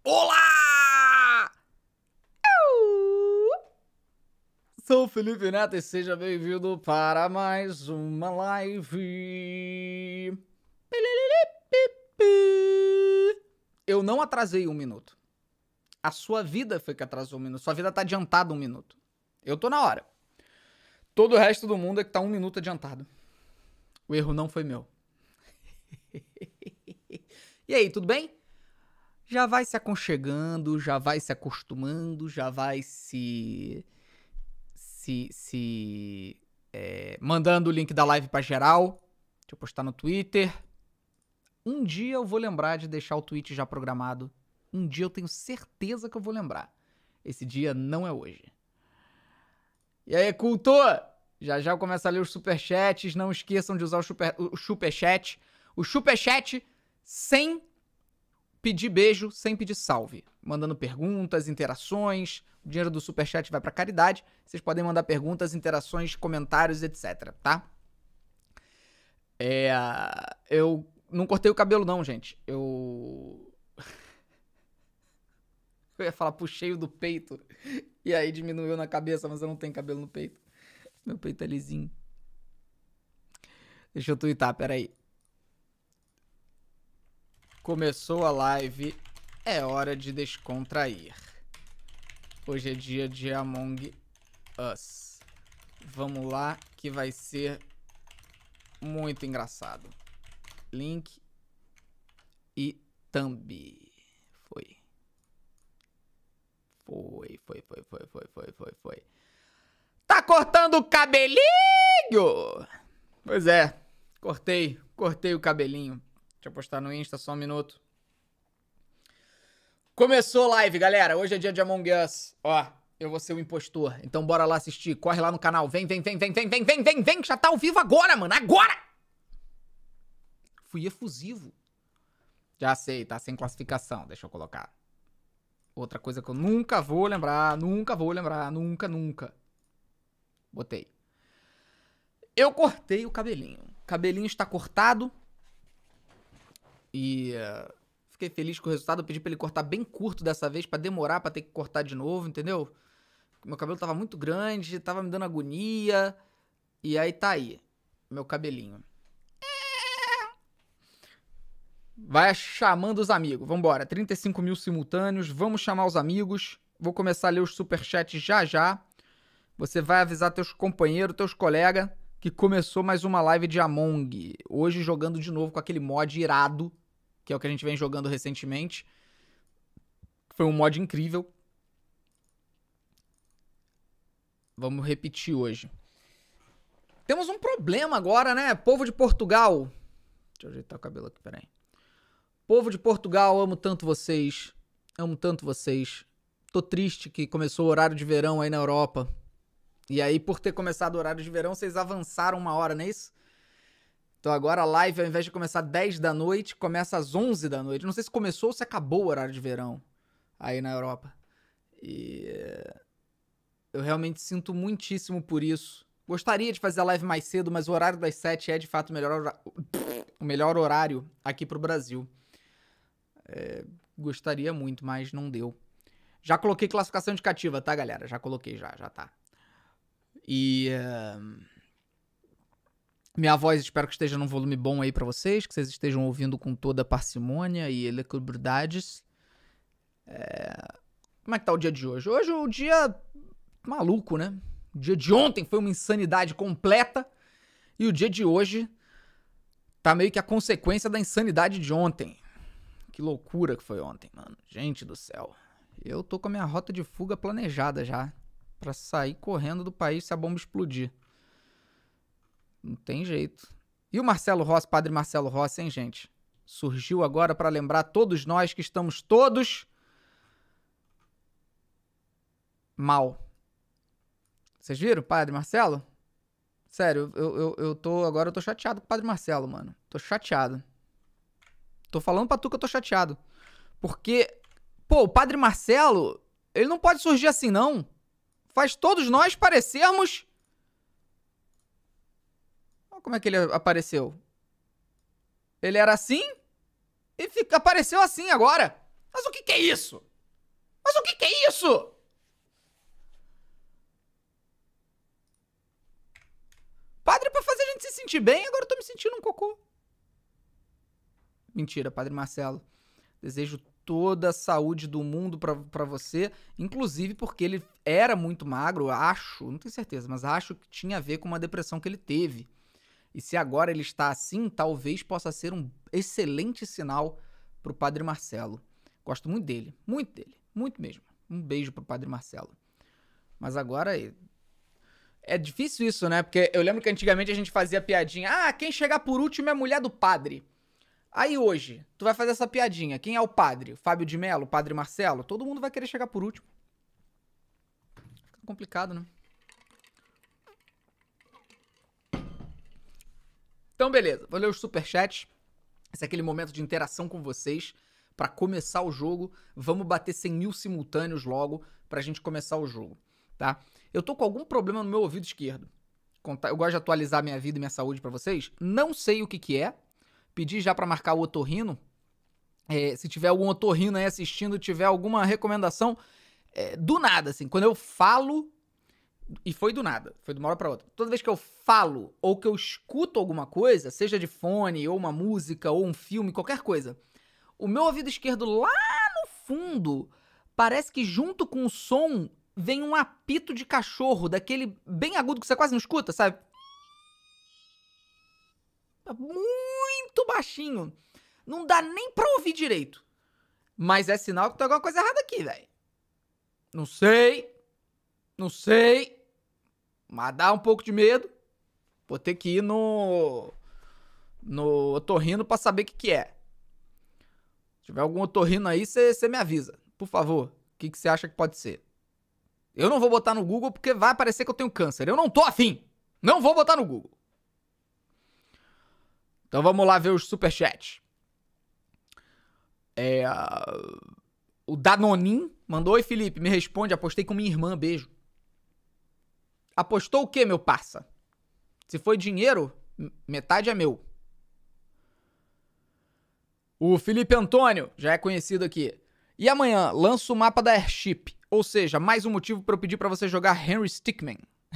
Olá! Sou o Felipe Neto e seja bem-vindo para mais uma live. Eu não atrasei 1 minuto. A sua vida foi que atrasou 1 minuto. Sua vida tá adiantada 1 minuto. Eu tô na hora. Todo o resto do mundo é que tá 1 minuto adiantado. O erro não foi meu. E aí, tudo bem? Já vai se aconchegando, já vai se acostumando, já vai mandando o link da live pra geral. Deixa eu postar no Twitter. Um dia eu vou lembrar de deixar o tweet já programado. Um dia eu tenho certeza que eu vou lembrar. Esse dia não é hoje. E aí, culto? Já já eu começo a ler os superchats. Não esqueçam de usar o superchat. O superchat sem pedir beijo, sem pedir salve. Mandando perguntas, interações. O dinheiro do superchat vai pra caridade. Vocês podem mandar perguntas, interações, comentários, etc, tá? Eu não cortei o cabelo não, gente. Eu ia falar puxei o do peito. E aí diminuiu na cabeça, mas eu não tenho cabelo no peito. Meu peito é lisinho. Deixa eu twittar, peraí. Começou a live, é hora de descontrair. Hoje é dia de Among Us. Vamos lá, que vai ser muito engraçado. Link e thumb. Foi. Tá cortando o cabelinho? Pois é, cortei o cabelinho. Deixa eu postar no Insta, só um minuto. Começou a live, galera. Hoje é dia de Among Us. Ó, eu vou ser o impostor. Então bora lá assistir. Corre lá no canal. Vem. Já tá ao vivo agora, mano. Agora! Fui efusivo. Já sei, tá sem classificação. Deixa eu colocar. Outra coisa que eu nunca vou lembrar. Nunca. Botei. Eu cortei o cabelinho. O cabelinho está cortado. E fiquei feliz com o resultado. Eu pedi pra ele cortar bem curto dessa vez, pra demorar, pra ter que cortar de novo, entendeu? Meu cabelo tava muito grande, tava me dando agonia. E aí tá aí, meu cabelinho. Vai chamando os amigos, vambora. 35 mil simultâneos, vamos chamar os amigos. Vou começar a ler os superchats já. Você vai avisar teus companheiros, teus colegas, que começou mais uma live de Among. Hoje jogando de novo com aquele mod irado, que é o que a gente vem jogando recentemente. Foi um mod incrível. Vamos repetir hoje. Temos um problema agora, né? Povo de Portugal. Deixa eu ajeitar o cabelo aqui, peraí. Povo de Portugal, amo tanto vocês. Tô triste que começou o horário de verão aí na Europa. E aí, por ter começado o horário de verão, vocês avançaram 1 hora, não é isso? Então agora a live, ao invés de começar 10 da noite, começa às 11 da noite. Não sei se começou ou se acabou o horário de verão aí na Europa. E eu realmente sinto muitíssimo por isso. Gostaria de fazer a live mais cedo, mas o horário das 7 é de fato o melhor horário aqui pro Brasil. Gostaria muito, mas não deu. Já coloquei classificação indicativa, tá, galera? Já coloquei, já tá. E minha voz espero que esteja num volume bom aí pra vocês, que vocês estejam ouvindo com toda parcimônia e equilibridades. Como é que tá o dia de hoje? Hoje é o dia maluco, né? O dia de ontem foi uma insanidade completa e o dia de hoje tá meio que a consequência da insanidade de ontem. Que loucura que foi ontem, mano. Gente do céu. Eu tô com a minha rota de fuga planejada já. Pra sair correndo do país se a bomba explodir. Não tem jeito. E o Marcelo Rossi, Padre Marcelo Rossi, hein, gente? Surgiu agora pra lembrar todos nós que estamos todos mal. Vocês viram, Padre Marcelo? Sério, agora eu tô chateado com o Padre Marcelo, mano. Tô chateado. Tô falando pra tu que eu tô chateado. Porque, pô, o Padre Marcelo, ele não pode surgir assim, não. Faz todos nós parecermos... Olha como é que ele apareceu. Ele era assim e apareceu assim agora. Mas o que que é isso? Mas o que que é isso? Padre pra fazer a gente se sentir bem, agora eu tô me sentindo um cocô. Mentira, Padre Marcelo. Desejo toda a saúde do mundo pra você, inclusive porque ele era muito magro, acho, não tenho certeza, mas acho que tinha a ver com uma depressão que ele teve. E se agora ele está assim, talvez possa ser um excelente sinal pro Padre Marcelo. Gosto muito dele, muito mesmo. Um beijo pro Padre Marcelo. Mas agora é difícil isso, né? Porque eu lembro que antigamente a gente fazia piadinha. Ah, quem chegar por último é a mulher do padre. Aí hoje, tu vai fazer essa piadinha. Quem é o padre? O Fábio de Mello? O Padre Marcelo? Todo mundo vai querer chegar por último. Fica complicado, né? Então, beleza. Vou ler os superchats. Esse é aquele momento de interação com vocês pra começar o jogo. Vamos bater 100 mil simultâneos logo pra gente começar o jogo, tá? Eu tô com algum problema no meu ouvido esquerdo. Eu gosto de atualizar minha vida e minha saúde pra vocês. Não sei o que que é. Pedi já pra marcar o otorrino. Se tiver algum otorrino aí assistindo, tiver alguma recomendação, do nada, assim. Quando eu falo, e foi do nada, foi de uma hora pra outra. Toda vez que eu falo ou que eu escuto alguma coisa, seja de fone, ou uma música, ou um filme, qualquer coisa, o meu ouvido esquerdo lá no fundo, parece que junto com o som vem um apito de cachorro, daquele bem agudo que você quase não escuta, sabe? Muito baixinho. Não dá nem pra ouvir direito. Mas é sinal que tem alguma coisa errada aqui, velho. Não sei. Não sei. Mas dá um pouco de medo. Vou ter que ir no otorrino pra saber o que é. Se tiver algum otorrino aí, você me avisa. Por favor. O que você acha que pode ser? Eu não vou botar no Google porque vai aparecer que eu tenho câncer. Eu não tô afim. Não vou botar no Google. Então vamos lá ver os superchats. O Danonin mandou: Oi, Felipe, me responde. Apostei com minha irmã, beijo. Apostou o quê, meu parça? Se foi dinheiro, metade é meu. O Felipe Antônio, já é conhecido aqui. E amanhã, lanço o mapa da Airship. Ou seja, mais um motivo pra eu pedir pra você jogar Henry Stickmin.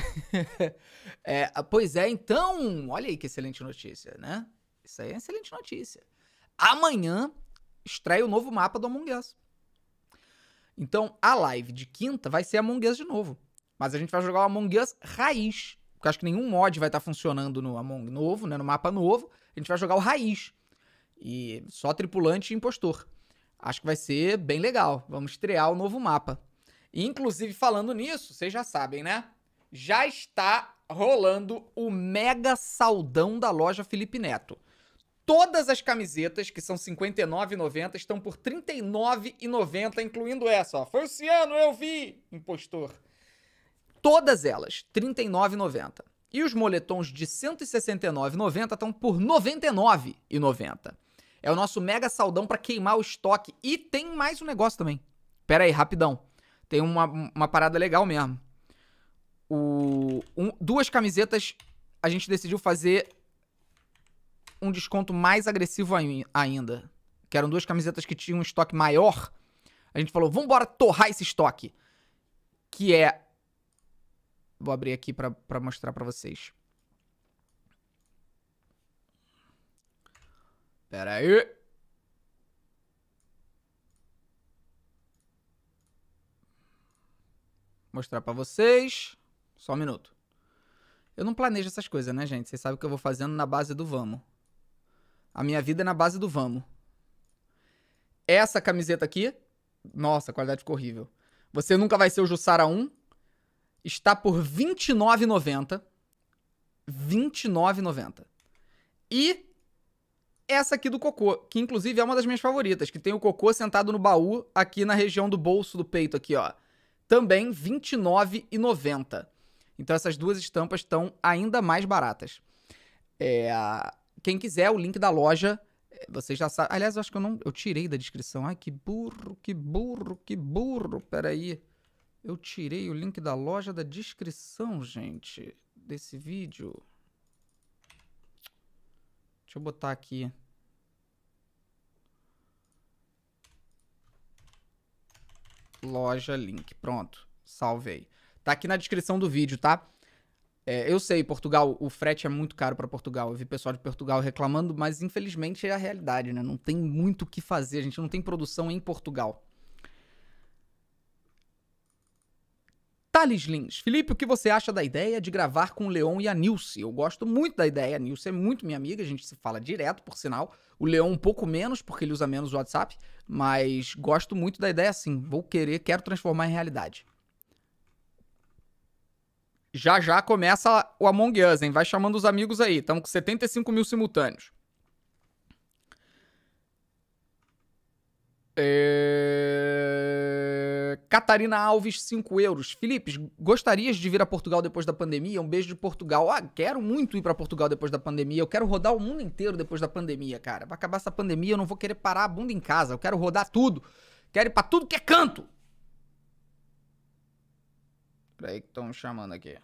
Pois é, então. Olha aí que excelente notícia, né? Isso aí é excelente notícia. Amanhã estreia o novo mapa do Among Us. Então, a live de quinta vai ser Among Us de novo. Mas a gente vai jogar o Among Us raiz. Porque eu acho que nenhum mod vai estar funcionando no Among novo, né? No mapa novo. A gente vai jogar o raiz. E só tripulante e impostor. Acho que vai ser bem legal. Vamos estrear o novo mapa. E, inclusive, falando nisso, vocês já sabem, né? Já está rolando o mega saldão da loja Felipe Neto. Todas as camisetas, que são R$ 59,90, estão por R$ 39,90, incluindo essa, ó. Foi esse ano, eu vi, impostor. Todas elas, R$ 39,90. E os moletons de R$ 169,90 estão por R$ 99,90. É o nosso mega saldão pra queimar o estoque. E tem mais um negócio também. Pera aí, rapidão. Tem uma parada legal mesmo. Duas camisetas, a gente decidiu fazer um desconto mais agressivo ainda. Que eram duas camisetas que tinham um estoque maior. A gente falou, vambora torrar esse estoque. Que é... Vou abrir aqui pra mostrar pra vocês. Pera aí. Mostrar pra vocês. Só um minuto. Eu não planejo essas coisas, né, gente? Vocês sabem que eu vou fazendo na base do vamos. A minha vida é na base do vamos. Essa camiseta aqui... Nossa, a qualidade ficou horrível. Você nunca vai ser o Jussara 1. Está por R$ 29,90. R$ 29,90. E essa aqui do cocô, que inclusive é uma das minhas favoritas, que tem o cocô sentado no baú aqui na região do bolso do peito aqui, ó. Também R$ 29,90. Então essas duas estampas estão ainda mais baratas. Quem quiser, o link da loja, vocês já sabem. Aliás, eu acho que eu tirei da descrição. Ai, que burro, que burro, que burro. Pera aí. Eu tirei o link da loja da descrição, gente, desse vídeo. Deixa eu botar aqui. loja link. Pronto, salvei. Tá aqui na descrição do vídeo, tá? Eu sei, Portugal, o frete é muito caro pra Portugal. Eu vi pessoal de Portugal reclamando, mas infelizmente é a realidade, né? Não tem muito o que fazer, a gente não tem produção em Portugal. Thales Lins. Felipe, o que você acha da ideia de gravar com o Leon e a Nilce? Eu gosto muito da ideia. A Nilce é muito minha amiga, a gente se fala direto, por sinal. O Leon um pouco menos, porque ele usa menos o WhatsApp. Mas gosto muito da ideia sim. Quero transformar em realidade. Já já começa o Among Us, hein? Vai chamando os amigos aí. Estamos com 75 mil simultâneos. Catarina Alves, 5 euros. Felipe, gostarias de vir a Portugal depois da pandemia? Um beijo de Portugal. Quero muito ir pra Portugal depois da pandemia. Eu quero rodar o mundo inteiro depois da pandemia, cara. Vai acabar essa pandemia, eu não vou querer parar a bunda em casa. Eu quero rodar tudo. Quero ir pra tudo que é canto. Peraí que estão me chamando aqui.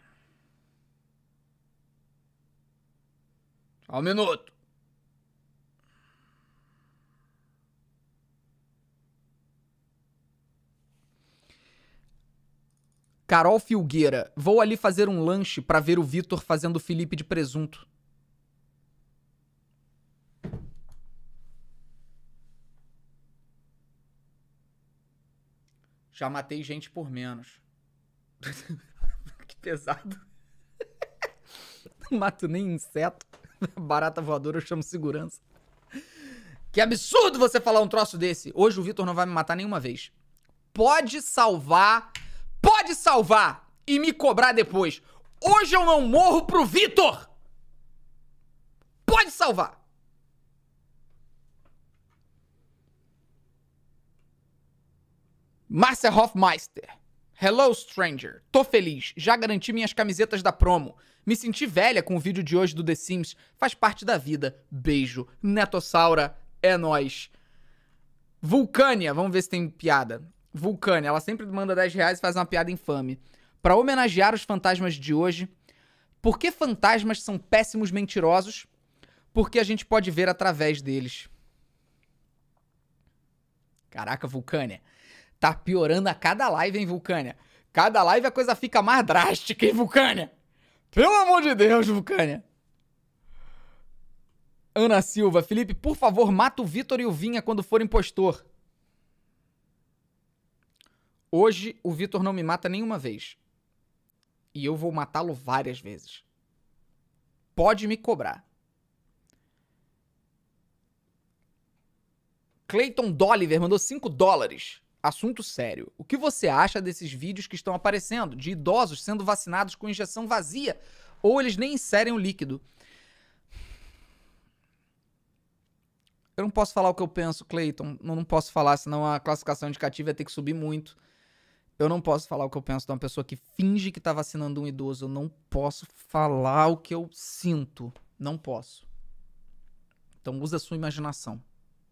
Só um minuto. Carol Filgueira, vou ali fazer um lanche pra ver o Vitor fazendo o Felipe de presunto. Já matei gente por menos. Que pesado. Não mato nem inseto. Barata voadora eu chamo segurança. Que absurdo você falar um troço desse. Hoje o Vitor não vai me matar nenhuma vez. Pode salvar e me cobrar depois. Hoje eu não morro pro Vitor. Pode salvar. Márcia Hofmeister. Hello, stranger. Tô feliz. Já garanti minhas camisetas da promo. Me senti velha com o vídeo de hoje do The Sims. Faz parte da vida. Beijo. Netossaura, é nóis. Vulcânia. Vamos ver se tem piada. Vulcânia. Ela sempre manda 10 reais e faz uma piada infame. Pra homenagear os fantasmas de hoje. Por que fantasmas são péssimos mentirosos? Porque a gente pode ver através deles. Caraca, Vulcânia. Tá piorando a cada live, hein, Vulcânia? Cada live a coisa fica mais drástica, hein, Vulcânia? Pelo amor de Deus, Vulcânia. Ana Silva. Felipe, por favor, mata o Vitor e o Vinha quando for impostor. Hoje, o Vitor não me mata nenhuma vez. E eu vou matá-lo várias vezes. Pode me cobrar. Clayton Dolliver mandou 5 dólares. Assunto sério. O que você acha desses vídeos que estão aparecendo de idosos sendo vacinados com injeção vazia ou eles nem inserem o líquido? Eu não posso falar o que eu penso, Clayton. Não posso falar, senão a classificação indicativa ia ter que subir muito. Eu não posso falar o que eu penso de uma pessoa que finge que tá vacinando um idoso. Eu não posso falar o que eu sinto. Não posso. Então usa a sua imaginação.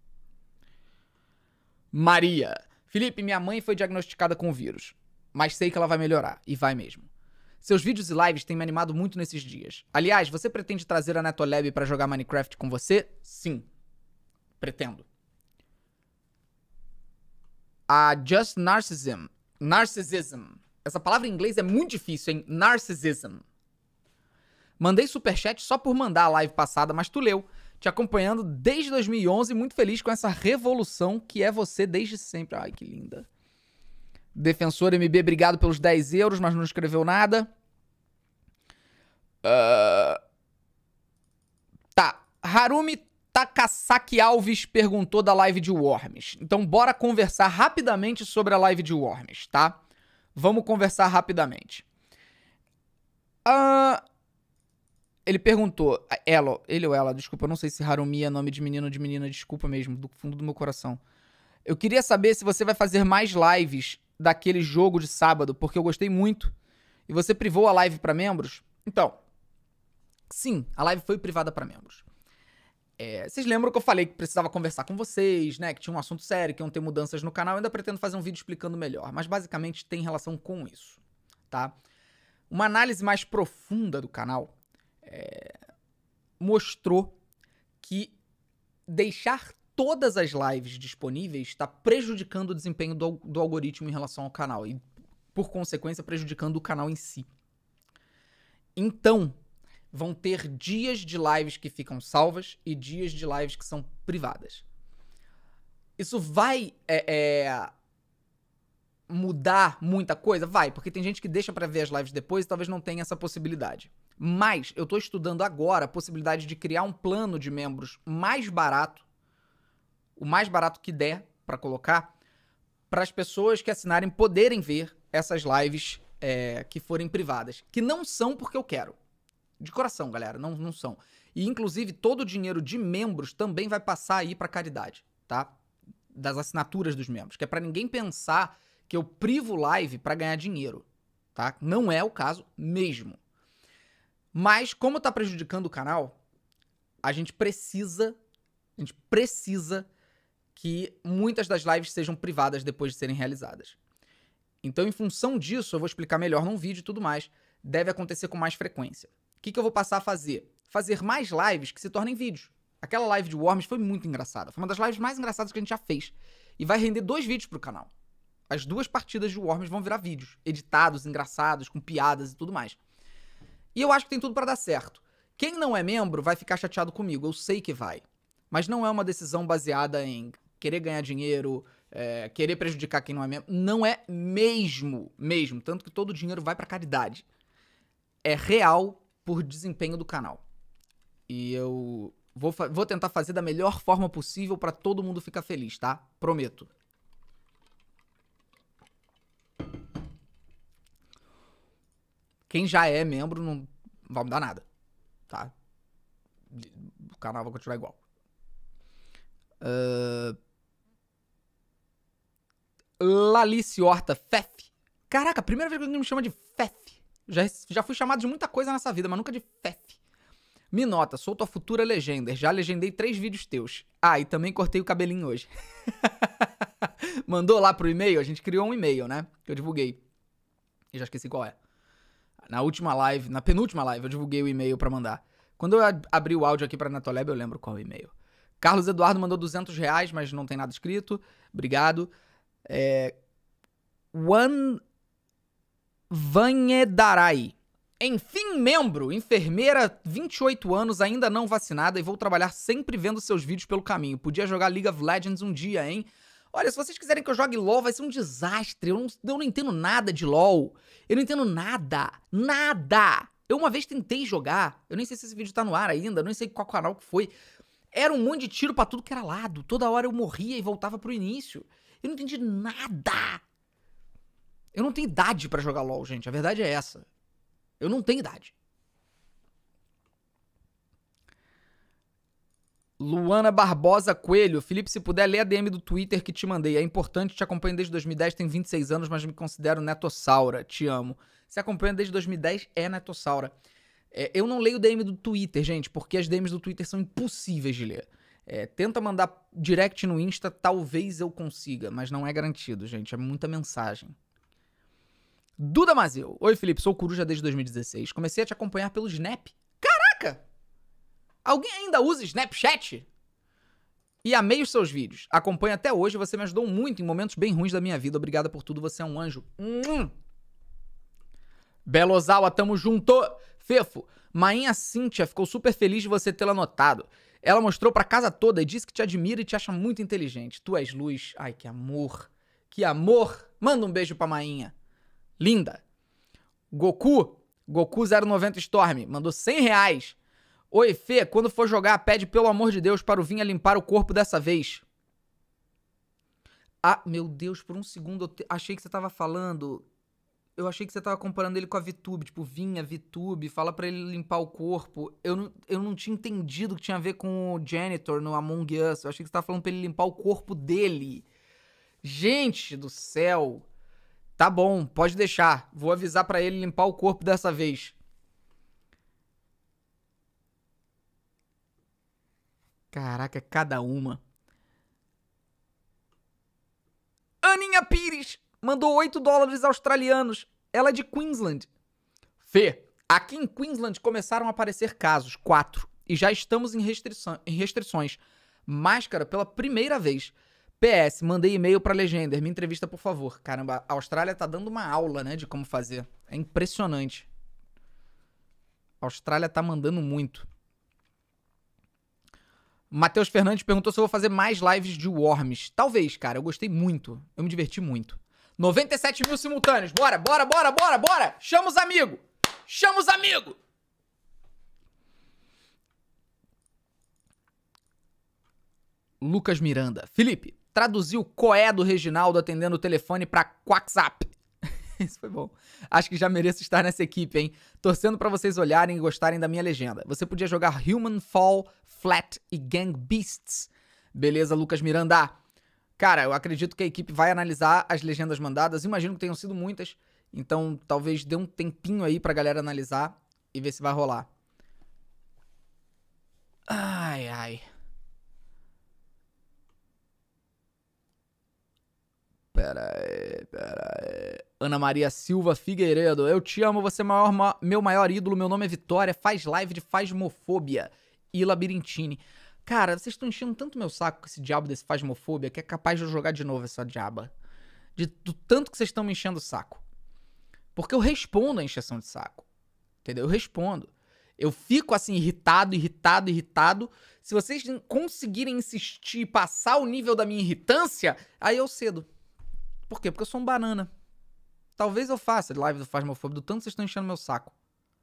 Maria. Felipe, minha mãe foi diagnosticada com o vírus, mas sei que ela vai melhorar, e vai mesmo. Seus vídeos e lives têm me animado muito nesses dias. Aliás, você pretende trazer a Netolab pra jogar Minecraft com você? Sim. Pretendo. A Just Narcissism. Narcissism. Essa palavra em inglês é muito difícil, hein? Narcissism. Mandei superchat só por mandar a live passada, mas tu leu. Te acompanhando desde 2011, muito feliz com essa revolução que é você desde sempre. Ai, que linda. Defensor MB, obrigado pelos 10 euros, mas não escreveu nada. Tá. Harumi Takasaki Alves perguntou da live de Worms. Então, bora conversar rapidamente sobre a live de Worms, tá? Vamos conversar rapidamente. Ele perguntou, ele ou ela, desculpa, eu não sei se Harumi é nome de menino ou de menina, desculpa mesmo, do fundo do meu coração. Eu queria saber se você vai fazer mais lives daquele jogo de sábado, porque eu gostei muito. E você privou a live pra membros? Então, sim, a live foi privada pra membros. Vocês lembram que eu falei que precisava conversar com vocês, né? Que tinha um assunto sério, que iam ter mudanças no canal. Eu ainda pretendo fazer um vídeo explicando melhor, mas basicamente tem relação com isso, tá? Uma análise mais profunda do canal mostrou que deixar todas as lives disponíveis está prejudicando o desempenho do algoritmo em relação ao canal. E, por consequência, prejudicando o canal em si. Então, vão ter dias de lives que ficam salvas e dias de lives que são privadas. Isso vai mudar muita coisa? Vai, porque tem gente que deixa pra ver as lives depois e talvez não tenha essa possibilidade. Mas eu tô estudando agora a possibilidade de criar um plano de membros mais barato, o mais barato que der pra colocar, para as pessoas que assinarem poderem ver essas lives que forem privadas. Que não são porque eu quero. De coração, galera, não são. E, inclusive, todo o dinheiro de membros também vai passar aí pra caridade, tá? Das assinaturas dos membros. Que é pra ninguém pensar que eu privo live pra ganhar dinheiro, tá? Não é o caso mesmo. Mas, como tá prejudicando o canal, a gente precisa que muitas das lives sejam privadas depois de serem realizadas. Então, em função disso, eu vou explicar melhor num vídeo e tudo mais. Deve acontecer com mais frequência. O que eu vou passar a fazer? Fazer mais lives que se tornem vídeos. Aquela live de Worms foi muito engraçada. Foi uma das lives mais engraçadas que a gente já fez. E vai render 2 vídeos pro canal. As 2 partidas de Worms vão virar vídeos. Editados, engraçados, com piadas e tudo mais. E eu acho que tem tudo pra dar certo. Quem não é membro vai ficar chateado comigo. Eu sei que vai. Mas não é uma decisão baseada em querer ganhar dinheiro, querer prejudicar quem não é membro. Não é mesmo. Tanto que todo o dinheiro vai pra caridade. É real por desempenho do canal. E eu vou tentar fazer da melhor forma possível pra todo mundo ficar feliz, tá? Prometo. Quem já é membro não vai mudar nada, tá? O canal vai continuar igual. Lalice Horta, Fef. Caraca, a primeira vez que alguém me chama de Fef. Já fui chamado de muita coisa nessa vida, mas nunca de Fef. Me nota, sou tua futura legender. Já legendei 3 vídeos teus. Ah, e também cortei o cabelinho hoje. Mandou lá pro e-mail? A gente criou um e-mail, né? Que eu divulguei. E já esqueci qual é. Na penúltima live, eu divulguei o e-mail pra mandar. Quando eu abri o áudio aqui pra Natolab, eu lembro qual é o e-mail. Carlos Eduardo mandou R$200, mas não tem nada escrito. Obrigado. Juan Vanhedaray. Enfim, membro, enfermeira, 28 anos, ainda não vacinada e vou trabalhar sempre vendo seus vídeos pelo caminho. Podia jogar League of Legends um dia, hein? Olha, se vocês quiserem que eu jogue LoL, vai ser um desastre. Eu não entendo nada de LoL. Eu não entendo nada. Nada! Eu uma vez tentei jogar. Eu nem sei se esse vídeo tá no ar ainda. Eu nem sei qual canal que foi. Era um monte de tiro pra tudo que era lado. Toda hora eu morria e voltava pro início. Eu não entendi nada. Eu não tenho idade pra jogar LoL, gente. A verdade é essa. Eu não tenho idade. Luana Barbosa Coelho. Felipe, se puder, lê a DM do Twitter que te mandei. É importante, te acompanho desde 2010, tenho 26 anos, mas me considero netossaura. Te amo. Se acompanha desde 2010, é netossaura. Eu não leio o DM do Twitter, gente, porque as DMs do Twitter são impossíveis de ler. Tenta mandar direct no Insta, talvez eu consiga, mas não é garantido, gente. É muita mensagem. Duda Mazeu. Oi, Felipe, sou coruja desde 2016. Comecei a te acompanhar pelo Snap. Caraca! Alguém ainda usa Snapchat? E amei os seus vídeos. Acompanho até hoje, você me ajudou muito em momentos bem ruins da minha vida. Obrigada por tudo, você é um anjo. Belo Ozawa, tamo junto. Fefo, Mainha Cíntia ficou super feliz de você tê-la notado. Ela mostrou pra casa toda e disse que te admira e te acha muito inteligente. Tu és luz. Ai, que amor. Que amor. Manda um beijo pra Mainha. Linda. Goku 090 Storm, mandou R$100. Oi, Fê, quando for jogar, pede pelo amor de Deus para o Vinha limpar o corpo dessa vez. Ah, meu Deus, por um segundo eu achei que você tava falando... Eu achei que você tava comparando ele com a VTube, tipo, Vinha, VTube, fala pra ele limpar o corpo. Eu não tinha entendido que tinha a ver com o Janitor no Among Us. Eu achei que você tava falando pra ele limpar o corpo dele. Gente do céu... Tá bom, pode deixar. Vou avisar pra ele limpar o corpo dessa vez. Caraca, cada uma. Aninha Pires mandou $8 australianos. Ela é de Queensland. Fê, aqui em Queensland começaram a aparecer casos, 4. E já estamos em restrições. Máscara pela primeira vez. PS, mandei e-mail pra Legender. Me entrevista, por favor. Caramba, a Austrália tá dando uma aula, né, de como fazer. É impressionante. A Austrália tá mandando muito. Matheus Fernandes perguntou se eu vou fazer mais lives de Worms. Talvez, cara. Eu gostei muito. Eu me diverti muito. 97 mil simultâneos. Bora, bora, bora, bora, bora. Chama os amigos. Chama os amigos. Lucas Miranda. Felipe, traduziu Coé do Reginaldo atendendo o telefone pra WhatsApp. Isso foi bom. Acho que já mereço estar nessa equipe, hein? Torcendo pra vocês olharem e gostarem da minha legenda. Você podia jogar Human Fall Flat e Gang Beasts. Beleza, Lucas Miranda? Cara, eu acredito que a equipe vai analisar as legendas mandadas. Imagino que tenham sido muitas. Então, talvez dê um tempinho aí pra galera analisar e ver se vai rolar. Ai, ai. Pera aí. Ana Maria Silva Figueiredo. Eu te amo, você é meu maior ídolo. Meu nome é Vitória. Faz live de Phasmophobia e Labirintine. Cara, vocês estão enchendo tanto meu saco com esse diabo desse Phasmophobia que é capaz de eu jogar de novo essa diaba. Do tanto que vocês estão me enchendo o saco. Porque eu respondo a encheção de saco. Entendeu? Eu respondo. Eu fico assim, irritado. Se vocês conseguirem insistir e passar o nível da minha irritância, aí eu cedo. Por quê? Porque eu sou um banana. Talvez eu faça live do Phasmophobia, do tanto que vocês estão enchendo meu saco.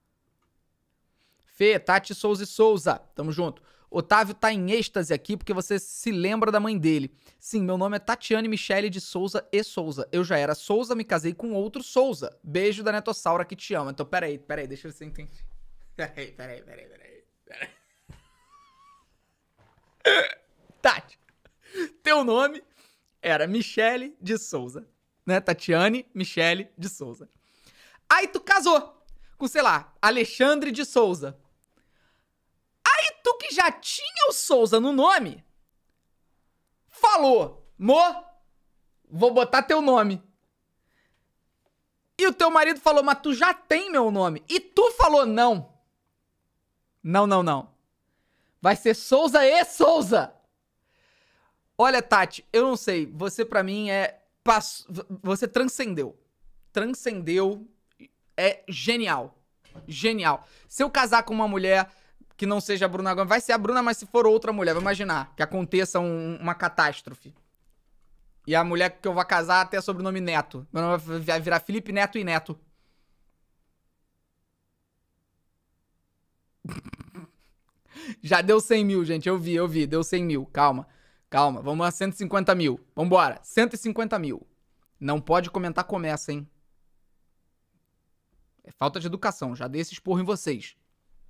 Fê, Tati Souza e Souza, tamo junto. Otávio tá em êxtase aqui porque você se lembra da mãe dele. Sim, meu nome é Tatiane Michele de Souza e Souza. Eu já era Souza, me casei com outro Souza. Beijo da Netossaura que te ama. Então, peraí, deixa eu ver se eu entendi. Peraí. Tati, teu nome era Michele de Souza, né? Tatiane Michele de Souza. Aí tu casou com, sei lá, Alexandre de Souza. Aí tu que já tinha o Souza no nome, falou, vou botar teu nome. E o teu marido falou, mas tu já tem meu nome. E tu falou, não. Não. Vai ser Souza e Souza. Olha, Tati, eu não sei. Você pra mim você transcendeu. Transcendeu. É genial. Genial. Se eu casar com uma mulher que não seja a Bruna Gomes, vai ser a Bruna, mas se for outra mulher, vai imaginar que aconteça uma catástrofe. E a mulher que eu vou casar tenha sobrenome Neto. Meu nome vai virar Felipe Neto e Neto. Já deu 100 mil, gente. Eu vi. Deu 100 mil. Calma. Vamos a 150 mil. Vambora. 150 mil. Não pode comentar começa, hein? É falta de educação. Já dei esse esporro em vocês.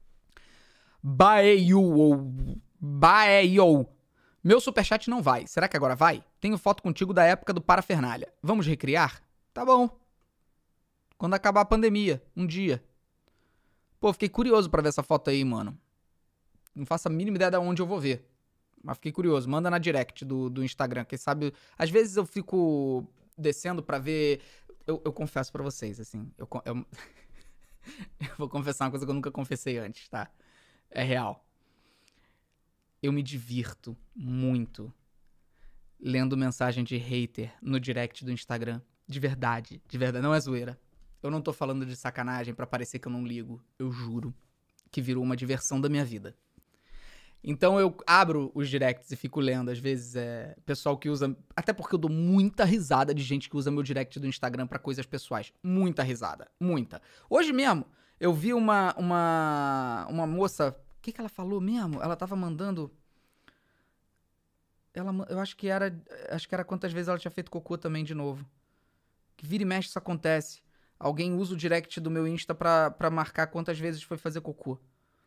Baeyo. Meu superchat não vai. Será que agora vai? Tenho foto contigo da época do Parafernália. Vamos recriar? Tá bom. Quando acabar a pandemia. Um dia. Pô, fiquei curioso pra ver essa foto aí, mano. Não faço a mínima ideia de onde eu vou ver. Mas fiquei curioso. Manda na direct do Instagram. Quem sabe... Às vezes eu fico descendo pra ver... Eu confesso pra vocês, assim. Eu vou confessar uma coisa que eu nunca confessei antes, tá? É real. Eu me divirto muito lendo mensagem de hater no direct do Instagram. De verdade. Não é zoeira. Eu não tô falando de sacanagem pra parecer que eu não ligo. Eu juro que virou uma diversão da minha vida. Então eu abro os directs e fico lendo. Às vezes pessoal que usa... Até porque eu dou muita risada de gente que usa meu direct do Instagram pra coisas pessoais. Muita risada. Muita. Hoje mesmo, eu vi uma moça... O que ela falou mesmo? Ela tava mandando... Eu acho que era quantas vezes ela tinha feito cocô também de novo. Que vira e mexe isso acontece. Alguém usa o direct do meu Insta pra marcar quantas vezes foi fazer cocô.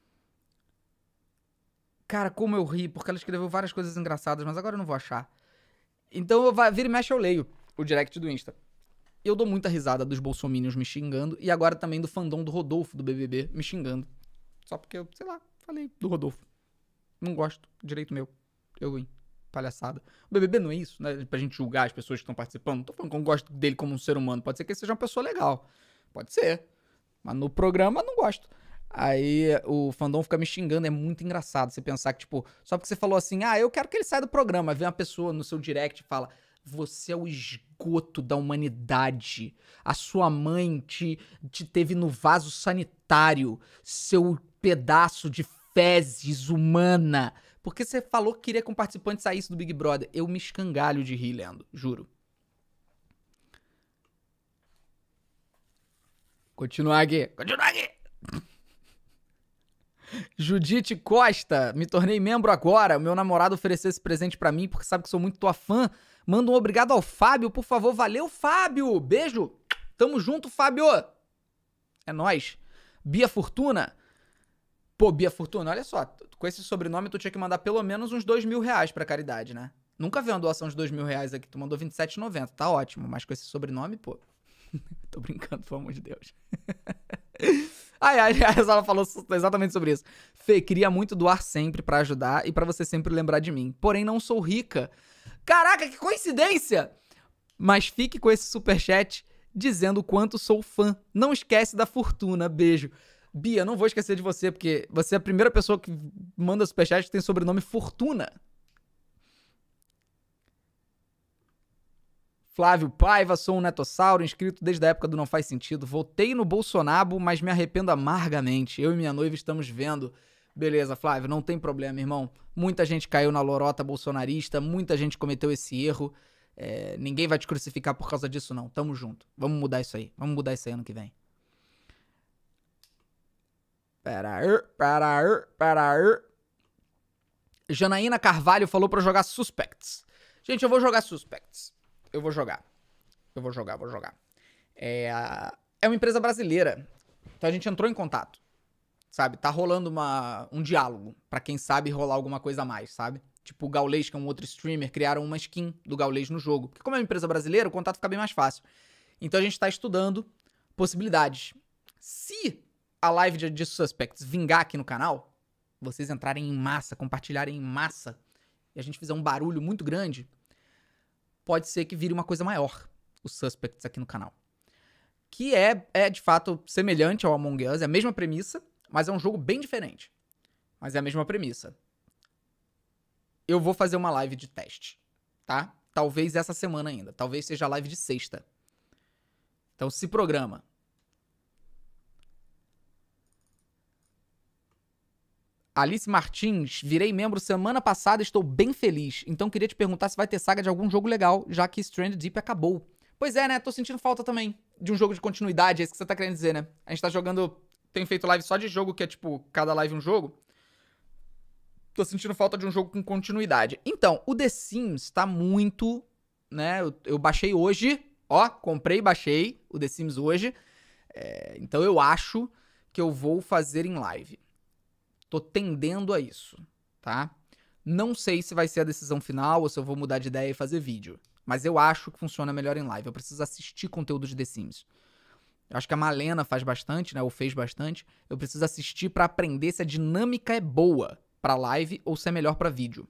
Cara, como eu ri, porque ela escreveu várias coisas engraçadas, mas agora eu não vou achar. Então, vira e mexe eu leio o direct do Insta. Eu dou muita risada dos bolsominions me xingando e agora também do fandom do Rodolfo, do BBB, me xingando. Só porque eu, sei lá, falei do Rodolfo. Não gosto, direito meu. Eu, hein, palhaçada. O BBB não é isso, né? Pra gente julgar as pessoas que estão participando. Não tô falando que eu não gosto dele como um ser humano. Pode ser que ele seja uma pessoa legal. Pode ser. Mas no programa, não gosto. Aí o fandom fica me xingando, é muito engraçado você pensar que, tipo, só porque você falou assim, eu quero que ele saia do programa, vem uma pessoa no seu direct e fala, você é o esgoto da humanidade, a sua mãe te teve no vaso sanitário, seu pedaço de fezes humana, porque você falou que queria que um participante saísse do Big Brother. Eu me escangalho de rir, Leandro, juro. Continuar aqui. Judite Costa, me tornei membro agora. O meu namorado ofereceu esse presente pra mim porque sabe que sou muito tua fã. Manda um obrigado ao Fábio, por favor. Valeu, Fábio. Beijo. Tamo junto, Fábio. É nóis. Bia Fortuna. Pô, Bia Fortuna, olha só. Com esse sobrenome, tu tinha que mandar pelo menos uns R$2.000 pra caridade, né? Nunca vi uma doação de R$2.000 aqui. Tu mandou R$27,90. Tá ótimo. Mas com esse sobrenome, pô. Tô brincando, pelo amor de Deus. Ela falou exatamente sobre isso. Fê, queria muito doar sempre pra ajudar e pra você sempre lembrar de mim. Porém, não sou rica. Caraca, que coincidência! Mas fique com esse superchat dizendo o quanto sou fã. Não esquece da fortuna. Beijo. Bia, não vou esquecer de você, porque você é a primeira pessoa que manda superchat que tem sobrenome Fortuna. Flávio Paiva, sou um netossauro, inscrito desde a época do Não Faz Sentido. Votei no Bolsonaro, mas me arrependo amargamente. Eu e minha noiva estamos vendo. Beleza, Flávio, não tem problema, irmão. Muita gente caiu na lorota bolsonarista, muita gente cometeu esse erro. Ninguém vai te crucificar por causa disso, não. Tamo junto. Vamos mudar isso aí. Vamos mudar isso aí ano que vem. Janaína Carvalho falou pra eu jogar Suspects. Gente, eu vou jogar Suspects. Eu vou jogar. É uma empresa brasileira. Então a gente entrou em contato. Sabe? Tá rolando um diálogo. Pra quem sabe rolar alguma coisa a mais, sabe? Tipo o Gaules, que é um outro streamer, criaram uma skin do Gaules no jogo. Porque como é uma empresa brasileira, o contato fica bem mais fácil. Então a gente tá estudando possibilidades. Se a live de Suspects vingar aqui no canal, vocês entrarem em massa, compartilharem em massa, e a gente fizer um barulho muito grande, pode ser que vire uma coisa maior, os Suspects aqui no canal. Que é de fato semelhante ao Among Us, é a mesma premissa, mas é um jogo bem diferente. Mas é a mesma premissa. Eu vou fazer uma live de teste, tá? Talvez essa semana ainda, talvez seja a live de sexta. Então se programa. Alice Martins, virei membro semana passada e estou bem feliz. Então queria te perguntar se vai ter saga de algum jogo legal, já que Stranded Deep acabou. Pois é, né? Tô sentindo falta também de um jogo de continuidade, é isso que você tá querendo dizer, né? A gente tá jogando... Tem feito live só de jogo, que é tipo, cada live um jogo. Tô sentindo falta de um jogo com continuidade. Então, o The Sims tá muito, né? Eu baixei hoje, ó, comprei e baixei o The Sims hoje. Então eu acho que eu vou fazer em live. Tô tendendo a isso, tá? Não sei se vai ser a decisão final ou se eu vou mudar de ideia e fazer vídeo. Mas eu acho que funciona melhor em live. Eu preciso assistir conteúdo de The Sims. Eu acho que a Malena faz bastante, né? Ou fez bastante. Eu preciso assistir pra aprender se a dinâmica é boa pra live ou se é melhor pra vídeo.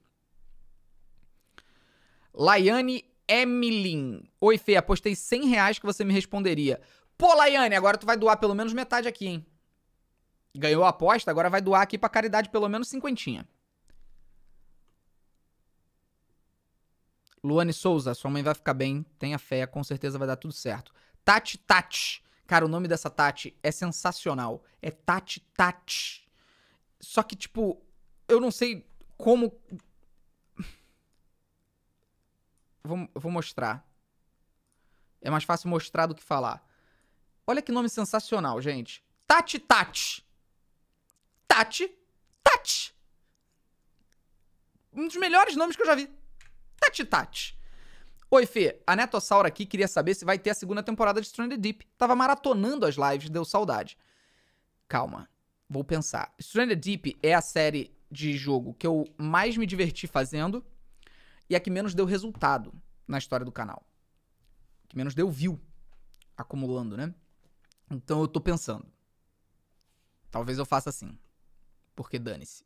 Laiane Emilin. Oi, Fê, apostei R$100 que você me responderia. Pô, Laiane, agora tu vai doar pelo menos metade aqui, hein? Ganhou a aposta, agora vai doar aqui pra caridade pelo menos 50. Luane Souza, sua mãe vai ficar bem, tenha fé, com certeza vai dar tudo certo. Tati Tati. Cara, o nome dessa Tati é sensacional. É Tati Tati. Só que, tipo, eu não sei como... Eu vou mostrar. É mais fácil mostrar do que falar. Olha que nome sensacional, gente. Tati Tati. Tati Tati. Um dos melhores nomes que eu já vi. Tati Tati. Oi, Fê. A Netossauro aqui queria saber se vai ter a segunda temporada de Stranded Deep. Tava maratonando as lives, deu saudade. Calma. Vou pensar. Stranded Deep é a série de jogo que eu mais me diverti fazendo e a que menos deu resultado na história do canal. Que menos deu view acumulando, né? Então eu tô pensando. Talvez eu faça assim. Porque dane-se.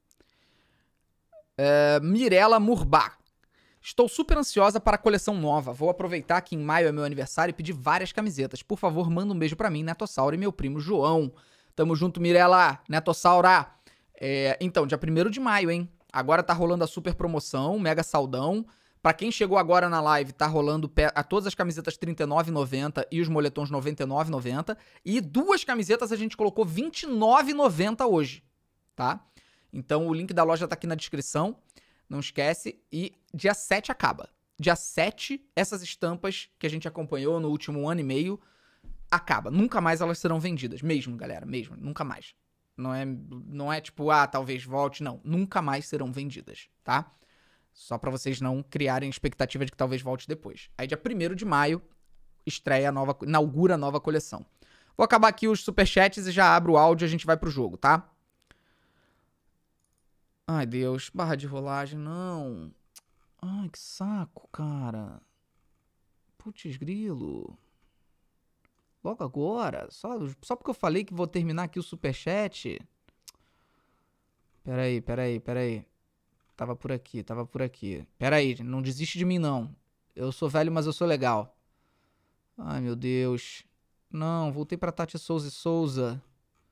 Mirella Murbach. Estou super ansiosa para a coleção nova. Vou aproveitar que em maio é meu aniversário e pedir várias camisetas. Por favor, manda um beijo pra mim, Netossauro, e meu primo João. Tamo junto, Mirella, Netossaura. Então, dia 1º de maio, hein? Agora tá rolando a super promoção, mega saldão. Pra quem chegou agora na live, tá rolando todas as camisetas R$ 39,90 e os moletons R$ 99,90. E 2 camisetas a gente colocou R$ 29,90 hoje, tá? Então o link da loja tá aqui na descrição, não esquece. E dia 7 acaba. Dia 7, essas estampas que a gente acompanhou no último ano e meio, acaba. Nunca mais elas serão vendidas. Mesmo, galera, mesmo. Nunca mais. Não é tipo, talvez volte. Não. Nunca mais serão vendidas, tá? Só pra vocês não criarem expectativa de que talvez volte depois. Aí dia 1º de maio, inaugura a nova coleção. Vou acabar aqui os superchats e já abro o áudio e a gente vai pro jogo, tá? Ai, Deus. Barra de rolagem, não. Ai, que saco, cara. Putz, grilo. Logo agora? Só porque eu falei que vou terminar aqui o superchat? Peraí. Tava por aqui. Peraí, não desiste de mim, não. Eu sou velho, mas eu sou legal. Ai, meu Deus. Não, voltei pra Tati Souza e Souza.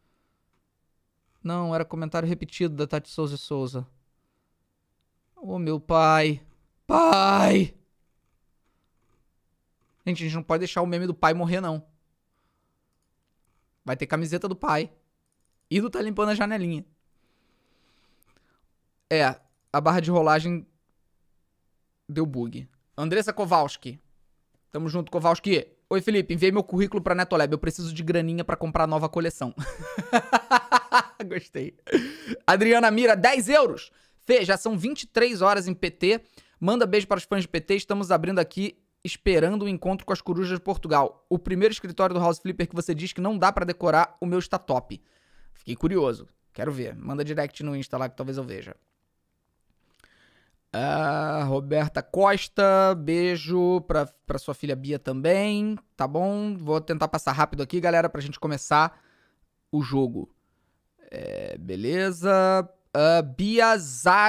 Não, era comentário repetido da Tati Souza e Souza. Ô, meu pai. Pai! Gente, a gente não pode deixar o meme do pai morrer, não. Vai ter camiseta do pai. E do tá limpando a janelinha. A barra de rolagem deu bug. Andressa Kowalski. Tamo junto, Kowalski. Oi, Felipe. Enviei meu currículo pra Netolab. Eu preciso de graninha pra comprar a nova coleção. Gostei. Adriana Mira, 10 euros. Fê, já são 23 horas em PT. Manda beijo para os fãs de PT. Estamos abrindo aqui, esperando o encontro com as corujas de Portugal. O primeiro escritório do House Flipper que você diz que não dá pra decorar, o meu está top. Fiquei curioso. Quero ver. Manda direct no Insta lá que talvez eu veja. Roberta Costa, beijo pra sua filha Bia também, tá bom? Vou tentar passar rápido aqui, galera, pra gente começar o jogo. Beleza. Bia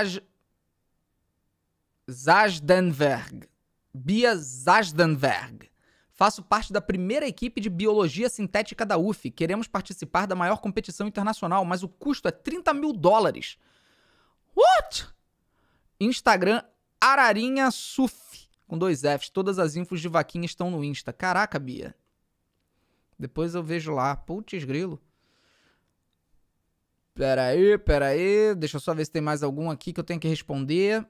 Zajdenberg. Bia Zajdenberg. Faço parte da primeira equipe de biologia sintética da UF. Queremos participar da maior competição internacional, mas o custo é $30 mil. What? Instagram, Ararinha Suf, com 2 Fs. Todas as infos de vaquinha estão no Insta. Caraca, Bia. Depois eu vejo lá. Putz, grilo. Pera aí. Deixa eu só ver se tem mais algum aqui que eu tenho que responder.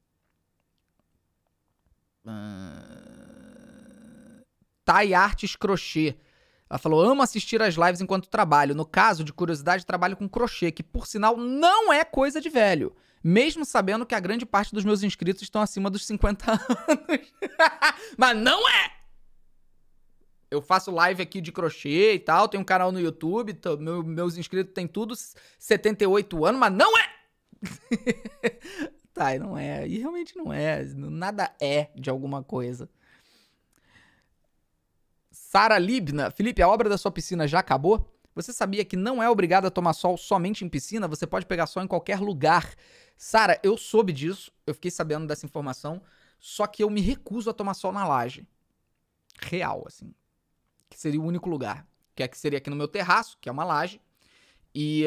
Thay Artes Crochê. Ela falou, amo assistir as lives enquanto trabalho. No caso, de curiosidade, trabalho com crochê, que por sinal não é coisa de velho. Mesmo sabendo que a grande parte dos meus inscritos estão acima dos 50 anos. Mas não é! Eu faço live aqui de crochê e tal, tenho um canal no YouTube, meus inscritos têm tudo 78 anos, mas não é! Tá, não é. E realmente não é. Nada é de alguma coisa. Sara Libna. Felipe, a obra da sua piscina já acabou? Você sabia que não é obrigado a tomar sol somente em piscina? Você pode pegar sol em qualquer lugar. Sara, eu soube disso. Eu fiquei sabendo dessa informação. Só que eu me recuso a tomar sol na laje. Real, assim. Que seria o único lugar. Que seria aqui no meu terraço, que é uma laje. E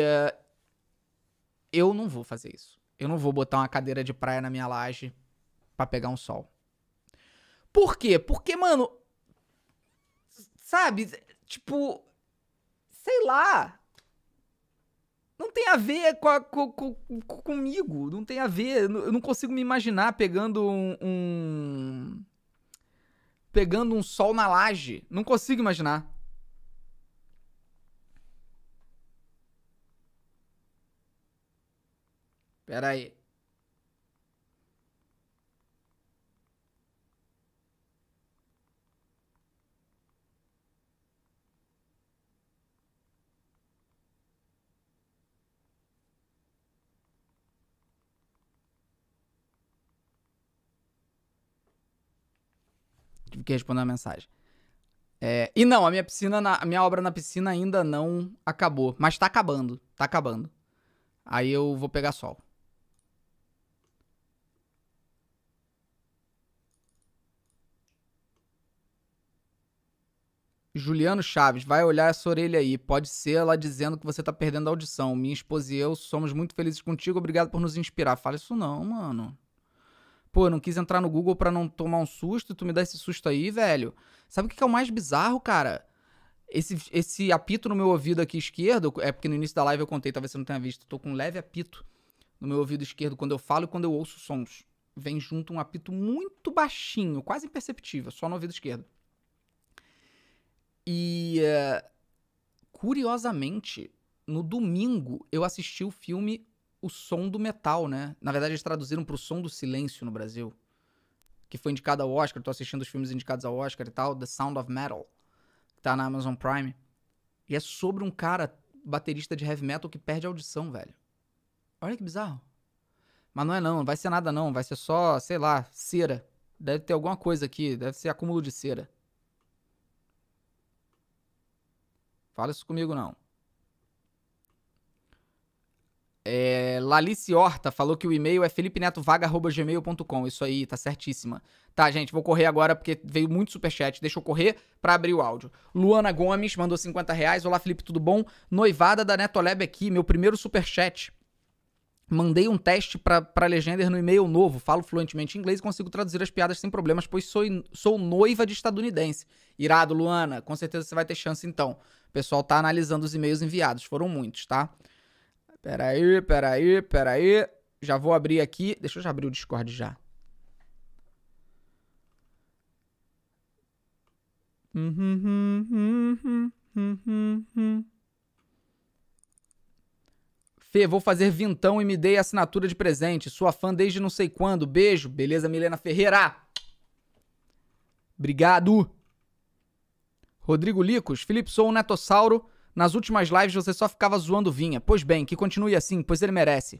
eu não vou fazer isso. Eu não vou botar uma cadeira de praia na minha laje pra pegar um sol. Por quê? Porque, mano... Sabe? Tipo... Sei lá. Não tem a ver comigo. Não tem a ver. Eu não consigo me imaginar pegando pegando um sol na laje. Não consigo imaginar. Pera aí. Tive que responder a mensagem. E não, a minha obra na piscina ainda não acabou. Mas tá acabando. Tá acabando. Aí eu vou pegar sol. Juliano Chaves, vai olhar essa orelha aí. Pode ser ela dizendo que você tá perdendo a audição. Minha esposa e eu somos muito felizes contigo. Obrigado por nos inspirar. Fala isso não, mano. Pô, eu não quis entrar no Google pra não tomar um susto. Tu me dá esse susto aí, velho. Sabe o que é o mais bizarro, cara? Esse apito no meu ouvido aqui esquerdo, é porque no início da live eu contei, talvez você não tenha visto. Tô com um leve apito no meu ouvido esquerdo quando eu falo e quando eu ouço sons. Vem junto um apito muito baixinho, quase imperceptível, só no ouvido esquerdo. E, curiosamente, no domingo eu assisti o filme O Som do Metal, né? Na verdade, eles traduziram pro Som do Silêncio no Brasil, que foi indicado ao Oscar. Eu tô assistindo os filmes indicados ao Oscar e tal, The Sound of Metal, que tá na Amazon Prime. E é sobre um cara, baterista de heavy metal, que perde a audição, velho. Olha que bizarro. Mas não é não vai ser nada não, vai ser só, sei lá, cera. Deve ter alguma coisa aqui, deve ser acúmulo de cera. Fala isso comigo não. Lalice Horta falou que o e-mail é felipenetovaga@gmail.com. Isso aí, tá certíssima. Tá, gente, vou correr agora porque veio muito superchat. Deixa eu correr pra abrir o áudio. Luana Gomes mandou R$50. Olá, Felipe, tudo bom? Noivada da Netolab aqui, meu primeiro superchat. Mandei um teste pra Legender no e-mail novo. Falo fluentemente inglês e consigo traduzir as piadas sem problemas, pois sou noiva de estadunidense. Irado, Luana. Com certeza você vai ter chance então. O pessoal tá analisando os e-mails enviados. Foram muitos, tá? Peraí. Já vou abrir aqui. Deixa eu já abrir o Discord já. Fê, vou fazer vintão e me dei assinatura de presente. Sua fã desde não sei quando. Beijo. Beleza, Milena Ferreira? Obrigado. Rodrigo Licos. Felipe, sou um netossauro. Nas últimas lives você só ficava zoando Vinha. Pois bem, que continue assim, pois ele merece.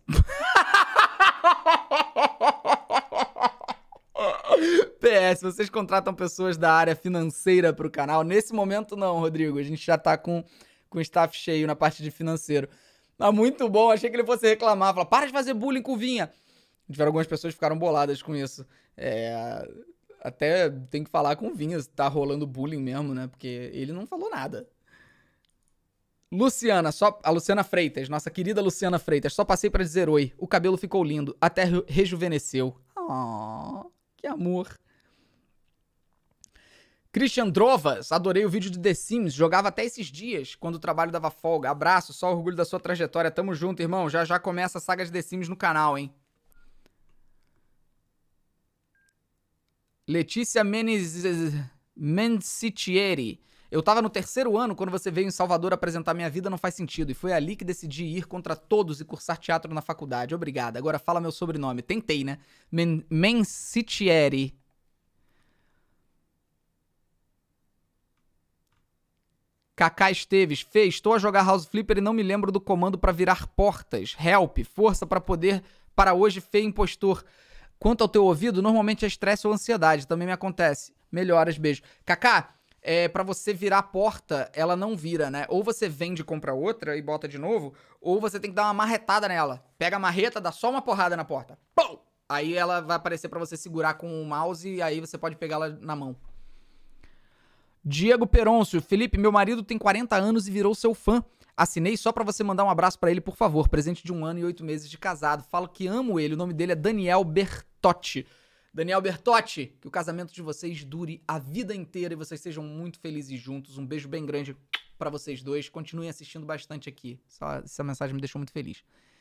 PS, vocês contratam pessoas da área financeira pro canal? Nesse momento não, Rodrigo. A gente já tá com staff cheio na parte de financeiro. Mas muito bom, achei que ele fosse reclamar. Falar, para de fazer bullying com o Vinha. Tiveram algumas pessoas que ficaram boladas com isso. Até tem que falar com o Vinha se tá rolando bullying mesmo, né? Porque ele não falou nada. Luciana, a Luciana Freitas, nossa querida Luciana Freitas, só passei pra dizer oi. O cabelo ficou lindo, até rejuvenesceu. Oh, que amor. Christian Drovas, adorei o vídeo de The Sims, jogava até esses dias, quando o trabalho dava folga. Abraço, só orgulho da sua trajetória, tamo junto, irmão. Já começa a saga de The Sims no canal, hein. Letícia Mencitieri. Eu tava no 3º ano quando você veio em Salvador apresentar Minha Vida Não Faz Sentido, e foi ali que decidi ir contra todos e cursar teatro na faculdade. Obrigada. Agora fala meu sobrenome. Tentei, né? Mencitieri. Kaká Esteves. Fê, estou a jogar House Flipper e não me lembro do comando pra virar portas. Help. Força pra poder... Para hoje, Fê impostor. Quanto ao teu ouvido, normalmente é estresse ou ansiedade. Também me acontece. Melhoras, beijo. Kaká... pra você virar a porta, ela não vira, né? Ou você vende e compra outra e bota de novo, ou você tem que dar uma marretada nela. Pega a marreta, dá só uma porrada na porta. Pum! Aí ela vai aparecer pra você segurar com o mouse e aí você pode pegá-la na mão. Diego Peroncio. Felipe, meu marido tem 40 anos e virou seu fã. Assinei só pra você mandar um abraço pra ele, por favor. Presente de 1 ano e 8 meses de casado. Falo que amo ele. O nome dele é Daniel Bertotti. Daniel Bertotti, que o casamento de vocês dure a vida inteira e vocês sejam muito felizes juntos. Um beijo bem grande pra vocês dois. Continuem assistindo bastante aqui. Essa mensagem me deixou muito feliz.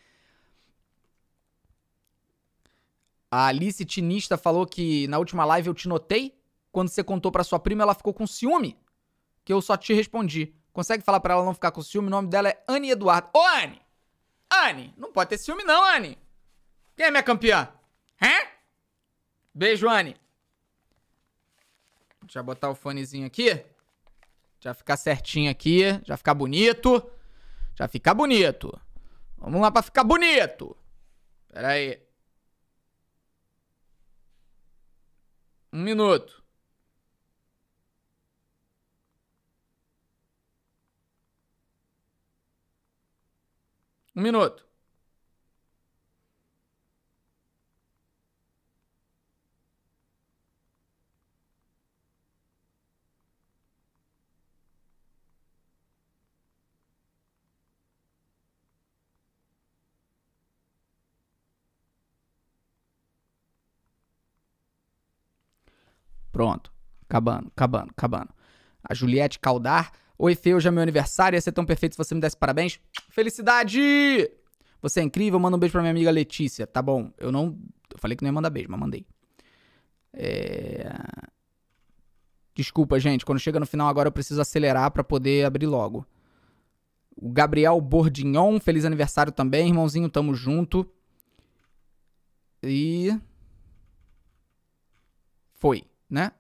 A Alice Tinista falou que na última live eu te notei. Quando você contou pra sua prima, ela ficou com ciúme. Que eu só te respondi. Consegue falar pra ela não ficar com ciúme? O nome dela é Anne Eduardo. Ô, Anne! Anne, não pode ter ciúme não, Anne. Quem é minha campeã? Hã? Beijo, Anne. Deixa eu botar o fonezinho aqui. Já ficar certinho aqui. Já ficar bonito. Já ficar bonito. Vamos lá pra ficar bonito. Pera aí. 1 minuto. 1 minuto. Pronto. Acabando. A Juliette Caldar. Oi, Fê, hoje é meu aniversário. Ia ser tão perfeito se você me desse parabéns. Felicidade! Você é incrível. Manda um beijo pra minha amiga Letícia. Tá bom. Eu falei que não ia mandar beijo, mas mandei. Desculpa, gente. Quando chega no final agora eu preciso acelerar pra poder abrir logo. O Gabriel Bordignon. Feliz aniversário também. Irmãozinho, tamo junto. E... Foi, né?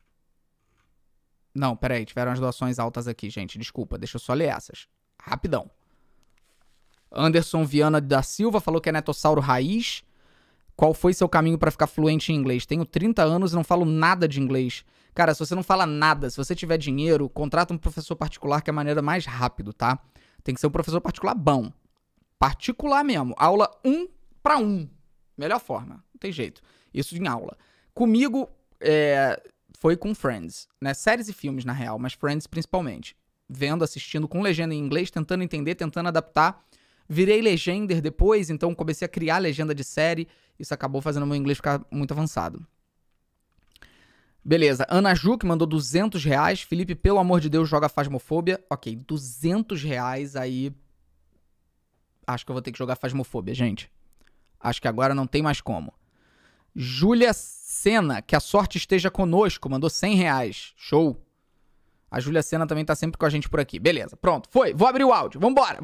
Não, peraí. Tiveram as doações altas aqui, gente. Desculpa. Deixa eu só ler essas. Rapidão. Anderson Viana da Silva falou que é netossauro raiz. Qual foi seu caminho pra ficar fluente em inglês? Tenho 30 anos e não falo nada de inglês. Cara, se você não fala nada, se você tiver dinheiro, contrata um professor particular, que é a maneira mais rápido, tá? Tem que ser um professor particular bom. Particular mesmo. Aula 1 para 1. Melhor forma. Não tem jeito. Isso em aula. Comigo, foi com Friends, né? Séries e filmes, na real, mas Friends principalmente. Vendo, assistindo com legenda em inglês, tentando entender, tentando adaptar. Virei legender depois, então comecei a criar legenda de série. Isso acabou fazendo o meu inglês ficar muito avançado. Beleza. Ana Ju, que mandou R$200. Felipe, pelo amor de Deus, joga Phasmophobia. Ok, R$200 aí. Acho que eu vou ter que jogar Phasmophobia, gente. Acho que agora não tem mais como. Júlia Sena, que a sorte esteja conosco, mandou R$100. Show. A Júlia Sena também tá sempre com a gente por aqui. Beleza, pronto, foi. Vou abrir o áudio. Vambora.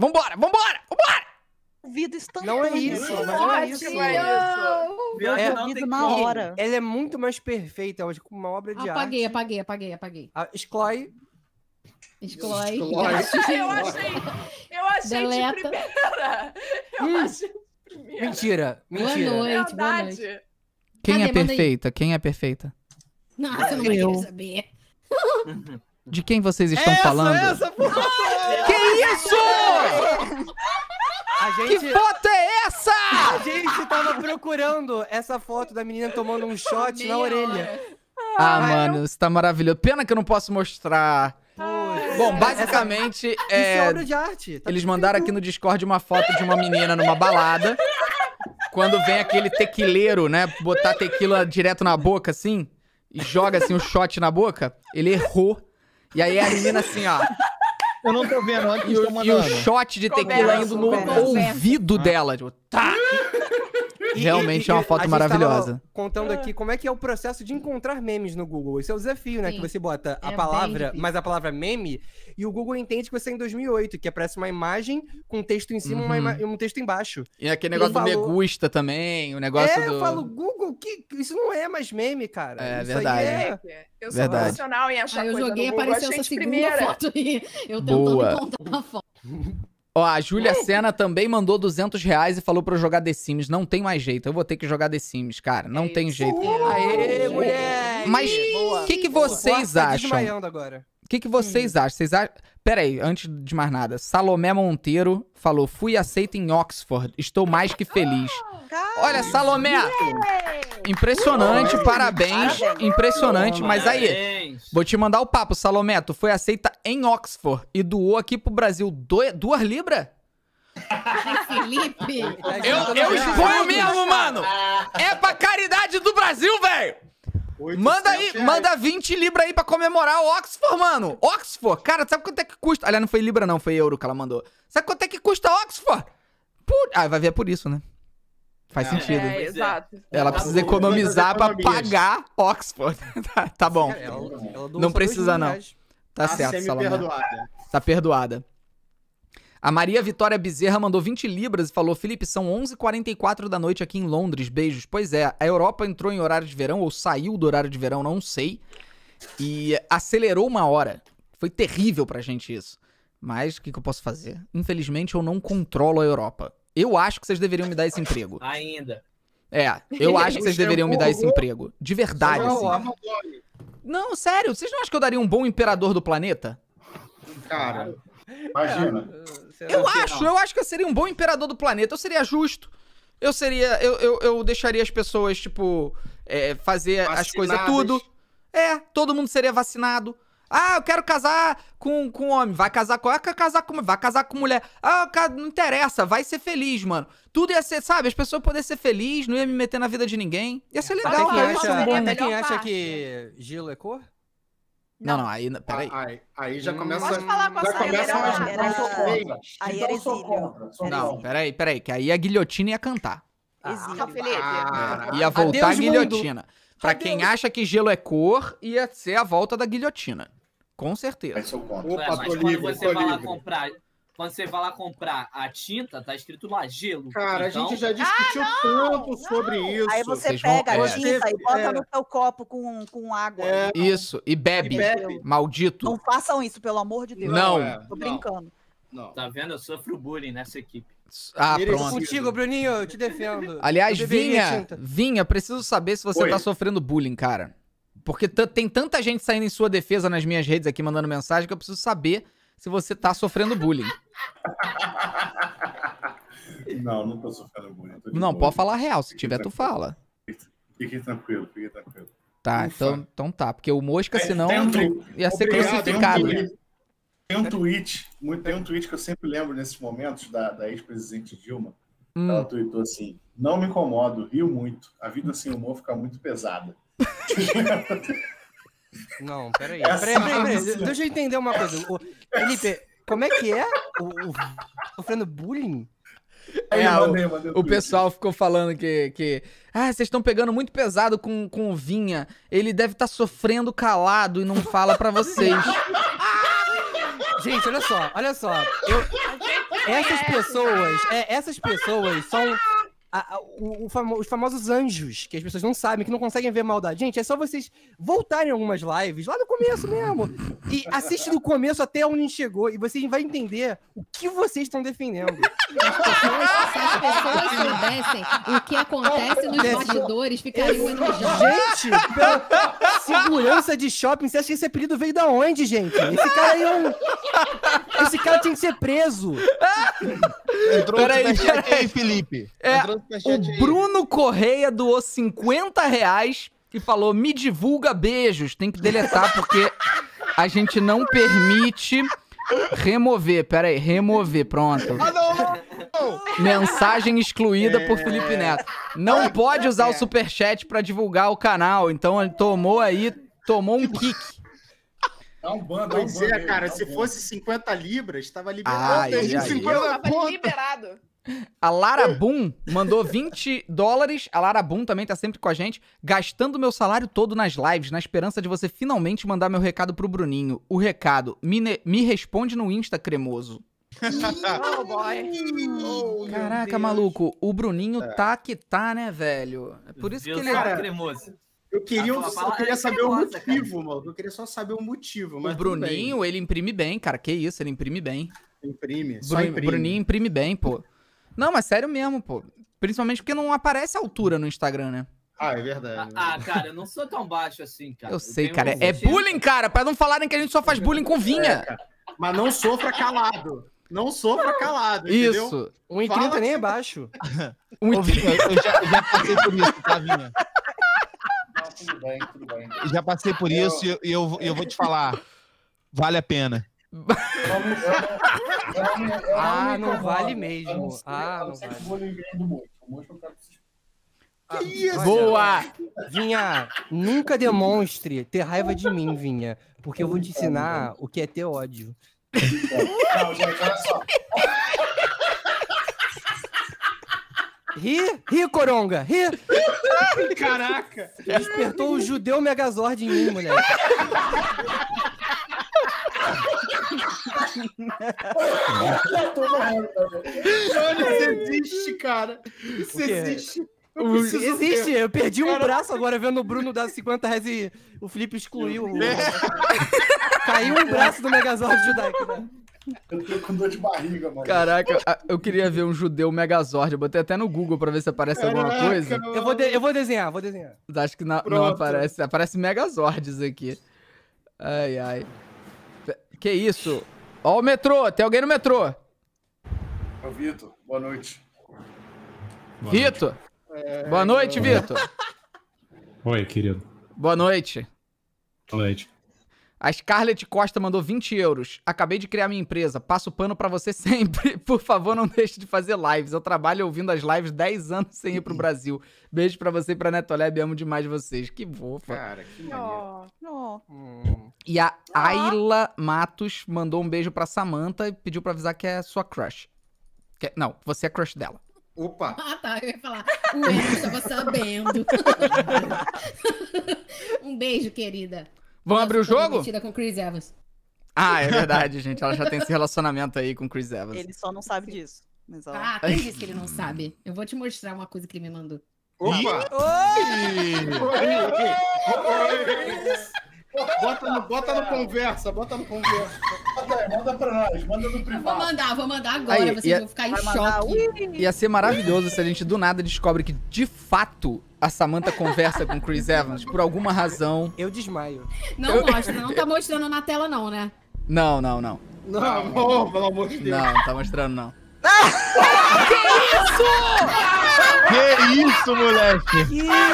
Vida instantânea. Não é isso, mas não é isso. Vida na hora. Ela é muito mais perfeita, hoje com uma obra de arte. Apaguei. Exclui. Exclui. Eu achei Deleta. de primeira. Eu achei de primeira. Mentira. Boa noite. Verdade. Quem Cadê? é Manda aí. perfeita? Quem é perfeita? Não, você não vai querer saber. De quem vocês estão falando? Porra! Que isso? Que foto é essa? A gente tava procurando essa foto da menina tomando um shot na orelha. Mano, isso tá maravilhoso. Pena que eu não posso mostrar. Bom, basicamente, Isso é obra de arte. Tá eles mandaram aqui no Discord uma foto de uma menina numa balada. Quando vem aquele tequileiro, né? Botar tequila direto na boca, assim, e joga, assim, o shot na boca. Ele errou. E aí a menina, assim, ó. Eu não tô vendo onde E o shot de tequila indo no ouvido dela. Tipo, tá! Realmente é uma foto maravilhosa. Tava contando aqui como é que é o processo de encontrar memes no Google. Esse é o desafio, né? Sim. Que você bota a É palavra, bem mas a palavra meme, e o Google entende que você é em 2008, que aparece uma imagem com um texto em cima e um texto embaixo. E aquele negócio do me gusta também, o negócio do... Eu falo, Google, isso não é mais meme, cara. É Isso verdade. Aí Eu sou Verdade. profissional em achar Aí eu coisa joguei e no Google. apareceu Achei essa de segunda primeira. foto aí. Eu Boa. tentando encontrar a foto. Ó, a Júlia Sena também mandou R$200 e falou pra eu jogar The Sims. Não tem mais jeito, eu vou ter que jogar The Sims, cara. Não tem jeito. Aê, mulher! Mas o que vocês Tá acham? desmaiando agora. O que vocês acham? Vocês acham... Pera aí, antes de mais nada. Salomé Monteiro falou, fui aceita em Oxford, estou mais que feliz. Olha, Salomé, impressionante, parabéns, impressionante. Mas aí, vou te mandar o papo, Salomé, tu foi aceita em Oxford e doou aqui pro Brasil 2 libras? Ai, Felipe. Eu exponho mesmo, mano. É pra caridade do Brasil, velho. Manda aí, manda 20 libras aí pra comemorar o Oxford, mano. Oxford, cara, sabe quanto é que custa? Aliás, não foi libra não, foi euro que ela mandou. Sabe quanto é que custa Oxford? Vai ver por isso, né? Faz sentido. Exato. Ela precisa economizar pra pagar Oxford. Tá bom. Ela doou Não só precisa, não. R$2.000. Tá certo, Salomé. Semi-perdoada. Tá perdoada. A Maria Vitória Bezerra mandou 20 libras e falou, Felipe, são 11h44 da noite aqui em Londres, beijos. Pois é, a Europa entrou em horário de verão, ou saiu do horário de verão, não sei, e acelerou 1 hora. Foi terrível pra gente isso. Mas o que eu posso fazer? Infelizmente eu não controlo a Europa. Eu acho que vocês deveriam me dar esse emprego. Ainda. Eu acho que vocês deveriam me dar esse emprego. De verdade, assim. Não, Não, sério, vocês não acham que eu daria um bom imperador do planeta? cara, imagina. Eu acho que eu seria um bom imperador do planeta. Eu seria justo. Eu deixaria as pessoas, tipo, fazer as coisas tudo. Todo mundo seria vacinado. Ah, eu quero casar com homem. Vai casar com... Vai casar com mulher. Ah, não interessa. Vai ser feliz, mano. Tudo ia ser, sabe? As pessoas poderiam ser felizes, não ia me meter na vida de ninguém. Ia ser legal, cara. Quem acha que gelo é cor? Não, aí... Peraí. Aí já começa... Pode falar com a já começa Aí era exílio. Não, peraí. Que aí a guilhotina ia cantar. Exílio, Felipe. Ia voltar a Adeus, guilhotina. Pra Adeus. quem acha que gelo é cor, ia ser a volta da guilhotina. Com certeza. Aí sou contra. Ué, Opa, mas tô quando livre, você tô vai lá livre. comprar, quando você vai lá comprar a tinta, tá escrito lá gelo. Cara, Então, a gente já discutiu tanto sobre isso. Aí você Vocês vão- pega a é. tinta e bota no seu copo com água. Isso. E bebe. Maldito. Não façam isso, pelo amor de Deus. Não. Tô brincando. Não. Tá vendo? Eu sofro bullying nessa equipe. Ah, Merecido. pronto. Contigo, Bruninho, eu te defendo. Aliás, Eu beberia Vinha, tinta. Vinha, preciso saber se você Oi. tá sofrendo bullying, cara. Porque tem tanta gente saindo em sua defesa nas minhas redes aqui, mandando mensagem, que eu preciso saber se você tá sofrendo bullying. Não tô sofrendo bullying. tô de Não, boa. pode falar a real. Se tiver, tu fala. Fique tranquilo, fique tranquilo. Tá, Ufa. então tá. Porque o Mosca, senão, Tem um tu- ia ser Obrigado, crucificado. Tem um tweet que eu sempre lembro nesses momentos da ex-presidente Dilma. Ela tweetou assim: não me incomodo, rio muito. A vida sem humor fica muito pesada. Não, peraí. Essa Peraí. música. Deixa eu entender uma coisa. Felipe, como é que é? Sofrendo bullying? Aí É, eu mandei um O tweet. pessoal ficou falando que vocês estão pegando muito pesado com o Vinha. Ele deve estar sofrendo calado e não fala pra vocês. Gente, olha só. Essas pessoas são os famosos anjos, que as pessoas não sabem, que não conseguem ver maldade. Gente, é só vocês voltarem algumas lives, lá no começo mesmo, e assiste do começo até onde chegou, e vocês vão entender o que vocês estão defendendo. Se as pessoas soubessem o que acontece nos bastidores, ficariam enojadas. Gente, segurança de shopping, você acha que esse apelido veio da onde, gente? Esse cara tinha que ser preso. Entrou Peraí, no superchat peraí. aí, Felipe. É, Entrou no O superchat aí. Bruno Correia doou R$50 e falou: me divulga beijos. Tem que deletar porque a gente não permite remover. Pera aí, remover, pronto. Ah, não. Mensagem excluída por Felipe Neto. Não pode usar o superchat pra divulgar o canal. Então ele tomou um kick. Dá um ban, Pois dá um ban é, nele, cara, dá um se ban. fosse 50 libras, tava Ai, liberado. ai, ai. 50 Tava conto. liberado. A Lara Boom mandou $20. A Lara Boom também tá sempre com a gente, gastando meu salário todo nas lives, na esperança de você finalmente mandar meu recado pro Bruninho. O recado: me responde no Insta, cremoso. Oh, boy. Caraca, maluco, o Bruninho tá que tá, né, velho? É por isso que Viu ele... só, Cara, cremoso. Eu queria, A fala eu queria é saber o cremosa, motivo, mano. Eu queria só saber o motivo. Mas O tudo bem. Bruninho, ele imprime bem, cara. Que isso, ele imprime bem. Imprime, só imprime. Bruninho imprime bem, pô. Não, mas sério mesmo, pô. Principalmente porque não aparece a altura no Instagram, né? Ah, é verdade. Cara, eu não sou tão baixo assim, cara. Eu sei, tenho cara. uns É 80. bullying, cara, pra não falarem que a gente só faz bullying com vinha. cara. Mas não sofra calado. Não sofra calado, entendeu? Isso. 1,30 Fala nem que- é baixo. Ô, Vinha, eu já passei por isso, tá, Vinha? Não, tudo bem, tudo bem. Já passei por isso e eu vou te falar. Vale a pena. Ah, não incomodo. vale A mesmo. não ser- Ah, a não ser que vale. o bullying venha do Mosca. O Mosca eu quero que Que isso? Boa! Vinha, nunca demonstre ter raiva de mim, Vinha. Porque eu vou te ensinar o que é ter ódio. Não, gente, olha só. Ri, Coronga, ri! Caraca! Despertou o judeu Megazord em mim, moleque. Olha, isso existe, cara. Isso O quê? existe. Eu preciso Existe, ver. eu perdi um braço agora vendo o Bruno dar R$50 e o Felipe excluiu. Caiu um braço do Megazord judaico, né? Eu tô com dor de barriga, mano. Caraca, eu queria ver um judeu Megazord. Eu botei até no Google pra ver se aparece alguma Caraca, coisa. Eu vou desenhar, Acho que não Pronto. aparece. Aparece Megazords aqui. Ai, ai. Que isso? Ó o metrô, tem alguém no metrô. Ô, Vitor, boa noite. Vitor. Boa noite, Vitor. Oi, querido. Boa noite. Boa noite. A Scarlett Costa mandou 20 euros. Acabei de criar minha empresa. Passo pano pra você sempre. Por favor, não deixe de fazer lives. Eu trabalho ouvindo as lives 10 anos sem ir pro Brasil. Beijo pra você e pra Netolab. Amo demais vocês. Que fofa. Cara, que maneiro. E a Ayla Matos mandou um beijo pra Samantha e pediu pra avisar que é sua crush. Não, você é crush dela. Opa. Ah, tá. Eu ia falar. O Emerson estava sabendo. Um beijo, querida. Vamos abrir o jogo? Comprometida com Chris Evans. Ah, é verdade, gente. Ela já tem esse relacionamento aí com Chris Evans. Ele só não sabe disso. Mas, ó. Ah, quem disse que ele não sabe? Eu vou te mostrar uma coisa que ele me mandou. Opa. Bota no conversa, bota no conversa. Manda pra nós, manda no privado. Vou mandar agora, Aí, vocês vão ficar em choque. Ia ser maravilhoso se a gente do nada descobre que, de fato, a Samantha conversa com Chris Evans por alguma razão. Eu desmaio. Não mostra, não tá mostrando na tela não, né? Não. Não, pelo amor de Deus. Não tá mostrando, não. Que isso, moleque?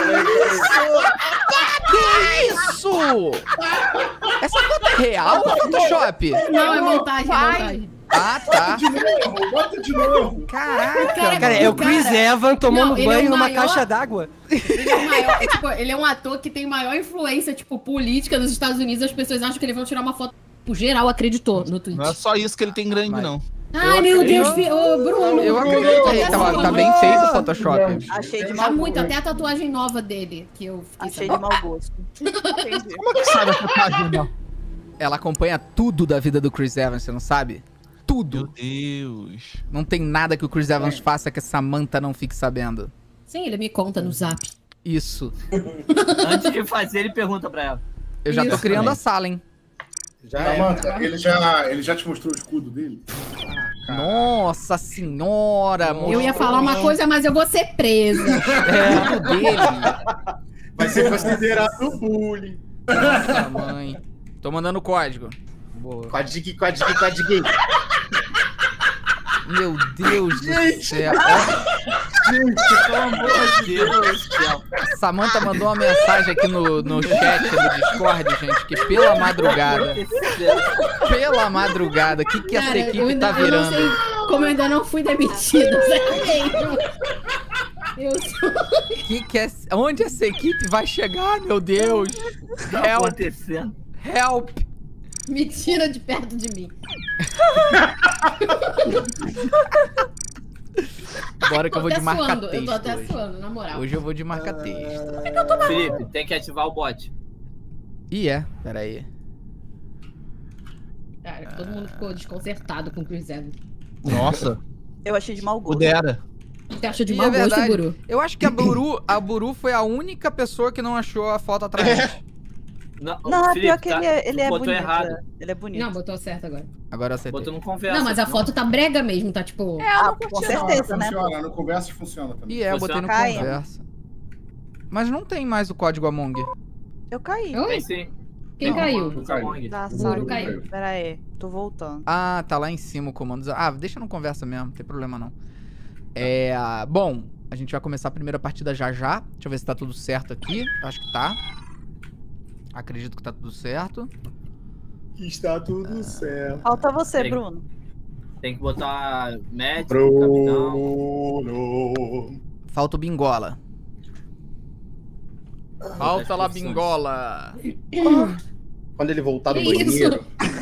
Que isso? Essa foto é real ou Photoshop? Não, é montagem, é montagem. Ah, tá. Bota de novo. Caraca. Cara, é o Chris Evans tomando Não, ele banho é o numa maior- caixa d'água. Ele é o maior, ele é um ator que tem maior influência, tipo, política nos Estados Unidos. As pessoas acham que eles vão tirar uma foto. Tipo, geral acreditou no tweet. Não é só isso que ele tem grande, não. Ai, meu Deus, ô, Bruno. Eu acreditei. Tá bem feito o Photoshop. Achei de Tá mau muito, gosto. até a tatuagem nova dele, que eu fiquei Achei sabendo. de mau gosto. Entendi. Como é que sabe essa página? Ela acompanha tudo da vida do Chris Evans, você não sabe? Meu Tudo. Deus. Não tem nada que o Chris Evans faça que a Samantha não fique sabendo. Sim, ele me conta no zap. Isso. Antes de fazer, ele pergunta pra ela. Eu já tô Isso, criando também. a sala, hein? Samantha, ele já te mostrou o escudo dele? Nossa senhora, Eu ia falar uma coisa, mas eu vou ser presa. mostrou dele. Vai ser considerado bullying. Nossa, mãe. Tô mandando o código. Quadiguinho. Meu Deus do céu. Gente, pelo amor de Deus. Samantha mandou uma mensagem aqui no chat do Discord, gente, que pela madrugada. Pela madrugada, o que essa equipe tá eu não virando? sei como eu ainda não fui demitida. Eu sou... Onde essa equipe vai chegar, meu Deus? Tá Help, acontecendo. help. Me tira de perto de mim. Bora que eu vou de marca suando, eu texto tô até hoje. suando, na moral. Hoje eu vou de marca texto. Felipe, tem que ativar o bot. Pera aí. Cara, todo mundo ficou desconcertado com o Chris Evans. Nossa, Eu achei de mau gosto. pudera. Você acha de E mau é gosto, verdade. Guru? Eu acho que a Buru foi a única pessoa que não achou a foto atraente. Não, Felipe, pior que tá- ele é botou bonito. errado. Ele é bonito. Não, botou certo agora. Agora eu acertei. Botou no conversa. Não, mas a foto tá brega mesmo, tá tipo... É, eu não com curti, certeza, não. né? Funciona, no conversa funciona também. E eu botei no Cai. conversa. Mas não tem mais o código Among. Eu caí. Oi? Tem sim. Quem Não, caiu? não caiu. Tá, Guru sabe? caiu. Pera aí, tô voltando. Ah, tá lá em cima o comando. Ah, deixa no conversa mesmo, não tem problema não. Bom, a gente vai começar a primeira partida já já. Deixa eu ver se tá tudo certo aqui. Acho que tá. Acredito que tá tudo certo. Está tudo certo. Falta você, Tem- Bruno. Tem que botar médico, capitão. Bruno. Falta o Bingola. Falta lá, profissões. Bingola. Quando ele voltar do Que isso? banheiro.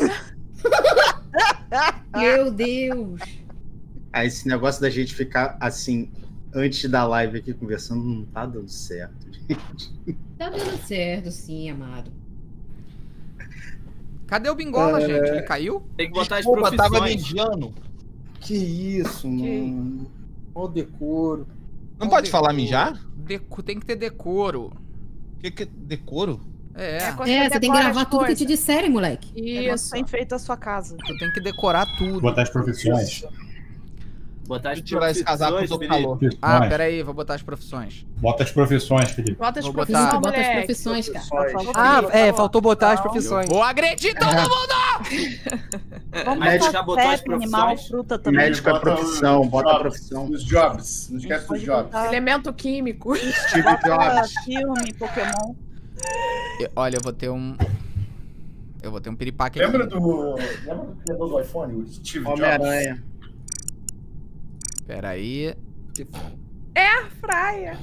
Meu Deus. Aí esse negócio da gente ficar assim, antes da live aqui conversando, não tá dando certo, gente. Tá dando certo, sim, amado. Cadê o Bingola, gente? Ele caiu? Tem que botar as Desculpa, tava profissões. mediano. Que isso, mano. Olha o decoro. Não pode falar mijar? Tem que ter decoro. Que decoro? É, quando É, você tem que decora gravar as tudo que coisas. te disserem, moleque. É Isso. você enfeita a sua casa. tu tem que decorar tudo. Botar as profissões. Botar as Deixa eu tirar esse casaco, eu tô com Felipe. calor. Ah, Profissões. pera aí, vou botar as profissões. Bota as profissões, Felipe. Bota as Vou profissões, botar- Bota as moleque. profissões, cara. Faltou botar as profissões. Vou agredir todo mundo! Vamos Médico botar já botou as CEP, animal, profissões? fruta também. Médico é profissão, bota a jobs, profissão. Os jobs. Não esquece dos Pode jobs. botar- Elemento químico. Steve Bota Jobs. filme, Pokémon. Olha, eu vou ter um... Eu vou ter um piripaque aqui. Lembra do criador do iPhone, o Steve Jobs? Homem-Aranha. Pera aí. Fraia.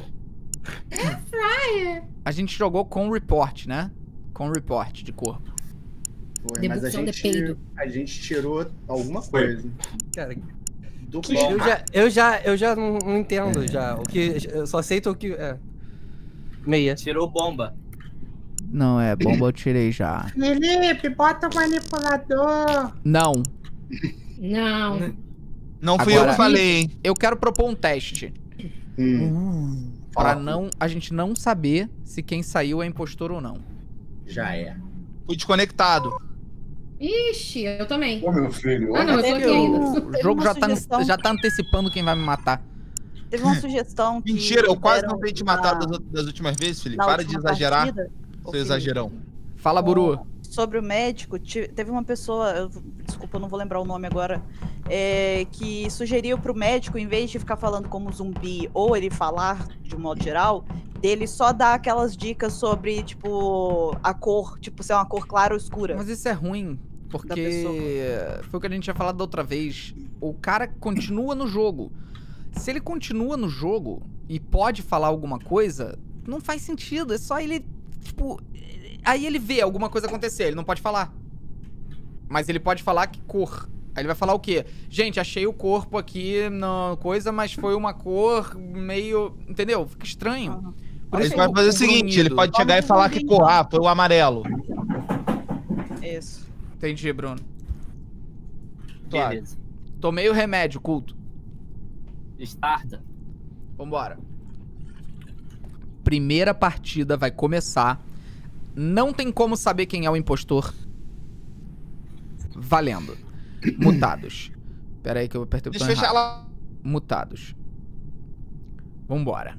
A gente jogou com report, né? Com report de corpo. Foi, mas a gente tirou alguma coisa. Cara, Do eu já não entendo já. O que, eu só aceito o que... Meia. Tirou bomba. Não, bomba eu tirei já. Felipe, bota o manipulador. Não. Não. Não fui eu que falei, hein? Eu quero propor um teste. Pra a gente não saber se quem saiu é impostor ou não. Já é. Fui desconectado. Ixi, eu também. Ô, meu filho. Ah, não, eu tô aqui ainda. O jogo já tá antecipando quem vai me matar. Teve uma sugestão que... Mentira, eu quase não deram tenho te matado das últimas vezes, Felipe. na Para de última exagerar, partida, seu exagerão. Fala, Buru. Sobre o médico, teve uma pessoa, desculpa, eu não vou lembrar o nome agora, que sugeriu pro médico, em vez de ficar falando como zumbi ou ele falar de um modo geral, dele só dar aquelas dicas sobre, tipo, a cor, tipo, se é uma cor clara ou escura. Mas isso é ruim, porque foi o que a gente tinha falado da outra vez. O cara continua no jogo. Se ele continua no jogo e pode falar alguma coisa, não faz sentido. É só ele, tipo... Aí ele vê alguma coisa acontecer, ele não pode falar. Mas ele pode falar que cor. Aí ele vai falar o quê? Gente, achei o corpo aqui na coisa, mas foi uma cor meio... Entendeu? Fica estranho. Ele vai fazer o seguinte, ele pode chegar e falar que cor, foi o amarelo. Isso. Entendi, Bruno. Beleza. Tomei o remédio, culto. Starta. Vambora. Primeira partida vai começar. Não tem como saber quem é o impostor. Valendo. Mutados. Pera aí que eu apertei o botão Deixa eu fechar errado. lá. Mutados. Vambora.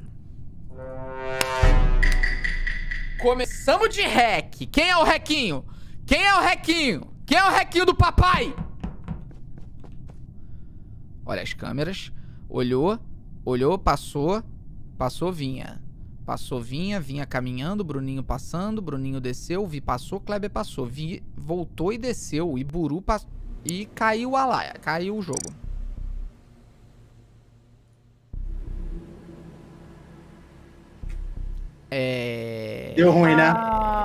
Começamos de rec. Quem é o requinho? Quem é o requinho? Quem é o requinho do papai? Olha as câmeras. Olhou, passou, vinha. Passou, vinha caminhando, Bruninho passando, Bruninho desceu, Vi passou, Kleber passou, Vi voltou e desceu, e Buru passou, e caiu caiu o jogo. Deu ruim, né?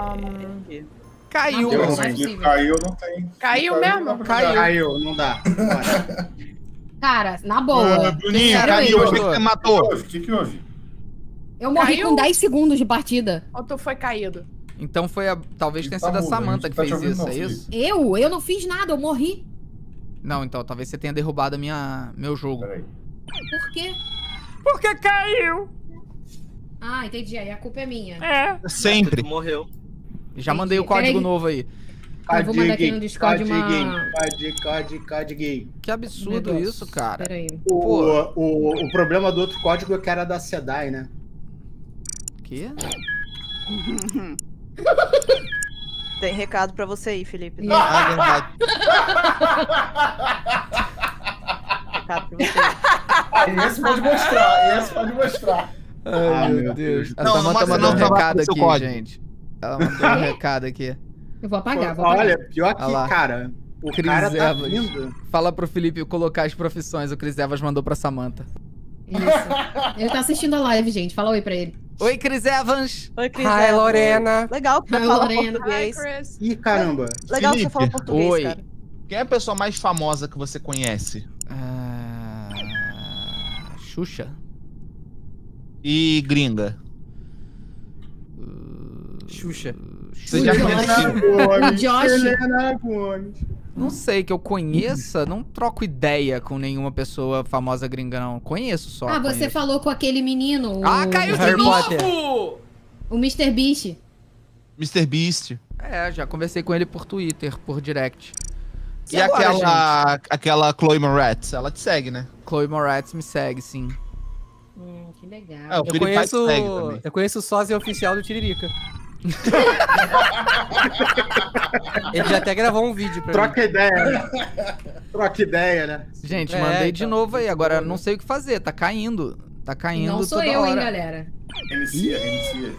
Caiu. Deu ruim. Caiu, não tem. Caiu mesmo? Caiu, não dá. Cara, na boa. Bruninho, Sério caiu, mesmo. o que você matou? O que houve? Eu morri Caiu? com 10 segundos de partida. Ou tu foi caído? Então foi talvez tenha Tá sido a mudo, Samantha a que gente tá fez te ouvindo, isso, não, é isso? Eu não fiz nada, eu morri. Não, então talvez você tenha derrubado meu jogo. Peraí. Por quê? Porque caiu. Ah, entendi. Aí a culpa é minha. Sempre. Tu morreu. Já mandei o Entendi. código Peraí. novo aí. Eu vou mandar aqui no Discord uma... Código. Que absurdo Negócio. isso, cara. Pera aí. O problema do outro código é que era da SEDAI, né? Quê? Tem recado pra você aí, Felipe. Ah, verdade. Recado pra você aí. Esse pode mostrar. Ai, meu meu Deus. A Não, não Samantha mostra mandou um não, recado vai pro seu aqui, código. gente. Ela mandou um recado aqui. Eu vou apagar, vou apagar. Olha, pior que, Olha lá. cara, o Cris cara tá Evans. vindo. Fala pro Felipe colocar as profissões. O Cris Evans mandou pra Samantha. Isso. Ele tá assistindo a live, gente. Fala oi pra ele. Oi, Cris Evans. Oi, Cris. Hi, Lorena. Legal que você Hi, fala Lorena. Hi, português. Chris. Ih, caramba. Legal que você Felipe. fala português, Oi. cara. Quem é a pessoa mais famosa que você conhece? Xuxa. E gringa? Xuxa. Você já Josh. conheceu? Josh. Selena Gomes. Não sei, que eu conheça, não troco ideia com nenhuma pessoa famosa gringa, não. Conheço só. Ah, você conheço. falou com aquele menino. Ah, caiu de Harry Potter. novo! O Mr. Beast. Mr. Beast. É, já conversei com ele por Twitter, por direct. E agora, aquela Chloe Moretz, ela te segue, né? Chloe Moretz me segue, sim. Que legal. É, o Eu PewDiePie te segue também. conheço o sósia oficial do Tiririca. Ele já até gravou um vídeo pra mim. Troca ideia, né? Gente, É, mandei de então. novo aí. Agora não sei o que fazer, tá caindo. Tá caindo Não sou toda eu, hein, hora. galera. Reinicia, reinicia.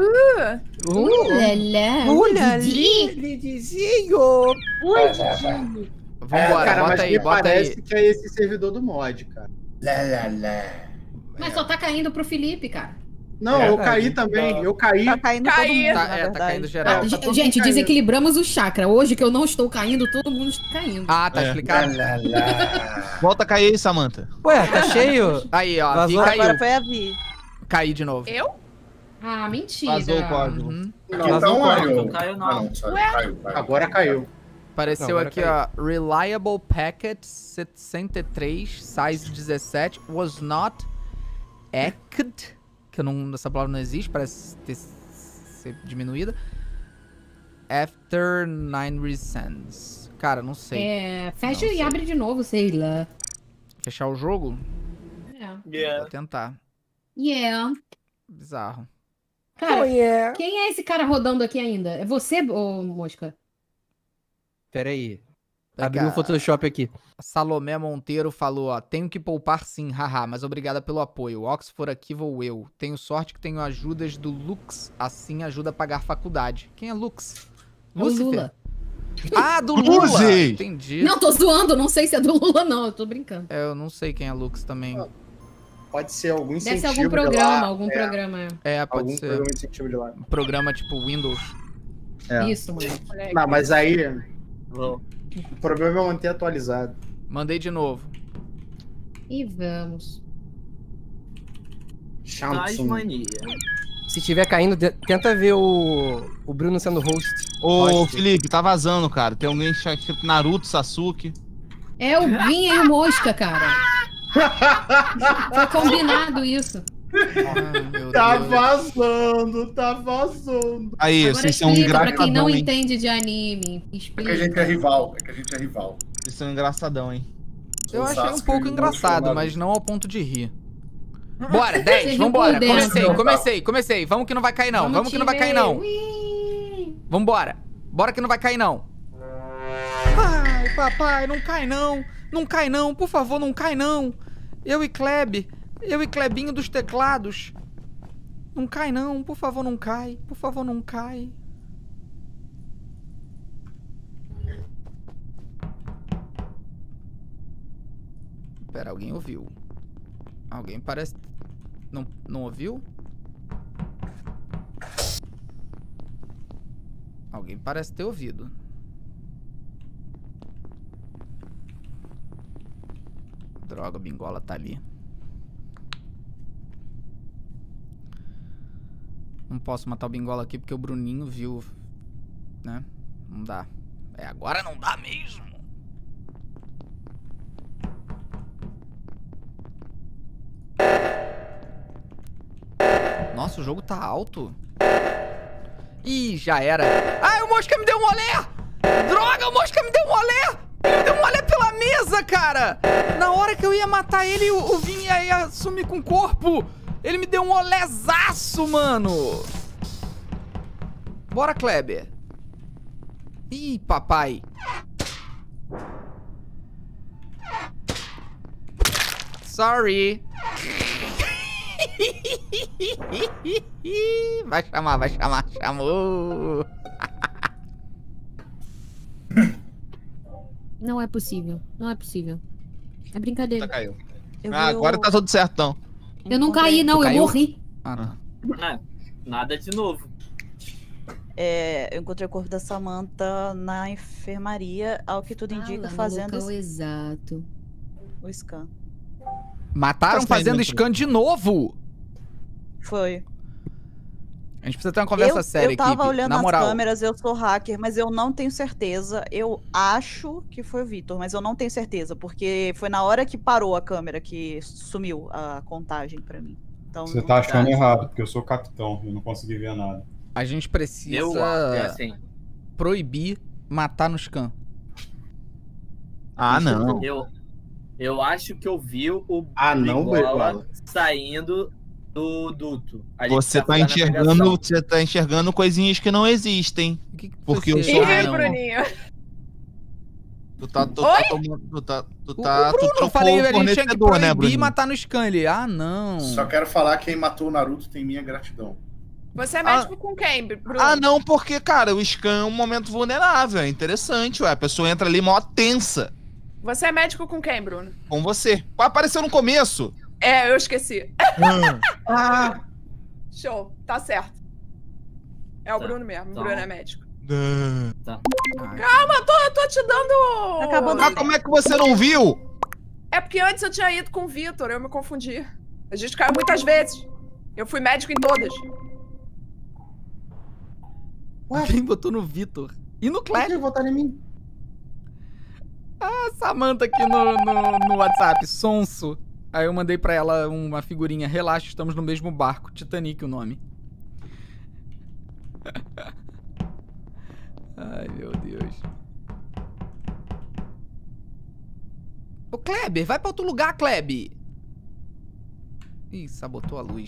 Olha ali, Lidizinho. Vambora, cara, bota mas aí, me bota parece aí. que é esse servidor do mod, cara. Lá, lá, lá. Mas só tá caindo pro Felipe, cara. Não, eu caí também. Eu caí. Tá caindo todo mundo, Tá, na tá verdade. caindo geral. tá todo Gente, mundo desequilibramos o chakra. Hoje que eu não estou caindo, todo mundo está caindo. Ah, tá É. explicado? Lá, lá, lá. Volta a cair aí, Samantha. Ué, tá cheio? Aí, ó, Vazou. Vi caiu. Agora foi a Vi. Caí de novo. Eu? Ah, mentira. Vazou o código. Uhum. Aqui tá um aí, Não caiu, não. Ah, não, sorry. Caiu. Agora caiu. Apareceu Não, agora aqui, ó. Reliable packet 63, size 17, was not hacked. Que eu não, essa palavra não existe, parece ser diminuída. After 9 resends. Cara, não sei. Fecha Não e sei. abre de novo, sei lá. Fechar o jogo? É. Vou tentar. Yeah. Bizarro. Cara, yeah. quem é esse cara rodando aqui ainda? É você, ô Mosca? Pera aí. Legal. Abriu o Photoshop aqui. A Salomé Monteiro falou, ó. Tenho que poupar sim, haha, mas obrigada pelo apoio. Oxford aqui vou eu. Tenho sorte que tenho ajudas do Lux, assim ajuda a pagar faculdade. Quem é Lux? É o Lula. Ah, do Lula! Luzes! Entendi. Não, tô zoando, não sei se é do Lula, não. Eu tô brincando. É, eu não sei quem é Lux também. Pode ser algum Deve incentivo ser algum de programa, lá. algum programa. É, pode Algum ser. programa de incentivo de lá. Programa tipo Windows. É. Isso, mano. Não, mas aí... O problema é manter atualizado. Mandei de novo. E vamos. Samsung. Tasmania. Se tiver caindo, tenta ver o Bruno sendo host. Ô, Host. Felipe, tá vazando, cara. Tem alguém escrito Naruto, Sasuke. É o Vinha e o Mosca, cara. Foi combinado isso. Ai, meu Tá Deus. vazando, tá vazando. Aí, Agora vocês são explica pra quem não engraçadão, hein? entende de anime. É que a Explica. gente é rival. É que a gente é rival. Vocês são engraçadão, hein? Eu achei um Sasuke pouco não engraçado, chama mas Naruto. não ao ponto de rir. Bora, 10, Vocês vambora. não puderam. Comecei. Vamos que não vai cair não. Vamos que não vai cair não. Vambora. Bora que não vai cair não. Ai, papai, não cai não. Não cai não, por favor, não cai não. Eu e Klebinho dos teclados. Não cai não, por favor, não cai. Por favor, não cai. Pera, alguém ouviu. Alguém parece... Não ouviu? Alguém parece ter ouvido. Droga, a bingola tá ali. Não posso matar o bingola aqui porque o Bruninho viu, né? Não dá. É, agora não dá mesmo. Nossa, o jogo tá alto. Ih, já era. Ai, o Mosca me deu um olé! Droga, o Mosca me deu um olé! Ele me deu um olé pela mesa, cara! Na hora que eu ia matar ele, o Vinha ia sumir com o corpo. Ele me deu um olézaço, mano. Bora, Kleber. Ih, papai. Sorry. Vai chamar, chamou. Não é possível. Não é possível. É brincadeira. Caiu. Eu Ah, vi agora o- tá tudo certo, então. Eu não caí, não. Tu Eu caiu? morri. Ah, tá. Ah, nada de novo. Eu encontrei o corpo da Samantha na enfermaria, ao que tudo indica, fazendo local exato. o scan. Mataram Tá fazendo saindo, scan de novo. Foi. A gente precisa ter uma conversa séria, eu tava equipe. olhando Na as moral. câmeras, eu sou hacker, mas eu não tenho certeza. Eu acho que foi o Vitor, mas eu não tenho certeza, porque foi na hora que parou a câmera que sumiu a contagem pra mim. Então, Você não- tá achando errado, porque eu sou capitão, eu não consegui ver nada. A gente precisa É assim. proibir matar no scan. Ah, não. Eu acho que eu vi o não, Bingola Bingola. saindo do duto. A gente Você precisa tá fazer a navegação. enxergando coisinhas que não existem. O que que Porque você- eu sou Ih, não. Bruninho. Tu tá Oi? tomando. Tu O Bruno, trocou falei, o a gente tinha que fornecedor, né, proibir Bruninho? matar no Scanly. Ah, não. Só quero falar que quem matou o Naruto tem minha gratidão. Você é médico com quem, Bruno? Ah, não, porque, cara, o scan é um momento vulnerável. É interessante, ué. A pessoa entra ali mó tensa Você é médico com quem, Bruno? com você. Apareceu no começo. É, eu esqueci. Ah, Show, tá certo. É o Tá, Bruno mesmo, o então. Bruno é médico. Tá. Calma, eu tô te dando... Tá acabando. Ah, como é que você não viu? É porque antes eu tinha ido com o Vitor, eu me confundi. A gente caiu muitas vezes. Eu fui médico em todas. Quem botou no Vitor? E no Por que Kleber? votaram em mim? A Samantha aqui no WhatsApp, sonso. Aí eu mandei pra ela uma figurinha. Relaxa, estamos no mesmo barco. Titanic o nome. Ai, meu Deus. Ô, Kleber, vai pra outro lugar, Kleber. Ih, sabotou a luz.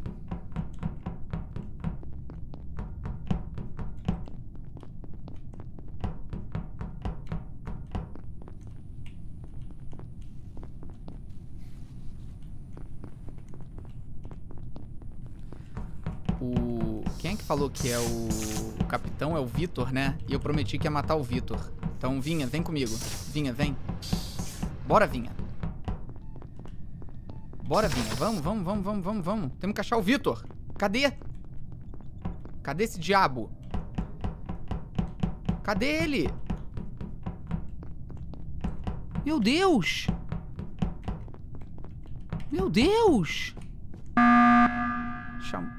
Quem é que falou que é o capitão? É o Vitor, né? E eu prometi que ia matar o Vitor. Então, Vinha, vem comigo. Vinha, vem. Bora, Vinha. Bora, Vinha. Vamos. Temos que achar o Vitor. Cadê? Cadê esse diabo? Cadê ele? Meu Deus! Meu Deus! Chama.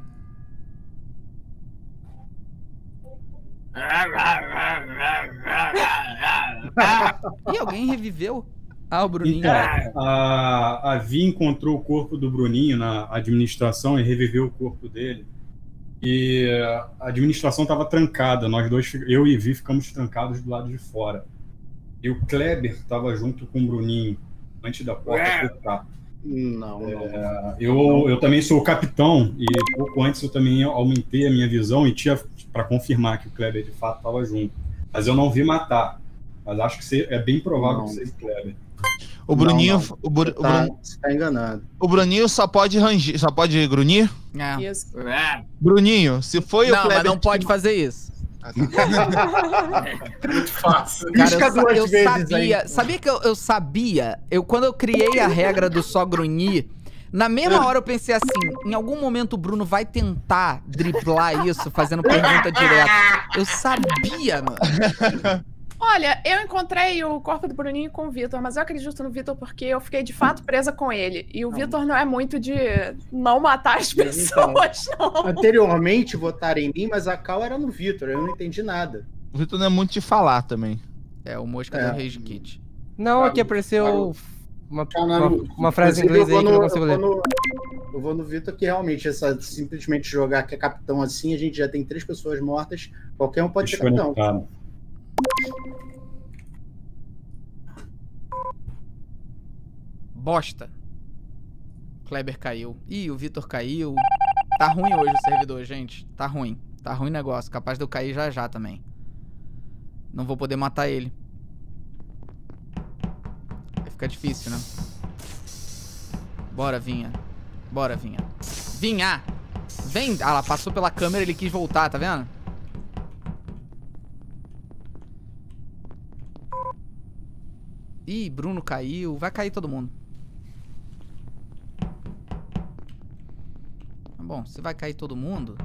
E alguém reviveu? Ah, o Bruninho. Então, a Vi encontrou o corpo do Bruninho na administração e reviveu o corpo dele. E a administração estava trancada. Nós dois, eu e Vi, ficamos trancados do lado de fora. E o Kleber estava junto com o Bruninho antes da porta fechar. Não. Eu também sou o capitão e pouco antes eu também aumentei a minha visão e tinha para confirmar que o Kleber de fato estava junto. Mas eu não vi matar. Mas acho que é bem provável que seja o Kleber. O Bruninho. Você tá enganado. O Bruninho só pode rangir, só pode grunhir? É. Isso. Bruninho, se foi o Não, Kleber. mas não pode fazer isso. Muito fácil. Cara, Pisca duas eu vezes sabia. aí. Sabia que eu sabia? Quando eu criei a regra do só grunhir, na mesma hora eu pensei assim, em algum momento o Bruno vai tentar driblar isso, fazendo pergunta direta. Eu sabia, mano. Olha, eu encontrei o corpo do Bruninho com o Vitor, mas eu acredito no Vitor porque eu fiquei de fato presa com ele. E o Vitor não é muito de não matar as pessoas, não. Anteriormente votaram em mim, mas a cal era no Vitor, eu não entendi nada. O Vitor não é muito de falar também. É, o Mosca do Rage Kit. não, aqui apareceu uma frase em Inclusive, inglês aí que eu não consigo ler. Eu vou no Vitor que realmente simplesmente jogar que é capitão assim, a gente já tem 3 pessoas mortas, qualquer um pode ser capitão. Desconectado. Bosta. Kleber caiu. Ih, o Vitor caiu. Tá ruim hoje o servidor, gente. Tá ruim. Tá ruim o negócio. Capaz de eu cair já também. Não vou poder matar ele. Vai ficar difícil, né? Bora, Vinha. Bora, Vinha. Vinha! Vem! Ah, ela passou pela câmera e ele quis voltar, tá vendo? Ih, Bruno caiu. Vai cair todo mundo. Bom, se vai cair todo mundo...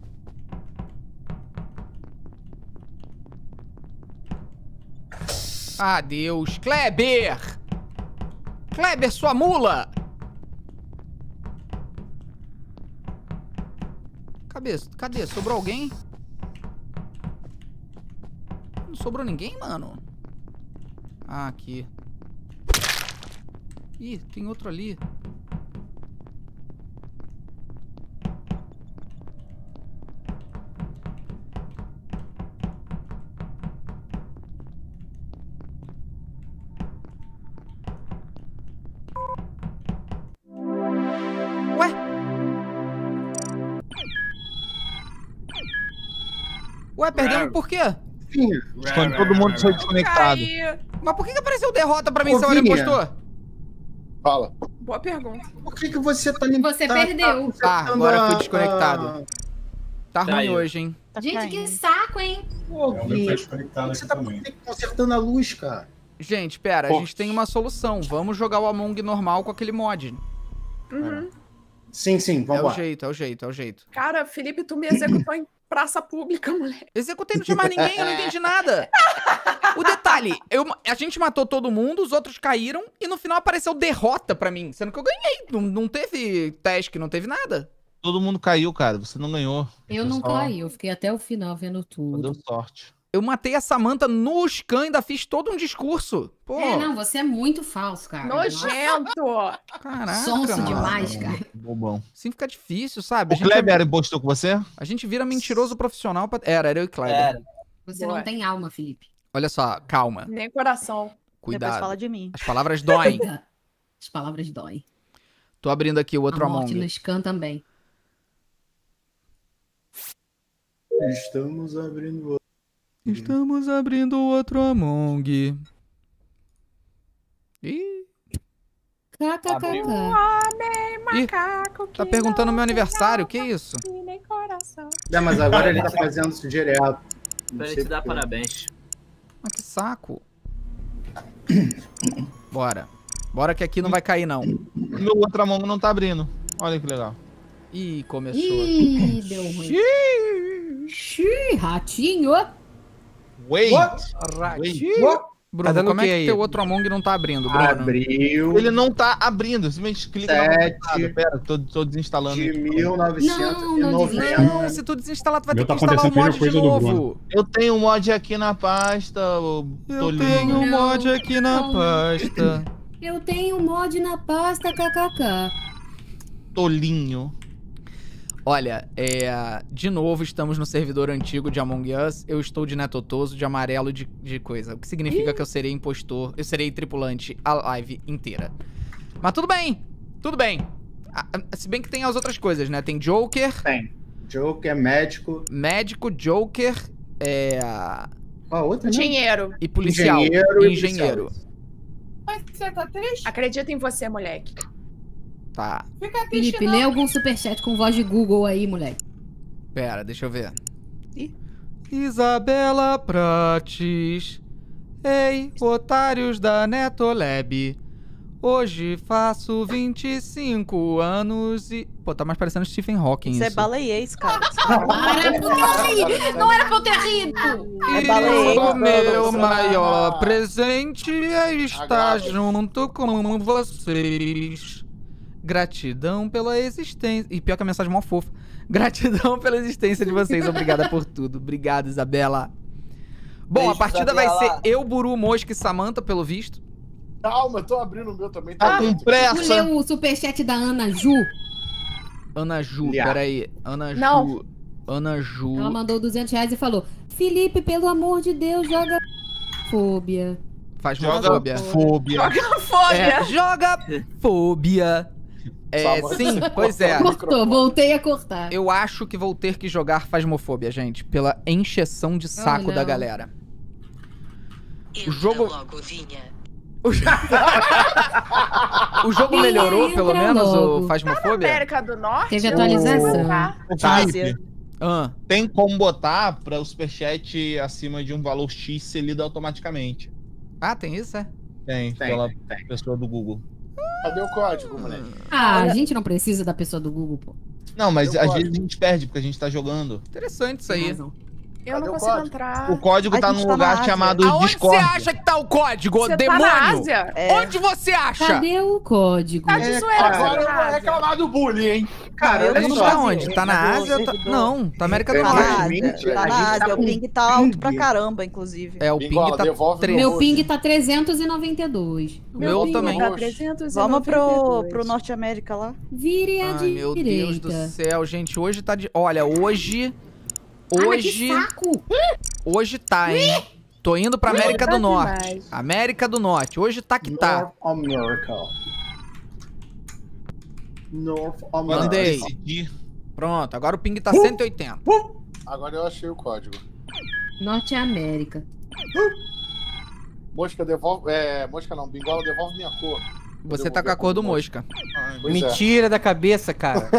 Adeus, Kleber! Kleber, sua mula! Cadê? Sobrou alguém? Não sobrou ninguém, mano? Ah, aqui. Ih, tem outro ali. Ué, perdemos por quê? Quando todo mundo foi desconectado. Mas por que apareceu derrota pra mim, Ô, seu Aurélio Vinha. impostor? Fala. Boa pergunta. Por que você tá limpando? Você perdeu. Tá, agora fui desconectado. Tá ruim Traiu. hoje, hein? Tá Gente, caindo. que saco, hein? Pô, É, o meu Vinha, tá desconectado você aqui tá também. consertando a luz, cara. Gente, pera, a gente tem uma solução. Vamos jogar o Among normal com aquele mod. Uhum. Sim, sim, É vamos o lá. jeito, é o jeito, é o jeito. Cara, Felipe, tu me executou em praça pública, moleque. Executei, não tinha mais ninguém, eu não entendi nada. O detalhe, a gente matou todo mundo, os outros caíram e no final apareceu derrota pra mim, sendo que eu ganhei. Não teve task, não teve nada. Todo mundo caiu, cara. Você não ganhou. Eu não Só caí, eu fiquei até o final vendo tudo. deu sorte. Eu matei a Samantha no Scan e ainda fiz todo um discurso. Pô, É, não, você é muito falso, cara. Nojento. caraca, Sonso mano. demais, cara. Bobão. Assim fica difícil, sabe? O Kleber era impostor com você? A gente vira mentiroso profissional pra... Era eu e Kleber. Era. Você Boa. não tem alma, Felipe. Olha só, calma. Nem coração. Depois Cuidado. fala de mim. As palavras doem. As palavras doem. Tô abrindo aqui o outro A morte Among. no Scan também. Estamos abrindo. Estamos abrindo o outro Among. Ih, KKKK. Homem, macaco, que tá perguntando não meu tem aniversário, que alma isso? e nem coração. É, mas agora ele tá fazendo isso direto. Não Pra sei gente dar porquê. parabéns. Ah, que saco. Bora. Bora que aqui não vai cair, não. Meu outro Among não tá abrindo. Olha que legal. Ih, começou. Ih, deu ruim. Xiii, ratinho. Wait. Bruno, Tá dando como o é quê que aí? teu outro Among não tá abrindo, Bruno? Abriu Ele não tá abrindo. Simplesmente clica na 7 parada. Pera, tô desinstalando. de aqui. 1990. Não, se tu desinstalar, tu vai Meu ter que tá instalar o acontecendo a mod mesma de coisa do novo. Eu tenho um mod aqui na pasta, ô Eu Tolinho. tenho um Não, mod aqui na não. pasta. Eu tenho mod na pasta KKK. Tolinho. Olha, de novo estamos no servidor antigo de Among Us. Eu estou de netotoso, de amarelo, de coisa. O que significa que eu serei impostor, eu serei tripulante a live inteira. Mas tudo bem, tudo bem. Se bem que tem as outras coisas, né? Tem Joker, Tem. Joker, médico. médico, Joker, Qual a outra, né? Dinheiro. e policial. Engenheiro e Engenheiro. policial. Mas você tá triste? Acredito em você, moleque. Tá, Fica triste, Felipe, não. lê algum superchat com voz de Google aí, moleque. pera, deixa eu ver. Isabela Prates. Ei, otários da Netolab. Hoje faço 25 anos e... Pô, tá mais parecendo Stephen Hawking Você é isso. baleiês, cara. Para, porque eu ri. Não era pra eu ter rido. É baleia. E o meu maior presente é estar junto com vocês. Gratidão pela existência... E pior que a mensagem é mó fofa. Gratidão pela existência de vocês. Obrigada por tudo. Obrigado, Isabela. Bom, Beijo, a partida vai Isabela. ser eu, Buru, Mosca e Samantha, pelo visto. Calma, eu tô abrindo o meu também. Tá com Tu pressa. leu o superchat da Ana Ju? Ana Ju, Liá. peraí. Ana Ju. Não. Ana Ju. Ela mandou R$200 e falou: Felipe, pelo amor de Deus, joga fóbia. Faz Joga fóbia. fóbia. Fóbia. Joga fóbia. Samantha. Sim, pois é. Cortou, voltei a cortar. Eu acho que vou ter que jogar Phasmophobia, gente, pela encheção de saco não. da galera. Entra jogo- logo, Vinha. O jogo melhorou, Entra pelo menos, logo. o Phasmophobia? América do Norte? Teve atualização. Tá. Felipe, Ah, tem como botar para o superchat acima de um valor X ser lido automaticamente. ah, tem isso, é? Tem, pela pessoa do Google. Cadê o código, moleque? Ah, a gente não precisa da pessoa do Google, pô. Não, mas Eu às gosto. vezes a gente perde porque a gente tá jogando. Interessante isso Tem aí. razão. Eu Cadê não o consigo código? entrar. O código A tá gente num tá na lugar Ásia. chamado Aonde Discord. você acha que tá o código, Você demônio? tá na Ásia? Onde você acha? Cadê o código? Tá de zoeira, Agora você eu tá na vou Ásia. reclamar do bullying, hein? Cara, Eu A olha gente não só. tá tô onde? Tá na no Ásia? Tá... servidor. Não, tá América do Tá na Norte. Ásia. Tá na Ásia. O ping tá alto pra caramba, inclusive. É, o Bingola, ping tá devolve 3. Meu ping tá 392. O meu ping também. Tá 392. Vamos pro Norte América lá. Vire à Ai, meu Deus do direita. céu, gente, hoje tá de... Olha, hoje... Ai, mas que Hoje... saco! Hoje tá, hein? Tô indo pra América tá do Norte. demais. América do Norte. Hoje tá que tá. North America. North Pode America. Mandei. decidir. Pronto, agora o ping tá 180. Agora eu achei o código. Norte América. Mosca devolve. Mosca não, Bingola devolve minha cor. Você tá com a cor do Mosca. Mentira da cabeça, cara.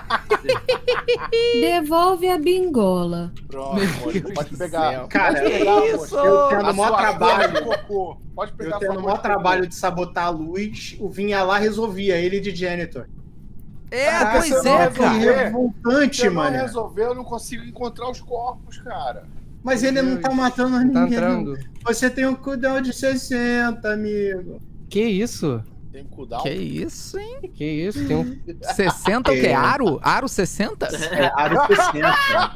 Devolve a Bingola. Pronto, Mosca, pode pegar. Cara, pode pegar, isso? Eu tendo o maior trabalho. Pode pegar Eu tendo o maior trabalho de sabotar a luz, o Vinha lá resolvia, ele de janitor. Caraca, pois é, cara. Revoltante, mano. Não resolveu, eu não consigo encontrar os corpos, cara. Mas ele não tá matando ninguém. entrando. Você tem um cooldown de 60, amigo. Que isso? Tem cooldown? Que isso, hein? Que isso? Tem um... 60 o quê? Aro? Aro 60? É, aro 60.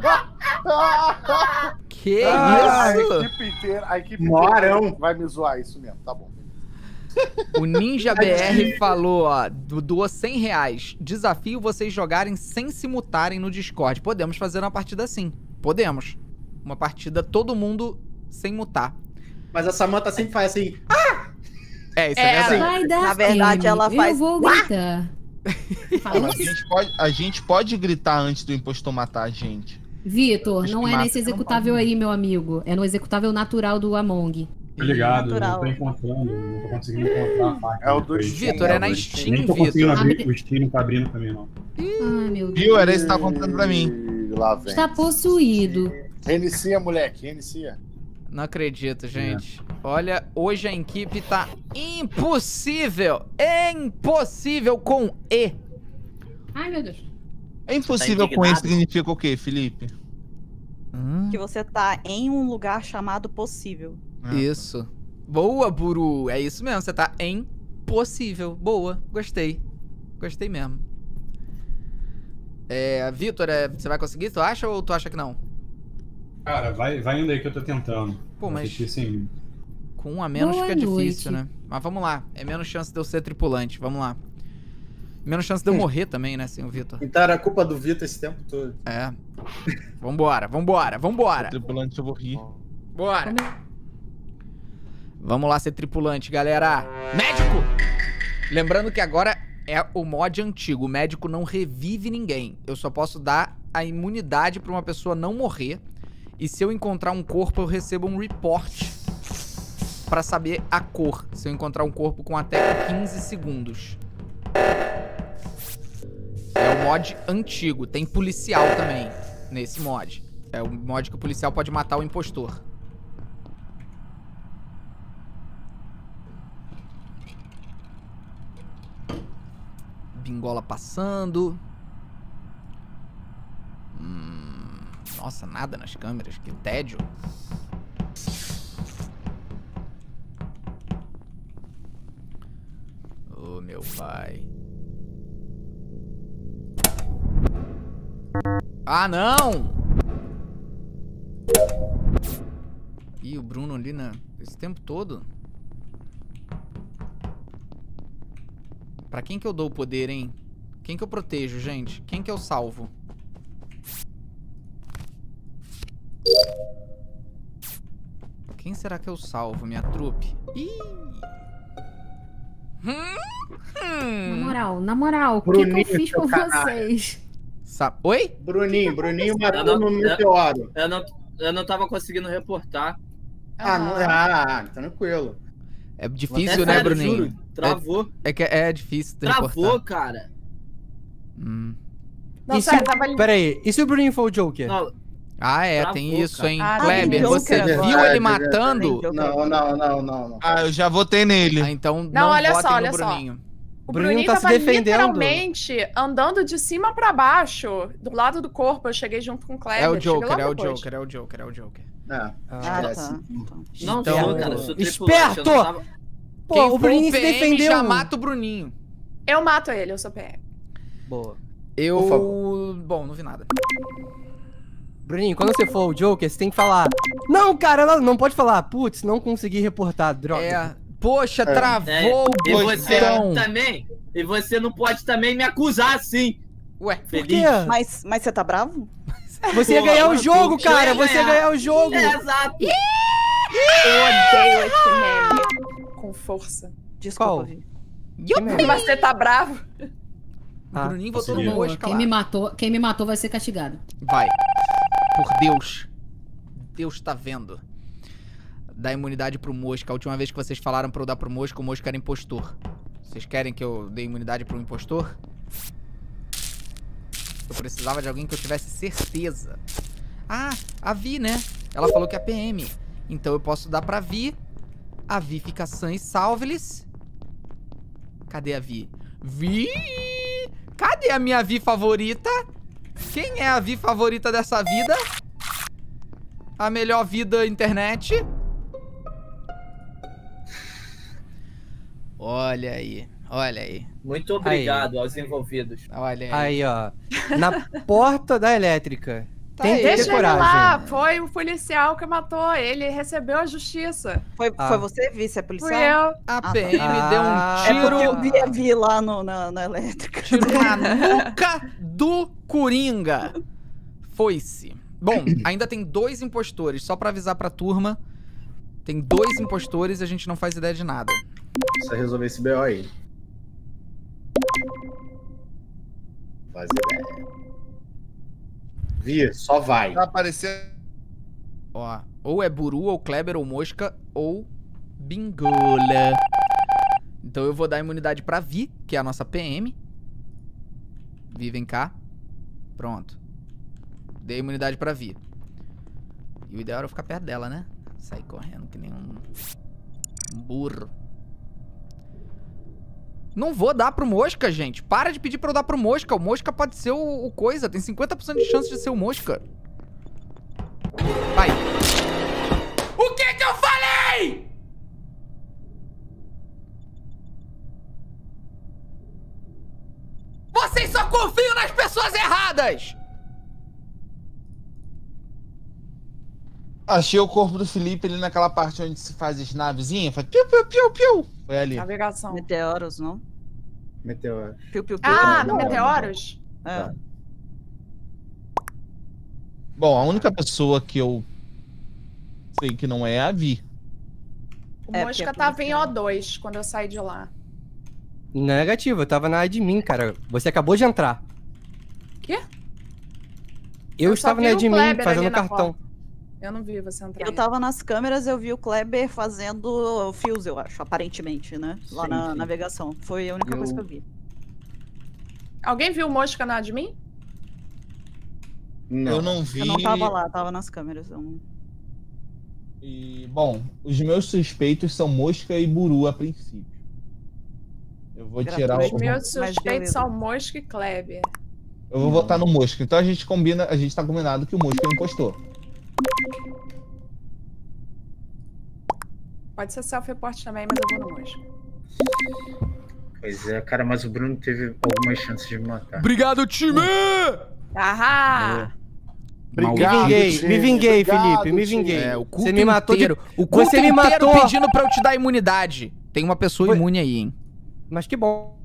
Que A isso? equipe Morão. inteira vai me zoar isso mesmo, tá bom. O Ninja BR falou, ó, doou R$100. Desafio vocês jogarem sem se mutarem no Discord. Podemos fazer uma partida assim. Podemos. Uma partida todo mundo sem mutar. Mas a Samantha sempre faz assim. É, isso é verdade. Vai dar Na verdade, fome. ela faz. Eu vou gritar. Mas a gente pode gritar antes do impostor matar a gente. Vitor, Acho não que é mata, nesse não executável aí, meu amigo. É no executável natural do Among. Tô ligado, Natural. eu tô encontrando, não tô conseguindo encontrar a faca. É o do Vitor, é na Steam, Nem tô conseguindo Vitor. abrir, o Steam não tá abrindo também, não. Ai, meu Deus. Viu? Era isso que tava contando pra mim. Lá vem. Está possuído. Reinicia, moleque, reinicia. Não acredito, gente. Olha, hoje a equipe tá impossível. Impossível com E. Ai, meu Deus. É impossível com isso significa o quê, Felipe? Que você tá em um lugar chamado possível. Isso. Boa, Buru. É isso mesmo. Você tá em possível. Boa. Gostei. Gostei mesmo. Vitor, você vai conseguir? Tu acha ou tu acha que não? Cara, vai indo aí que eu tô tentando. Pô, mas Assistir sem... com um a menos Boa fica difícil, noite. né? Mas vamos lá. É menos chance de eu ser tripulante. Vamos lá. Menos chance de eu morrer também, né, sem o Vitor. Então era culpa do Vitor esse tempo todo. É. Vambora, vambora, vambora. Tripulante, eu vou rir. Bora. Vamos lá ser tripulante, galera. Médico! Lembrando que agora é o mod antigo. O médico não revive ninguém. Eu só posso dar a imunidade pra uma pessoa não morrer. E se eu encontrar um corpo, eu recebo um report pra saber a cor. Se eu encontrar um corpo com até 15 segundos. É o mod antigo. Tem policial também nesse mod. É o mod que o policial pode matar o impostor. Bingola passando. Nossa, nada nas câmeras. Que tédio. Oh, meu pai. Ah, não! Ih, o Bruno ali, né? Esse tempo todo. Pra quem que eu dou o poder, hein? Quem que eu protejo, gente? Quem que eu salvo? Quem será que eu salvo, minha trupe? Ih! Na moral, o que eu fiz com vocês? Oi? Bruninho matou no meteoro. Eu não tava conseguindo reportar. Tranquilo. É difícil, né, Bruninho? Juro, travou. É difícil Travou, cara. Não, sério, tava ali. Pera aí, e se o Bruninho for o Joker? Não, tem travou, isso, cara. hein? Ah, Kleber, tem você Joker viu agora. ele matando? Não. Ah, eu já votei nele. Ah, então Não, olha votem só, no olha só. Bruninho. O Bruninho Bruninho tá se tava defendendo. literalmente andando de cima pra baixo, do lado do corpo. Eu cheguei junto com o Kleber. É o cheguei Joker, logo é o depois. Joker, é o Joker, é o Joker. Tá. Não Então, sou, cara. Eu sou tripulante. Esperto! Eu não tava... Pô, Quem o for Bruninho se PM defendeu. já mata o Bruninho. Eu mato ele, eu sou PM. Boa. Eu... Bom, não vi nada. Bruninho, quando você for o Joker, você tem que falar... Não, cara, ela não pode falar. Putz, não consegui reportar, droga. Poxa, travou o E você botão. também. E você não pode também me acusar assim. Ué, Por quê? Mas você tá bravo? Você ia ganhar o jogo, cara. Você ia ganhar o jogo. Exato. Eu odeio esse meme. Com força. Desculpa, Qual? Vi. Mas você tá bravo? O Bruninho votou no Boa, Mosca quem lá. me matou vai ser castigado. Vai. Por Deus. Deus tá vendo. Dar imunidade pro Mosca. A última vez que vocês falaram pra eu dar pro Mosca, o Mosca era impostor. Vocês querem que eu dê imunidade pro impostor? Eu precisava de alguém que eu tivesse certeza. Ah, a Vi, né? Ela falou que é PM. Então eu posso dar pra Vi. A Vi fica sã e salve-lhes. Cadê a Vi? Vi! Cadê a minha Vi favorita? Quem é a Vi favorita dessa vida? A melhor vida internet? Olha aí, olha aí. Muito obrigado aos envolvidos. Olha aí. Aí, ó. Na porta da elétrica. Tá Tem aí. que ter Deixa ele coragem. lá, foi o policial que matou, ele recebeu a justiça. Foi você, Vi? Você é policial? Fui eu. A PM deu um É tiro. porque eu vi a Vi lá na elétrica. Tiro na nuca do Coringa. Foi-se. Bom, ainda tem 2 impostores. Só pra avisar pra turma. Tem 2 impostores e a gente não faz ideia de nada. Precisa resolver esse BO aí. Faz ideia. Vi, só vai. Vai aparecer. Ó, ou é Buru, ou Kleber, ou Mosca, ou Bingola. Então eu vou dar imunidade pra Vi, que é a nossa PM. Vi, vem cá. Pronto. Dei imunidade pra Vi. E o ideal era eu ficar perto dela, né? Sair correndo que nem um burro. Não vou dar pro Mosca, gente. Para de pedir pra eu dar pro Mosca. O Mosca pode ser o coisa. Tem 50% de chance de ser o Mosca. Vai. O que que eu falei? Vocês só confiam nas pessoas erradas. Achei o corpo do Felipe ali naquela parte onde se faz as navezinhas. Faz piu, piu, piu, piu. Foi ali. Navegação. Meteoros, não? Meteoro. Piu, piu, piu. Ah, no Meteoros? É. Bom, a única pessoa que eu sei que não é a Vi. O Mosca tava em O2 quando eu saí de lá. Negativo, eu tava na admin, cara. Você acabou de entrar. Quê? Eu só estava vi na o admin Kleber fazendo ali na cartão. porta. Eu não vi você entrar. Eu tava nas câmeras, eu vi o Kleber fazendo fios, eu acho, aparentemente, né? Lá Sim, na sim. navegação. Foi a única coisa que eu vi. Alguém viu o Mosca na admin? Eu não vi. Eu não tava lá, tava nas câmeras. Eu não... E, bom, os meus suspeitos são Mosca e Buru a princípio. Eu vou tirar Os o. meus suspeitos são Mosca e Kleber. Eu vou votar no Mosca. Então a gente combina, a gente tá combinado que o Mosca é o impostor. Pode ser self-report também, mas eu vou no Mosca. Pois é, cara, mas o Bruno teve algumas chances de me matar. Obrigado, time! Ahá! Me vinguei, Obrigado, Felipe, me time. vinguei. É, o culto Você me matou inteiro. de... O culto Você me inteiro matou. pedindo pra eu te dar imunidade. Tem uma pessoa Foi- imune aí, hein? Mas que bom.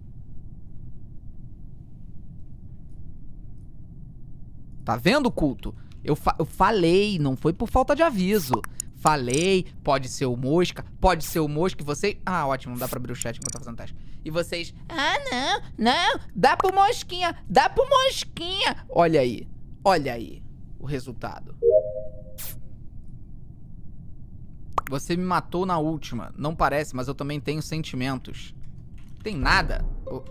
Tá vendo, culto? Eu falei, não foi por falta de aviso. Falei, pode ser o Mosca, e vocês... Ah, ótimo, não dá pra abrir o chat enquanto eu tô fazendo teste. E vocês... Ah, não, dá pro Mosquinha. Olha aí o resultado. Você me matou na última. Não parece, mas eu também tenho sentimentos. Tem nada.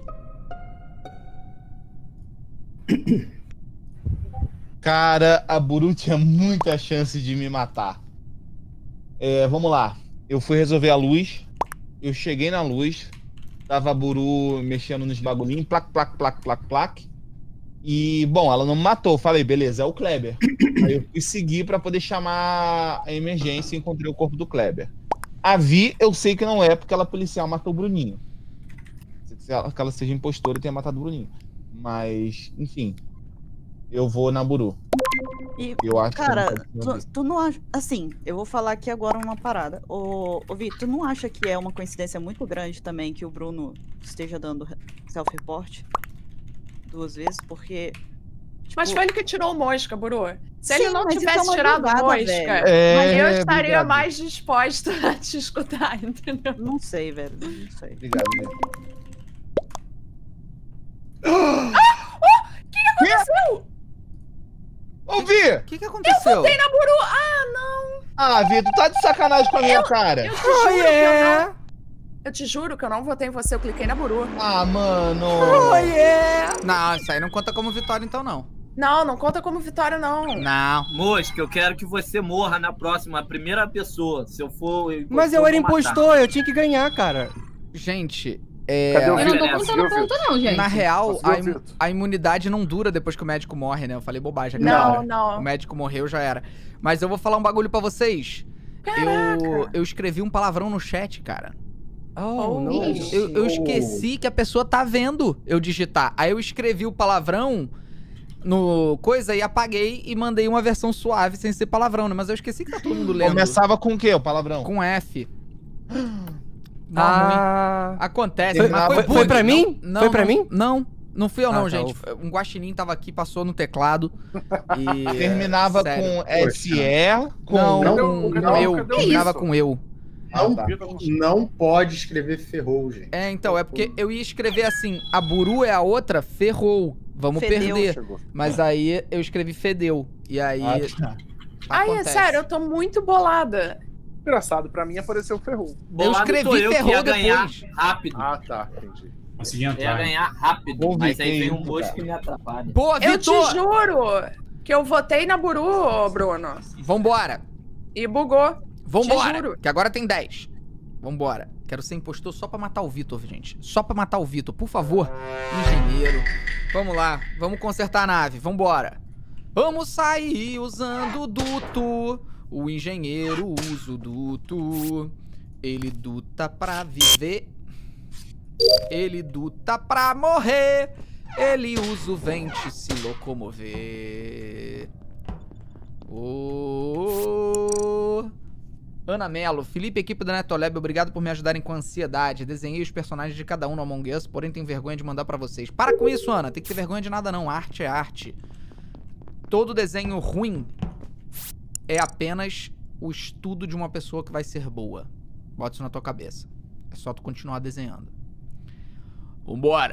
Cara, a Buru tinha muita chance de me matar. Vamos lá. Eu fui resolver a luz. Eu cheguei na luz. Tava a Buru mexendo nos bagulhinhos. Plac, plac, plac, plac, plac. E, bom, ela não me matou. Falei, beleza, é o Kleber. Aí eu fui seguir pra poder chamar a emergência e encontrei o corpo do Kleber. A Vi, eu sei que não é, porque ela policial matou o Bruninho. Se ela seja impostora e tenha matado o Bruninho. Mas, enfim. Eu vou na Buru. E, eu acho cara, que tu não acha... Assim, eu vou falar aqui agora uma parada. Ô, Vi, tu não acha que é uma coincidência muito grande também que o Bruno esteja dando self-report 2 vezes? Porque... Mas foi ele que tirou o Mosca, Buru. Se ele Sim, não mas isso tivesse é uma tirado o jogada, Mosca, velho. eu estaria obrigado. mais disposta a te escutar, entendeu? Não sei, velho. Não sei. Obrigado, mesmo. O que aconteceu? Ô, Vi! O que aconteceu? Eu votei na Buru! Ah, não! Ah, Vitor, tá de sacanagem com a minha cara. Eu te juro que eu não... Eu te juro que eu não votei em você, eu cliquei na Buru. Ah, mano. Oh, yeah. Não, isso aí não conta como vitória então, não. Não conta como vitória, não. Não. Mosca, eu quero que você morra na próxima, a primeira pessoa. Se eu for... Mas eu era impostor, eu tinha que ganhar, cara. Gente, Eu não tô contando ponto não, gente. na real, a imunidade não dura depois que o médico morre, né? Eu falei bobagem. Não. O médico morreu, já era. Mas eu vou falar um bagulho pra vocês. Eu escrevi um palavrão no chat, cara. Oh, não. Eu esqueci que a pessoa tá vendo eu digitar. Aí eu escrevi o palavrão no coisa e apaguei e mandei uma versão suave sem ser palavrão, né? Mas eu esqueci que tá todo mundo lendo. Começava com o quê, o palavrão? Com F. Ah. Acontece. Mas Foi pra mim? Foi pra mim? Não fui eu não, tá, gente. Um guaxinim tava aqui, passou no teclado e... Terminava com SE, com... eu. Terminava com eu. Não pode escrever ferrou, gente. Então, é porque eu ia escrever assim, a Buru é a outra, ferrou. Vamos Fedeu. perder. Mas aí eu escrevi fedeu. E aí... Ai, é sério, eu tô muito bolada. Engraçado, pra mim apareceu ferrou. Eu escrevi ferrou ganhar depois. rápido. Ah, tá, entendi. Consegui Eu ia entrar. ganhar rápido, Bom, mas aí vem um Vitor, Mosca que me atrapalha. Boa, Eu te Vitor! juro que eu votei na Buru, Bruno. Vambora. E bugou. Te Vambora. juro. Que agora tem 10. Vambora. Quero ser impostor só pra matar o Vitor, gente. Só pra matar o Vitor, por favor. Engenheiro. Vamos lá. Vamos consertar a nave. Vambora. Vamos sair usando o duto. O engenheiro usa o duto. Ele duta pra viver. Ele duta pra morrer. Ele usa o vente se locomover. Ana Mello, Felipe, equipe do Netolab, obrigado por me ajudarem com a ansiedade. Desenhei os personagens de cada um no Among Us, porém tenho vergonha de mandar pra vocês. Para com isso, Ana, tem que ter vergonha de nada não, arte é arte. Todo desenho ruim é apenas o estudo de uma pessoa que vai ser boa. Bota isso na tua cabeça. É só tu continuar desenhando. Vambora.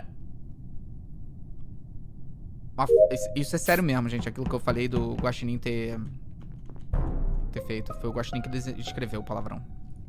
Isso é sério mesmo, gente, aquilo que eu falei do Guaxinim ter feito. Foi o Guaxinim que escreveu o palavrão.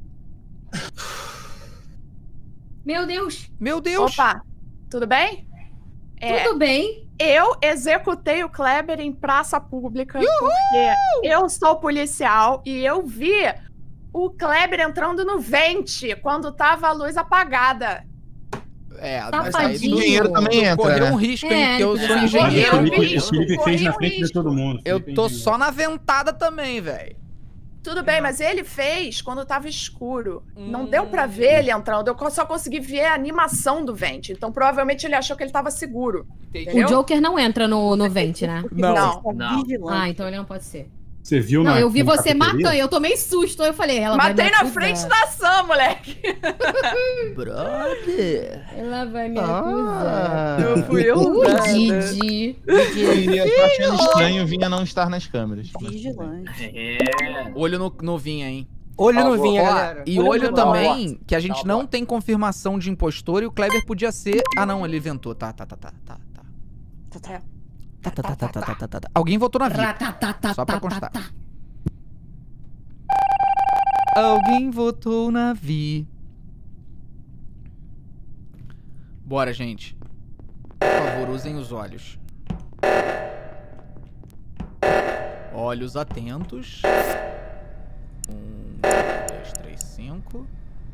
Meu Deus. Meu Deus. Opa, tudo bem? Tudo bem. Eu executei o Kleber em praça pública porque eu sou policial e eu vi o Kleber entrando no vente quando tava a luz apagada. Mas aí o engenheiro também entra, correu né? um risco, hein? Porque eu sou engenheiro. O Felipe fez na frente de todo mundo. Eu tô só na ventada também, velho. Tudo bem, mas ele fez quando tava escuro. Não deu pra ver ele entrando, eu só consegui ver a animação do vente. Então provavelmente ele achou que ele tava seguro. O Joker não entra no vente, né? Não. Ah, então ele não pode ser. Você viu Não, na eu vi na você cafeteria? matando, eu tomei susto, eu falei, ela Matei vai me na acusar. frente da Sam, moleque. Brother. Ela vai me acusar. Eu fui eu. Didi. Eu tô achando estranho Vinha não estar nas câmeras. Vigilante. Olho no Vinha, hein? Olho no Ó, Vinha, ó, galera. E olho também, que a gente não tem confirmação de impostor e o Kleber podia ser... Ah, não, ele inventou. Tá. Alguém votou na vida. Só pra constar. Alguém votou na Vi. Bora, gente. Por favor, usem os olhos. Olhos atentos. 1, 2, 3, 5.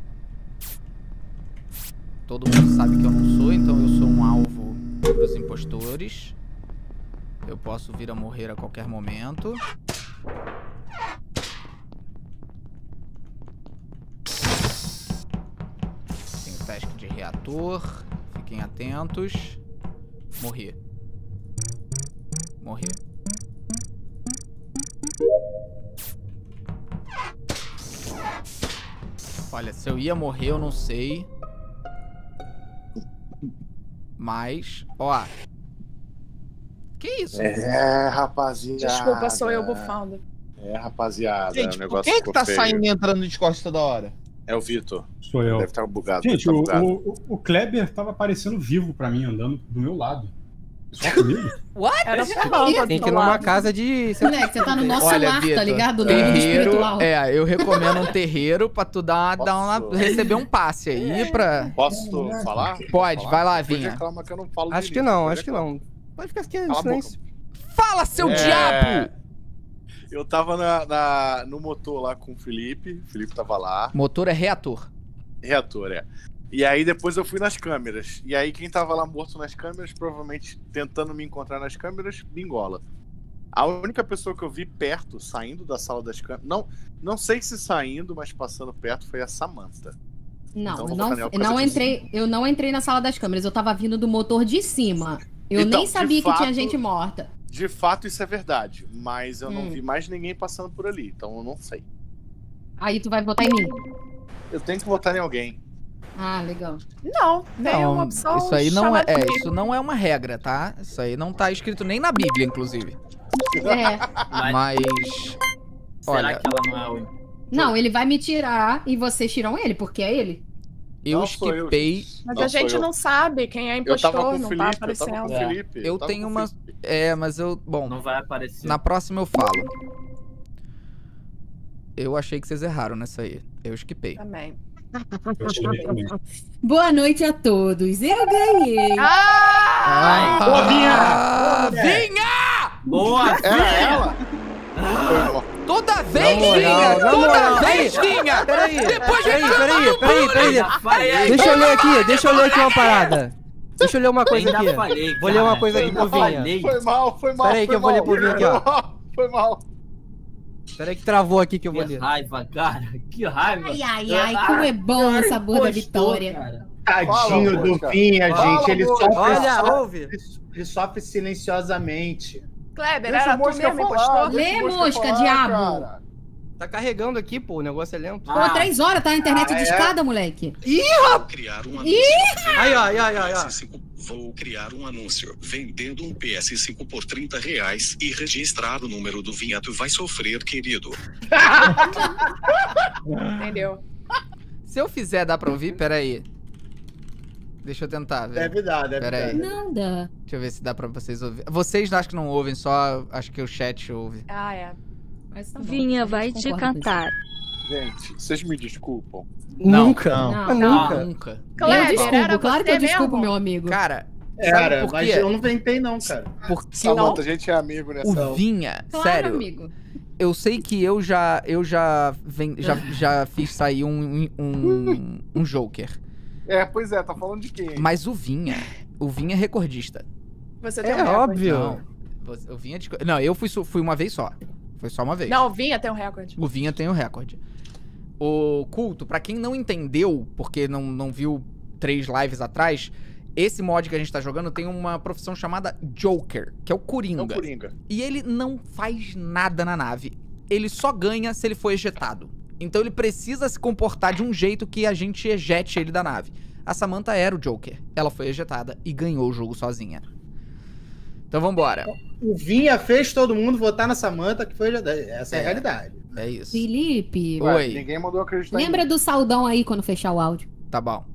Todo mundo sabe que eu não sou, então eu sou um alvo pros impostores. Eu posso vir a morrer a qualquer momento. Tem o teste de reator. Fiquem atentos. Morri. Olha, se eu ia morrer, eu não sei. Mas, ó. Que isso? Rapaziada. Desculpa, sou eu bufando. Rapaziada. Gente, o negócio quem é que ficou tá feio. saindo e entrando no Discord toda hora? É o Vitor. Sou eu. Deve estar bugado. Gente, deve tá bugado. o Kleber tava parecendo vivo pra mim, andando do meu lado. Só comigo? What? Era só lâmpada Tem do que ir numa lado. casa de... Moleque, você tá no nosso Olha, lar, Vitor, tá ligado? No mundo terreiro, espiritual. eu recomendo um terreiro pra tu receber um passe aí pra... Posso falar? Pode, vai lá, Depois Vinha. reclama que eu não falo Acho que direito, não, pode acho que reclamar. não. Pode ficar aqui em Cala a silêncio. Fala, seu diabo! Eu tava no motor lá com o Felipe tava lá. Motor é reator. Reator, é. E aí depois eu fui nas câmeras. E aí quem tava lá morto nas câmeras, provavelmente tentando me encontrar nas câmeras, bingola. A única pessoa que eu vi perto, saindo da sala das câmeras, não sei se saindo, mas passando perto, foi a Samantha. Não, Então, eu vou não, sacanear por causa eu não entrei na sala das câmeras, eu tava vindo do motor de cima. Eu Então, nem de sabia que tinha fato- gente morta. De fato, isso é verdade. Mas eu não vi mais ninguém passando por ali. Então eu não sei. Aí tu vai votar em mim. Eu tenho que votar em alguém. Ah, legal. Não, tem uma opção. Isso aí não chamada é, comigo. isso não é uma regra, tá? Isso aí não tá escrito nem na Bíblia, inclusive. É. Mas Será olha, que ela não é o... Não, ele vai me tirar e vocês tiram ele, porque é ele. eu Não sou eu, esquipei. Mas Não a gente sou eu. não sabe quem é Eu tava impostor, com o não Felipe, tá eu tava aparecendo. com o Felipe. Eu tava tenho com o uma Felipe. mas eu, bom, Não vai aparecer. na próxima eu falo. Eu achei que vocês erraram nessa aí. Eu esquipei. Também. Eu tirei também. Boa noite a todos. Eu ganhei. Vinha! Boa! Era ela? Foi mal. Toda vez, Na moral, Vinha! na Toda moral. vez, Aí, Vinha! Peraí, Depois peraí. Já falei. Deixa eu ler aqui uma parada. Deixa eu ler uma coisa Ainda aqui. falei, Vou ler uma cara. coisa aqui pro Vinha. Falei. Foi mal. Pera aí que eu vou ler pro Vinha aqui, ó. Foi mal. Pera aí que travou aqui que eu vou Que ler. raiva, cara. Que raiva. Ai, como é bom o sabor da vitória. Cara. Tadinho Fala, do Mosca. Vinha, Fala, gente. Ele Mosca. sofre, Olha, ouve. ele sofre silenciosamente. Kleber, Deixa era o tu Mosca mesmo falar, impostor? deixa o Lê, Mosca Mosca, falar, diabo. cara. Tá carregando aqui, pô. O negócio é lento. Pô, 3 horas, tá na internet de escada, moleque. Criar um anúncio. Aí, ó. PS5. Vou criar um anúncio vendendo um PS5 por R$30 e registrar o número do Vinha. Tu vai sofrer, querido. Entendeu? Se eu fizer, dá pra ouvir? Pera aí. Deixa eu tentar, velho. Deve dar. Pera aí. Não dá. Deixa eu ver se dá pra vocês ouvir. Vocês acho que não ouvem, só acho que o chat ouve. Ah, é. Mas tá bom, Vinha a gente vai te concorda com isso. catar. Gente, vocês me desculpam. Nunca. Não. Nunca. Nunca. Eu Kleber, era desculpo, claro que eu você desculpo, mesmo? meu amigo. Cara, Era, sabe por mas quê? eu não tentei não, cara. Porque Samanta, a gente é amigo nessa. o Vinha, Claro, sério, amigo. eu sei que eu já fiz sair um Joker. É, pois é, tá falando de quem? Mas o Vinha é recordista. Você tem É um recorde. óbvio. Não, o Vinha não, eu fui uma vez só. Foi só uma vez. Não, o Vinha tem um recorde. O Vinha tem o recorde. O Culto, pra quem não entendeu, porque não viu 3 lives atrás, esse mod que a gente tá jogando tem uma profissão chamada Joker, que é o Coringa. É o Coringa. E ele não faz nada na nave. Ele só ganha se ele for ejetado. Então ele precisa se comportar de um jeito que a gente ejete ele da nave. A Samantha era o Joker. Ela foi ejetada e ganhou o jogo sozinha. Então vambora. O Vinha fez todo mundo votar na Samantha, que foi essa é a realidade. É isso. Felipe, Ué, Oi. ninguém mandou acreditar em lembra mim. do saldão aí quando fechar o áudio. Tá bom.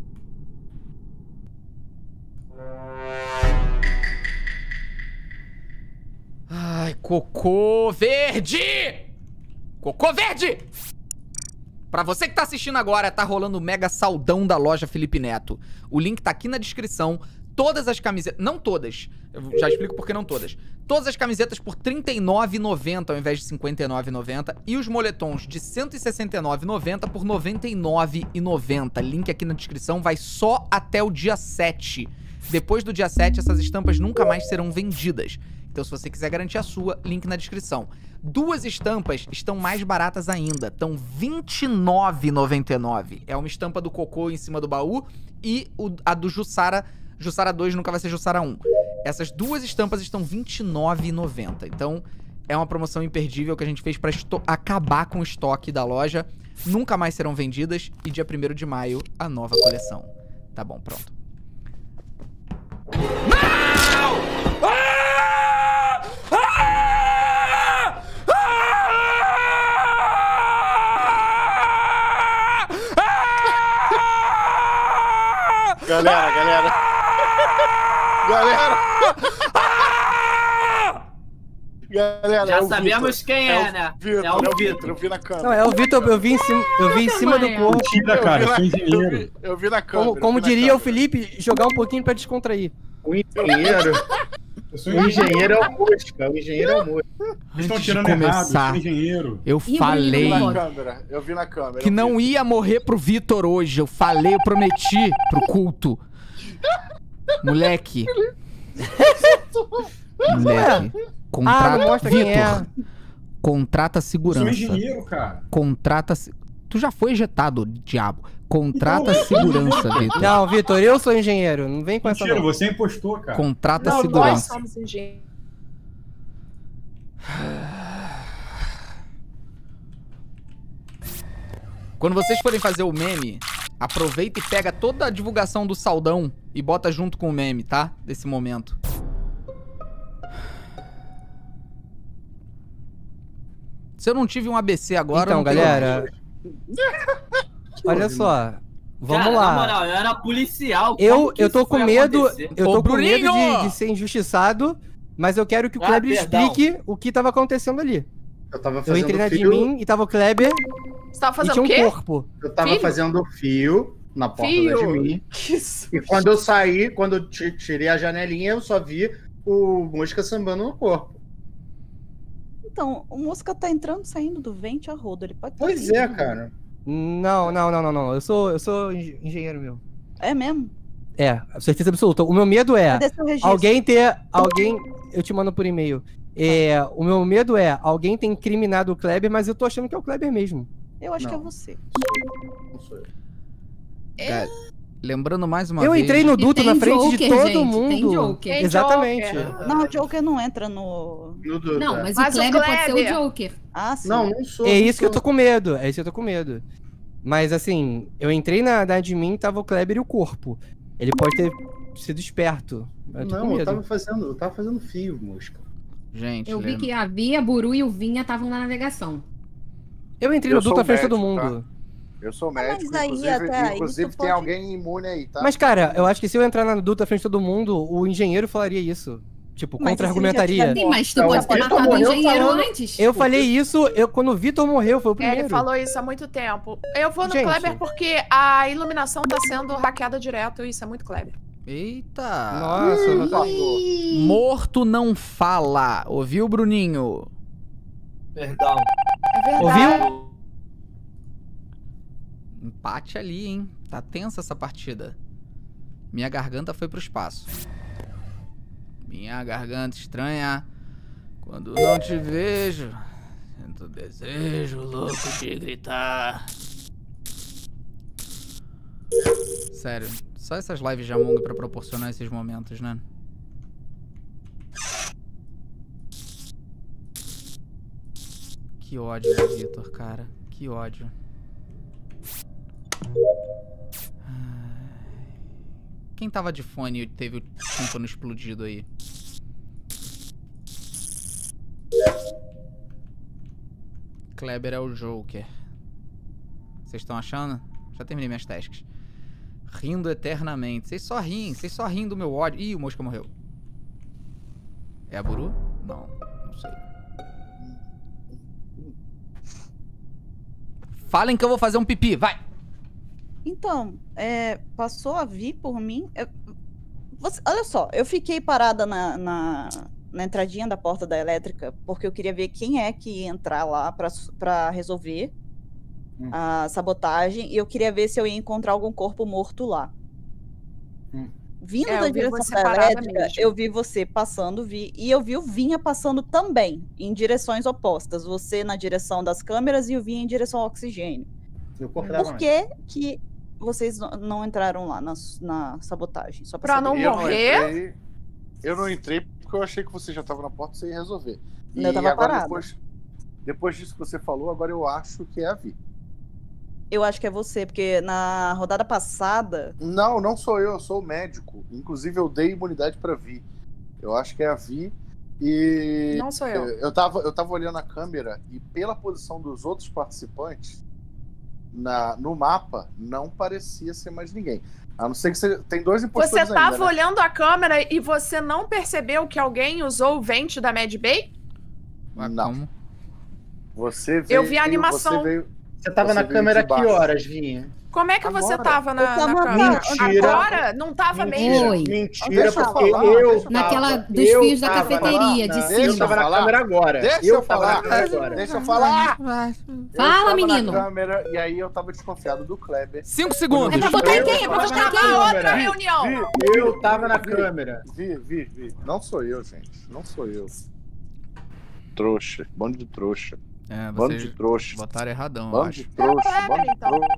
Ai, cocô verde! Cocô verde! Pra você que tá assistindo agora, tá rolando o mega saldão da loja Felipe Neto. O link tá aqui na descrição. Todas as camisetas, não todas, eu já explico por que não todas. Todas as camisetas por R$ 39,90 ao invés de R$ 59,90 e os moletons de R$ 169,90 por R$ 99,90. Link aqui na descrição, vai só até o dia 7. Depois do dia 7, essas estampas nunca mais serão vendidas. Então se você quiser garantir a sua, link na descrição. 2 estampas estão mais baratas ainda, estão R$ 29,99. É uma estampa do Cocô em cima do baú e a do Jussara 2 nunca vai ser Jussara 1. Essas 2 estampas estão R$ 29,90. Então, é uma promoção imperdível que a gente fez pra acabar com o estoque da loja. Nunca mais serão vendidas. E dia 1º de maio, a nova coleção. Tá bom, pronto. Não! Galera. Galera, Já é o sabemos Vitor. quem é, né? Vitor, É o Vitor. Eu vi na câmera. Não, é o Vitor, eu vi em cima do corpo. Mentira, cara, eu sou engenheiro. Eu vi na câmera. Como eu vi na diria o câmera. Felipe, jogar um pouquinho pra descontrair. O engenheiro. O engenheiro é o Mosca. O engenheiro é o Mosca. Vocês estão Antes de tirando errado, eu começar, sou engenheiro. eu falei Eu vi na câmera. que não ia morrer pro Vitor hoje. Eu falei, eu prometi pro culto. Moleque. Moleque. Contrata. mostra quem Vitor. Contrata Eu sou segurança. engenheiro, cara. Contrata. Tu já foi ejetado, diabo. Contrata segurança, Vitor. Não, Vitor, eu sou engenheiro. Não vem com essa Mentira, não. você impostou, cara. Contrata Não, nós segurança. somos engenheiros. Quando vocês forem fazer o meme, aproveita e pega toda a divulgação do Saldão e bota junto com o meme, tá? Desse momento. Se eu não tive um ABC agora... Então, eu não tenho galera, olha só. Vamos Cara, lá. Na moral, eu era policial. Eu como que tô isso com foi medo, acontecer? eu tô Ô, com medo Bruninho! de ser injustiçado, mas eu quero que o Ah, Kleber perdão. explique o que tava acontecendo ali. Eu tava Eu fazendo entrei na fio. admin e tava o Kleber Você tava e fazendo tinha o um quê? corpo. Eu tava Fio? fazendo fio na porta Fio? da admin. Que isso? E quando eu saí, quando eu tirei a janelinha, eu só vi o Mosca sambando no corpo. Então, o Mosca tá entrando e saindo do vente a rodo. Ele pode tá Pois saindo. é, cara. Não. Eu sou engenheiro meu. É mesmo? É, certeza absoluta. O meu medo é Cadê seu registro? alguém. Eu te mando por e-mail. O meu medo é alguém ter incriminado o Kleber, mas eu tô achando que é o Kleber mesmo. Eu acho que é Não. você. Não sou eu. Cara, lembrando mais uma Eu vez... entrei no E duto tem na frente de Joker, todo gente, mundo. tem Joker. Tem Exatamente. Joker. Não, o Joker não entra no... No Duda. Não, mas Mas o o Kleber pode ser Kleber- o Joker. Ah, sim. Não, não sou. É não isso que eu sou. tô com medo. É isso que eu tô com medo. Mas assim, eu entrei na admin, tava o Kleber e o corpo. Ele pode ter sido esperto. Eu tô com Não, medo. eu tava fazendo fio, Mosca. Gente, Eu vi lembra- que a Via, Buru e o Vinha estavam na navegação. Eu entrei Eu no duto sou na frente de todo médico, mundo. Eu sou médico, mas aí, inclusive, até aí, inclusive tu tem pode- alguém imune aí, tá? Mas, cara, eu acho que se eu entrar na duto na frente de todo mundo, o engenheiro falaria isso. Tipo, Mas contra-argumentaria. Sim, mas tu Não, pode ter o Vitor matado o morreu engenheiro falando- antes. Eu falei isso quando o Vitor morreu, foi o primeiro. Ele falou isso há muito tempo. Eu vou no Gente. Kleber porque a iluminação tá sendo hackeada direto e isso é muito Kleber. Eita! Nossa, não tá... Morto não fala. Ouviu, Bruninho? Perdão. É verdade. Ouviu? Empate ali, hein? Tá tensa essa partida. Minha garganta foi pro espaço. Minha garganta estranha. Quando não te vejo, sinto desejo louco de gritar. Sério, só essas lives de Among pra proporcionar esses momentos, né? Que ódio do Vitor, cara. Que ódio. Quem tava de fone e teve o tímpano explodido aí? Kleber é o Joker. Vocês estão achando? Já terminei minhas tasks. Rindo eternamente. Vocês só riem do meu ódio. Ih, o Mosca morreu. É a Buru? Não, não sei. Falem que eu vou fazer um pipi, vai! Então, passou a vir por mim. Olha só, eu fiquei parada na entradinha da porta da elétrica porque eu queria ver quem é que ia entrar lá pra resolver a sabotagem e eu queria ver se eu ia encontrar algum corpo morto lá. Vindo da Eu vi direção você da parada elétrica, mesmo. eu vi você passando, e eu vi o Vinha passando também, em direções opostas. Você na direção das câmeras e o Vinha em direção ao oxigênio. Eu cortava Por que vocês não entraram lá na sabotagem? Só Pra não saber. morrer? Eu não entrei porque eu achei que você já tava na porta e você ia resolver. E Eu tava agora, parada. depois disso que você falou, agora eu acho que é a Vi. Eu acho que é você, porque na rodada passada... Não sou eu sou o médico. Inclusive eu dei imunidade pra Vi. Eu acho que é a Vi. E Não sou eu. Eu tava olhando a câmera e pela posição dos outros participantes no mapa não parecia ser mais ninguém. A não ser que você tem dois Você impostores tava ainda, né? olhando a câmera e você não percebeu que alguém usou o vente da Mad Bay? Não. Como? Você veio, Eu vi a animação. Você tava na câmera que horas, Vinha? Como é que você Agora. tava na câmera? Mentira. Agora? Não tava mesmo? Oi. Mentira, porque eu Naquela tava, dos eu fios da tava cafeteria, na- de Eu cima. tava na câmera agora. Deixa eu eu tava falar. na câmera agora. Deixa eu falar. Fala, Eu tava menino. na câmera, e aí eu tava desconfiado do Kleber. 5 segundos. É pra votar em quem? É pra votar em quem? Outra reunião. Eu tava na câmera. Vi. Não sou eu, gente. Não sou eu. Trouxa. Bando de trouxa. É, Bando vocês de trouxa. botaram erradão, eu Bando acho. de trouxa. Kleber, Bando de então. trouxa.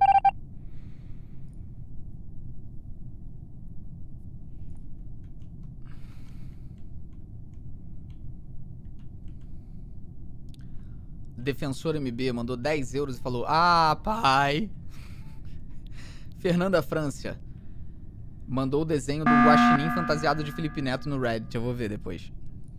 Defensor MB mandou 10 euros e falou: Ah, pai. Fernanda França mandou o desenho do guaxinim fantasiado de Felipe Neto no Reddit. Eu vou ver depois.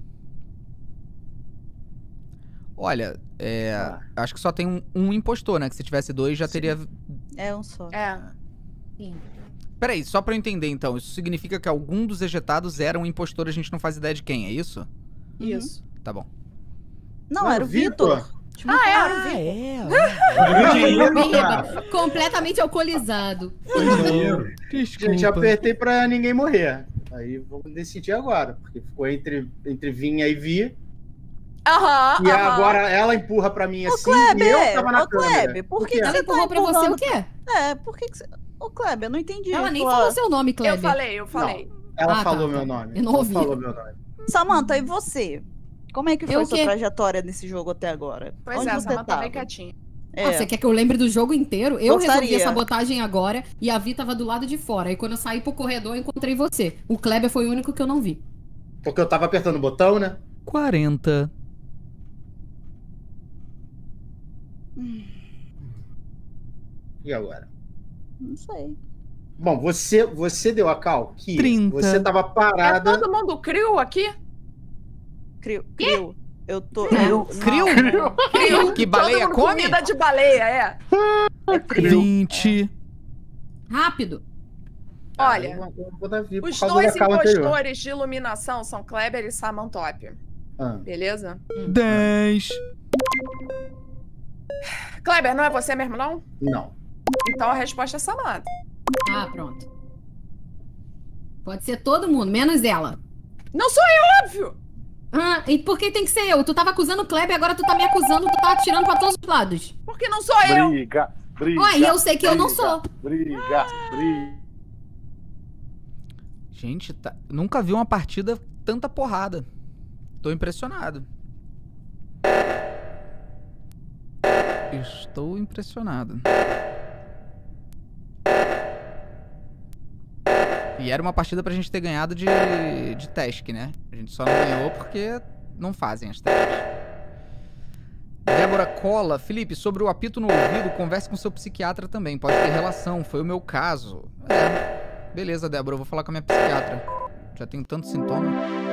Olha, acho que só tem um impostor, né? Que se tivesse 2 já teria... É um só. Sim. Peraí, só pra eu entender então. Isso significa que algum dos ejetados era um impostor, a gente não faz ideia de quem, é isso? Isso. Tá bom. Não, era o Vitor. Era o Vitor. Bêbado, completamente alcoolizado. Gente, apertei pra ninguém morrer. Aí vamos decidir agora, porque ficou entre Vinha e Vi. Aham. E agora ela empurra pra mim assim e eu tava na câmera. Kleber, por que Ela você empurrou pra você o quê? Por que você... Ô, Kleber, eu não entendi. Ela nem falou seu nome, Kleber. Eu falei. Ela falou meu nome. Eu não ouvi. Ela falou meu nome. Samantha, e você? Como é que foi Eu sua quê? trajetória nesse jogo até agora? Pois Onde é, você Samantha tá bem tava? quietinha. Ah, você quer que eu lembre do jogo inteiro? Eu resolvi Gostaria. a sabotagem agora e a Vi tava do lado de fora. Aí quando eu saí pro corredor, eu encontrei você. O Kleber foi o único que eu não vi. Porque eu tava apertando o botão, né? 40. E agora? Não sei. Bom, você deu a cal que 30. você tava parada. É todo mundo crio aqui? Crio. Eu tô... Crio? Que baleia Todo mundo come? comida de baleia, é. 20. Rápido. Olha, Eu vou dar Vi por os causa dois da cal anterior. impostores de iluminação são Kleber e Samantop. Ah. Beleza? 10. Kleber, não é você mesmo, não? Não. Então a resposta é Samantha. Ah, pronto. Pode ser todo mundo, menos ela. Não sou eu, óbvio! Ah, e por que tem que ser eu? Tu tava acusando o Kleber, agora tu tá me acusando, tu tá atirando pra todos os lados. Porque não sou eu! Briga. Ué, e eu sei que eu não sou. Briga. Gente, nunca vi uma partida tanta porrada. Tô impressionado. Estou impressionado. E era uma partida pra gente ter ganhado de task, né? A gente só não ganhou porque não fazem as tasks. Débora Cola. Felipe, sobre o apito no ouvido, converse com seu psiquiatra também. Pode ter relação, foi o meu caso. Beleza, Débora, eu vou falar com a minha psiquiatra. Já tenho tanto sintoma.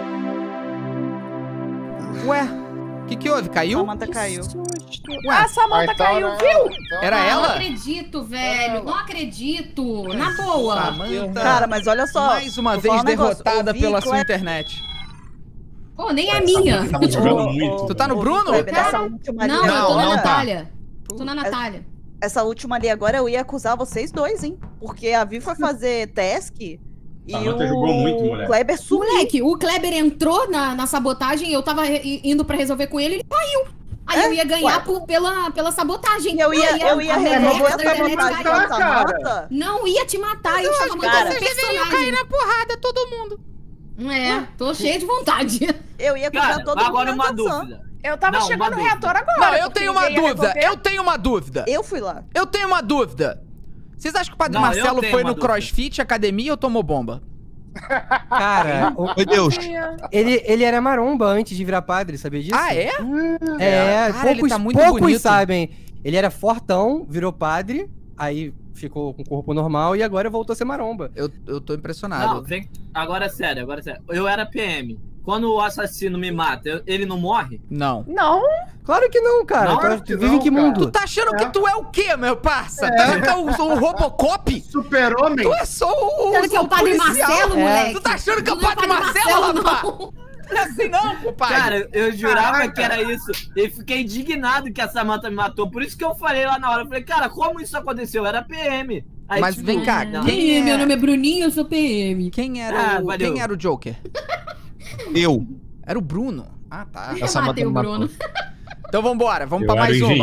Ué, o que houve? Caiu? Samantha caiu. Ué, a Samantha caiu, viu? Era Não ela? acredito, velho. Não acredito. Na boa. Samantha. Cara, mas olha só. Mais uma vou vez falar um negócio. derrotada Ouvi pela sua Kleber- internet. Pô, nem é minha. Tava jogando muito. Tu tá no Bruno? Kleber, essa última ali Não, eu tô agora- na não tá. Natália. Tô na Natália. Essa última ali agora eu ia acusar vocês dois, hein? Porque a Vi foi fazer task e Samantha jogou muito, o moleque. Kleber sumiu. Moleque, o Kleber entrou na sabotagem, eu tava indo pra resolver com ele, ele caiu. Aí eu ia ganhar pela sabotagem. Eu ia a resolver merda essa da internet vontade caiu. da Samantha. Não ia te matar, eu estava cara, mandando personagem. na porrada, todo mundo. Tô cheia de vontade. Eu ia acusar Cara, todo mundo. agora uma na atenção. dúvida. Eu tava Não, chegando uma no reator agora. Não, eu porque tenho uma ninguém ia dúvida. resolver. Eu tenho uma dúvida. Eu fui lá. Eu tenho uma dúvida. Vocês acham que o Padre Não, eu Marcelo tenho foi uma no dúvida. CrossFit Academia ou tomou bomba? Cara, Meu Deus. ele era maromba antes de virar padre, sabia disso? Ah, é? Cara, ele poucos, tá muito poucos bonito. sabem. Ele era fortão, virou padre, aí ficou com o corpo normal e agora voltou a ser maromba. Eu tô impressionado. Não, vem. Agora é sério. Eu era PM. Quando o assassino me mata, ele não morre? Não. Não. Claro que não, cara. Não, Tu vive em que mundo? Tu tá achando que tu é o quê, meu parça? Tá achando que é o Robocop? Super-homem? Tu é só o Sabe que é o Padre policial. Marcelo, moleque? Tu tá achando que é o Tu não Padre Marcelo, rapaz? não. Não é assim não, pô, pai. Cara, eu jurava que era isso. E fiquei indignado que a Samantha me matou. Por isso que eu falei lá na hora. Eu falei, cara, como isso aconteceu? Era PM. Aí, Mas vem cá, Quem é? Meu nome é Bruninho, eu sou PM. Quem era o Joker? Eu. Era o Bruno. Ah, tá. Eu matei o Bruno. Então vambora, vamos pra mais uma.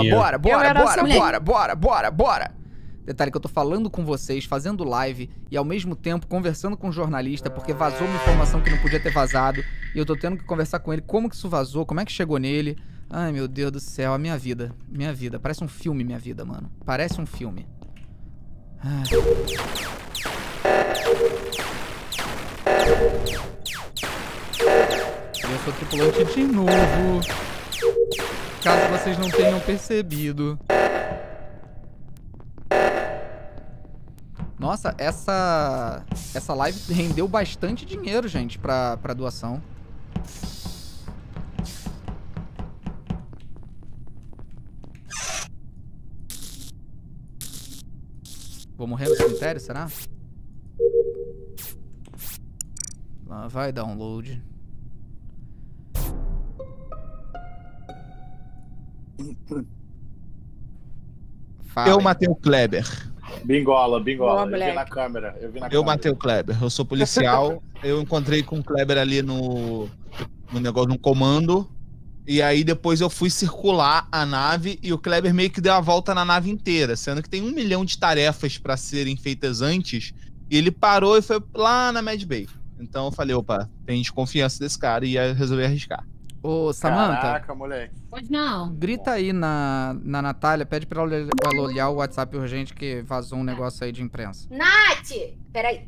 Bora. Detalhe que eu tô falando com vocês, fazendo live e ao mesmo tempo conversando com o jornalista, porque vazou uma informação que não podia ter vazado. E eu tô tendo que conversar com ele como que isso vazou, como é que chegou nele. Ai, meu Deus do céu, a minha vida. Minha vida. Parece um filme, minha vida, mano. Parece um filme. Eu sou tripulante de novo. Caso vocês não tenham percebido. Nossa, essa live rendeu bastante dinheiro, gente, pra doação. Vou morrer no cemitério, será? Lá vai download. Fala, eu matei o Kleber. Bingola. Boa, Eu vi moleque. na câmera. Eu matei o Kleber. Eu sou policial. Eu encontrei com o Kleber ali no negócio, no comando. E aí depois eu fui circular a nave e o Kleber meio que deu a volta na nave inteira, sendo que tem 1 milhão de tarefas pra serem feitas antes. E ele parou e foi lá na Mad Bay. Então eu falei, opa, tem desconfiança desse cara e ia resolver arriscar. Ô, Samantha. Caraca, moleque. Pois não. Grita aí na Natália, pede pra ela olhar o WhatsApp urgente que vazou um negócio aí de imprensa. Nath! Peraí.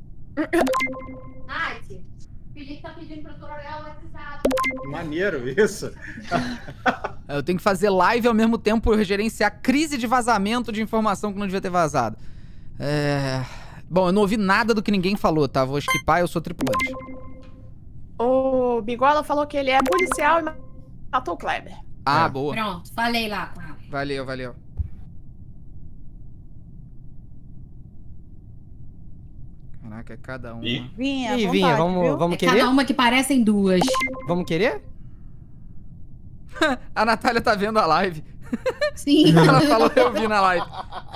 Nath, Felipe tá pedindo pra tu olhar o WhatsApp. Maneiro isso. Eu tenho que fazer live ao mesmo tempo gerenciar crise de vazamento de informação que não devia ter vazado. Bom, eu não ouvi nada do que ninguém falou, tá? Vou skipar, eu sou tripulante. O Bigola falou que ele é policial e matou o Kleber. Ah, boa. Pronto, falei lá com ela. Valeu. Caraca, é cada uma. Vinha, Ih, Vinha, vamos querer? Cada uma que parecem duas. Vamos querer? A Natália tá vendo a live. Sim. Ela falou que eu vi na live.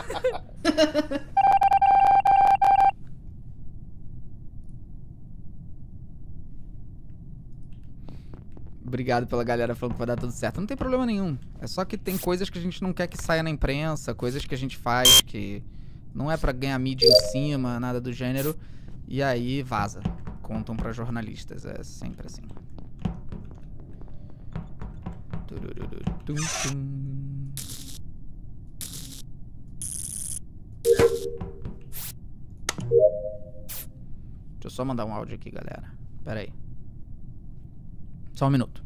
Obrigado pela galera falando que vai dar tudo certo. Não tem problema nenhum. É só que tem coisas que a gente não quer que saia na imprensa, coisas que a gente faz que não é pra ganhar mídia em cima, nada do gênero. E aí vaza. Contam pra jornalistas. É sempre assim. Deixa eu só mandar um áudio aqui, galera. Pera aí. Só um minuto.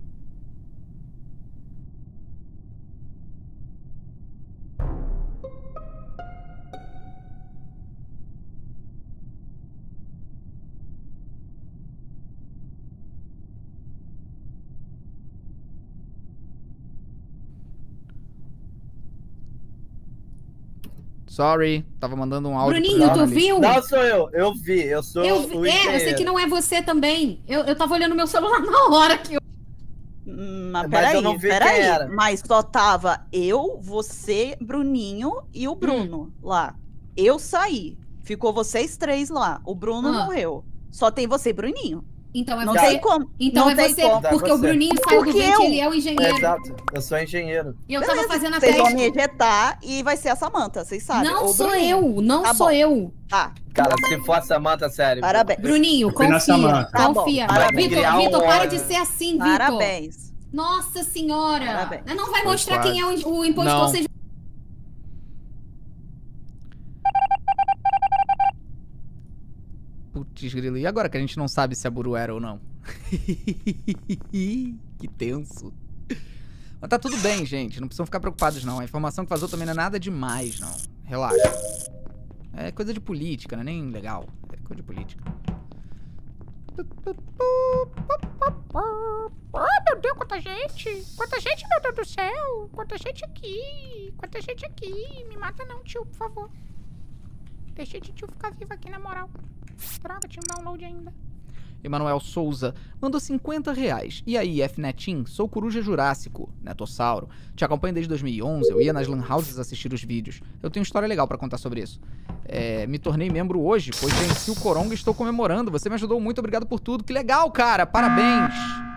Sorry, tava mandando um áudio. Bruninho, tu viu? Não sou eu, eu vi, eu sou o eu sei que não é você também. Eu tava olhando meu celular na hora que eu... Mas peraí. Mas só tava eu, você, Bruninho e o Bruno lá. Eu saí. Ficou vocês 3 lá. O Bruno morreu. Só tem você e Bruninho. Então é não você. Tem como. Então não é tem você, como. porque o Bruninho saiu do vento, ele é o engenheiro. Exato, eu sou engenheiro. E eu tava fazendo a Vocês teste. vão me ejetar e vai ser a Samantha, vocês sabem. Não Ou sou Bruninho. eu, não Tá sou bom. eu. Tá. Cara, se for a Samantha, sério. Parabéns. Bruninho, Eu fui na confia. Samantha. Tá bom, Confia. parabéns. Vitor, para de ser assim, Vitor. Parabéns. Nossa senhora. Parabéns. Não vai mostrar quase. quem é o impostor. Não. Seja... Putz, grilo. E agora que a gente não sabe se a Buru era ou não? Que tenso. Mas tá tudo bem, gente. Não precisam ficar preocupados, não. A informação que vazou também não é nada demais, não. Relaxa. É coisa de política, não é nem legal. É coisa de política. Oh, meu Deus, quanta gente! Quanta gente, meu Deus do céu! Quanta gente aqui! Quanta gente aqui! Me mata não, tio, por favor. Deixa de tio ficar vivo aqui, na moral. Droga, tinha um download ainda. Emanuel Souza mandou R$50. E aí, Fnetim? Sou Coruja Jurássico, Netossauro. Te acompanho desde 2011, eu ia nas lan houses assistir os vídeos. Eu tenho história legal pra contar sobre isso. Me tornei membro hoje, pois venci o Coronga e estou comemorando. Você me ajudou muito, obrigado por tudo. Que legal, cara, parabéns.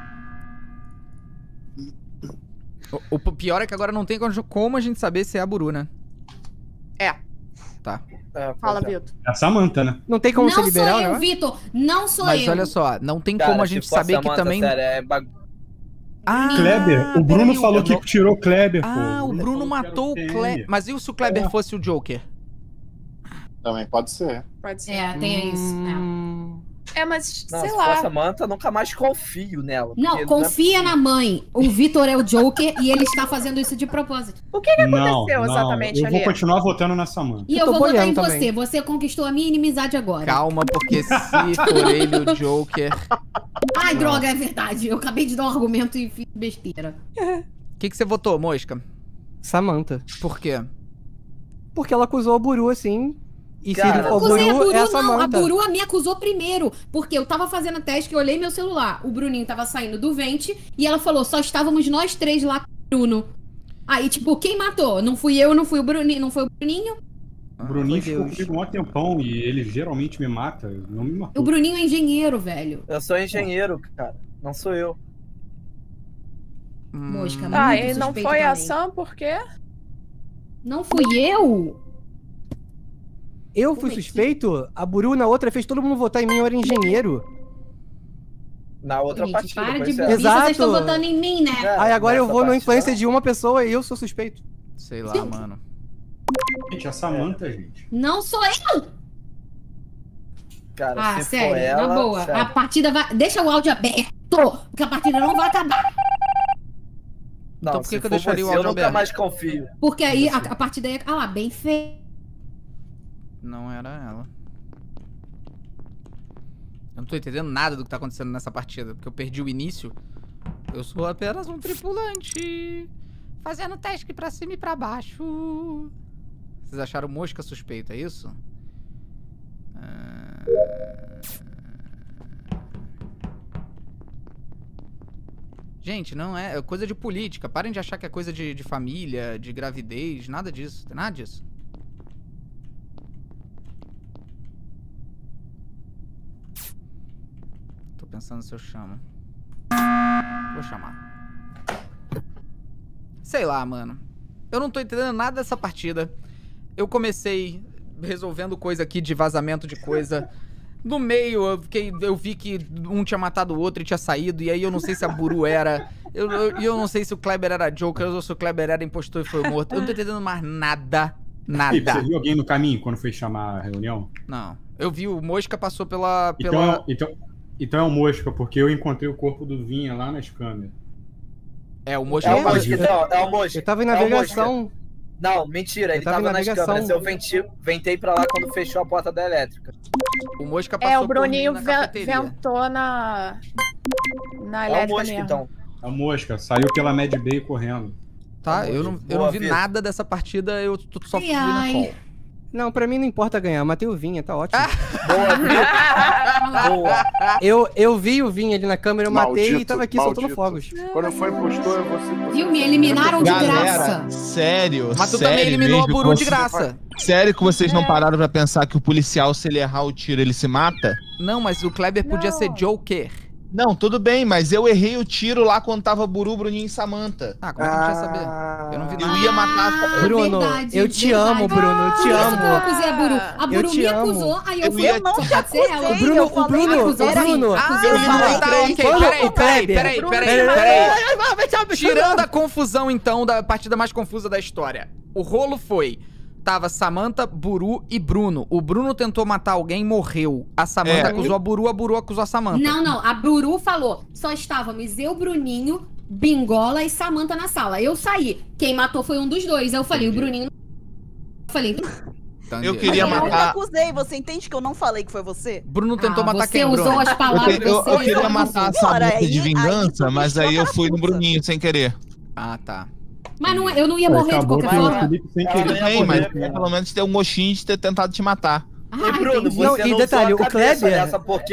O pior é que agora não tem como a gente saber se é a Buru, né? É. Tá. Fala, Vitor. É a Samantha, né? Não tem como Não ser liberal, sou eu, né? Vitor. Não sou Mas eu. olha só, não tem Cara, como a se gente for a saber que Samantha, também... sério, Kleber, o Bruno peraí, falou que tirou o Kleber, pô. o Bruno matou o Kleber. Mas e se o Kleber fosse o Joker? Também pode ser. Pode ser. É, tem isso. Mas, Não, sei se lá. for a Samantha, eu nunca mais confio nela. Não, porque confia na mãe. O Vitor é o Joker e ele está fazendo isso de propósito. O que aconteceu exatamente eu ali? vou continuar votando na Samantha. E eu vou votar em você. Você conquistou a minha inimizade agora. Calma, porque se for ele o Joker... Ai, droga, é verdade. Eu acabei de dar um argumento e fiz besteira. O que você votou, Mosca? Samantha. Por quê? Porque ela acusou a Buru, assim. E se Eu ele não for acusei a Buru, Buru, é a não. A Samantha. Buru me acusou primeiro. Porque eu tava fazendo a teste, que eu olhei meu celular. O Bruninho tava saindo do vente. E ela falou, só estávamos nós três lá com o Bruno. Aí, tipo, quem matou? Não fui eu, não fui o Bruninho. Não foi o Bruninho? O Bruninho ficou comigo um tempão e ele geralmente me mata. Não me matou. O Bruninho é engenheiro, velho. Eu sou engenheiro, cara. Não sou eu. Mosca, E não foi a Sam por quê? Não fui eu? Eu fui suspeito? A Buru na outra fez todo mundo votar em mim, eu era engenheiro. Na outra Gente, partida. para de pois é. burrice, Exato. vocês estão votando em mim, né? Aí agora eu nessa vou na partida, influência não. de uma pessoa e eu sou suspeito. Sei lá, mano. Gente, a Samantha, gente. Não sou eu! Cara, Ah, se sério, for ela, na boa. sério. A partida vai... Deixa o áudio aberto, porque a partida não vai acabar. Não, Então por que se que eu for deixaria o você, áudio eu nunca aberto? mais confio. Porque aí a partida ia... Ah lá, bem feio. Não era ela. Eu não tô entendendo nada do que tá acontecendo nessa partida, porque eu perdi o início. Eu sou apenas um tripulante. Fazendo teste pra cima e pra baixo. Vocês acharam Mosca suspeito, é isso? Gente, não é coisa de política. Parem de achar que é coisa de família, de gravidez, nada disso. Tem nada disso. Tô pensando se eu chamo. Vou chamar. Sei lá, mano. Eu não tô entendendo nada dessa partida. Eu comecei resolvendo coisa aqui de vazamento de coisa. No meio, eu vi que um tinha matado o outro e tinha saído. E aí eu não sei se a Buru era... Eu não sei se o Kleber era Joker ou se o Kleber era impostor e foi morto. Eu não tô entendendo mais nada. Nada. E você viu alguém no caminho quando foi chamar a reunião? Não. Eu vi, o Mosca passou pela... Então é o Mosca, porque eu encontrei o corpo do Vinha lá nas câmeras. É, o Mosca... É o Mosca, não, é o Mosca. Eu tava em É o navegação. Mosca. Não, mentira, ele Eu tava tava em nas navegação. câmeras. Eu ventei pra lá quando fechou a porta da elétrica. O Mosca passou O Bruninho por mim na cafeteria. ventou na É o elétrica Mosca, mesmo. então. A Mosca saiu pela Mad Bay correndo. Tá, eu não Boa, vi Vitor. nada dessa partida, eu só fui Ai, no ai. call. Não, pra mim não importa ganhar, matei o Vinha, tá ótimo. Boa. Eu vi o Vinha ali na câmera, eu matei e Maldito, tava aqui maldito. soltando fogos. Quando foi impostor, você... Viu? Me eliminaram de Galera, graça. sério, Mas tu sério também eliminou a mesmo, Buru de você- graça. Sério que vocês não pararam pra pensar que o policial, se ele errar o tiro, ele se mata? Não, mas o Kleber podia ser Joker. Não, tudo bem, mas eu errei o tiro lá quando tava Buru, Bruninho e Samantha. Ah, como é que eu não ia saber? Eu não vi nada. Eu ia matar... Bruno, verdade, eu te verdade. amo, Bruno, eu te Por isso amo. que eu acusei a Buru. A Buru te me amo. acusou, aí eu Eu fui... ia- Só pode ser ela. O Bruno, o Bruno, ok, peraí. Tirando a confusão, então, da partida mais confusa da história. O rolo foi... Tava Samantha, Buru e Bruno. O Bruno tentou matar alguém e morreu. A Samantha acusou a Buru acusou a Samantha. Não, a Buru falou, só estávamos eu, Bruninho, Bingola e Samantha na sala. Eu saí. Quem matou foi um dos dois. Aí eu falei, o Bruninho... Eu falei... Eu queria Eu não matar... acusei, você entende que eu não falei que foi você? Bruno tentou matar você quem, Bruno? usou as palavras... Eu queria matar a Senhora, Samantha de aí vingança, tu mas aí eu fui no Bruninho sem querer. Ah, tá. Mas não, eu não ia morrer de Acabou qualquer que o forma. Felipe sem Tudo querer. bem, mas pelo menos ter um gostinho de ter tentado te matar. E Bruno, entendi. você Não, e não detalhe, usou a o cabeça Kleber- dessa porque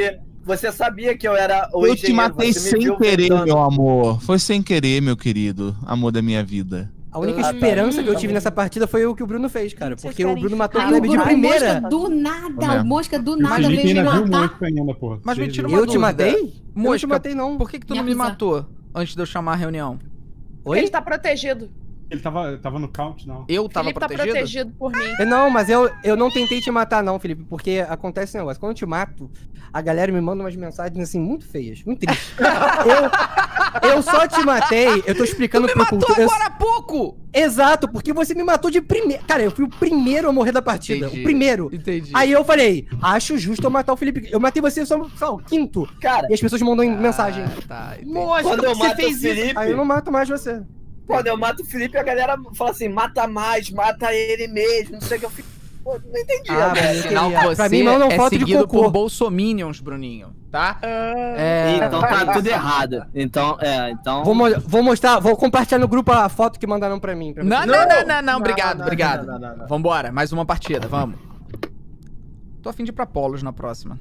Você sabia que eu era o Eu te engenheiro, matei você me sem viu querer, ventando. meu amor. Foi sem querer, meu querido. Amor da minha vida. A única esperança que eu tive nessa partida foi o que o Bruno fez, cara. Porque o Bruno matou o Aí Kleber de Bruno, primeira. Mosca do nada, o Mosca do nada Felipe veio me ainda viu matar. Mosca ainda, porra. Mas me tira uma Eu te dúvida. matei? Eu não Mosca, te matei, não. por que tu Me não me avisa. matou antes de eu chamar a reunião? Oi? Ele tá protegido. Ele tava no count, não. Eu tava Felipe tá protegido? protegido por mim. Não, mas eu não tentei te matar, não, Felipe, porque acontece um negócio. Quando eu te mato, a galera me manda umas mensagens assim muito feias, muito tristes. eu só te matei, eu tô explicando pro culto. Agora há pouco! Exato, porque você me matou de primeira. Cara, eu fui o primeiro a morrer da partida. Entendi, O primeiro. entendi. Aí eu falei, acho justo eu matar o Felipe. Eu matei você só o quinto. Cara, e as pessoas mandam mensagem. Tá, Moça, quando eu você mato fez o Felipe, isso. Aí eu não mato mais você. Quando eu mato o Felipe, a galera fala assim, mata mais, mata ele mesmo, não sei o que eu fico. Pô, não entendi, Ah, velho. mas Sinal que Pra você mim, não é falta de seguido cocô. por bolsominions, Bruninho, tá? Então tá tudo errado. Então. Vou mostrar, vou compartilhar no grupo a foto que mandaram pra mim. Pra Não, vocês. não, obrigado, não, obrigado. não. Vambora, mais uma partida, vamos. Tô a fim de ir pra Polos na próxima.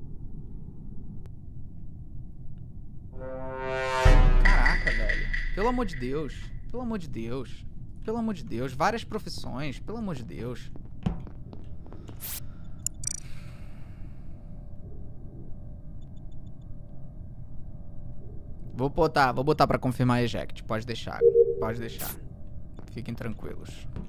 Caraca, velho. Pelo amor de Deus. Pelo amor de Deus. Pelo amor de Deus. Várias profissões. Pelo amor de Deus. Vou botar pra confirmar eject. Pode deixar. Pode deixar. Fiquem tranquilos.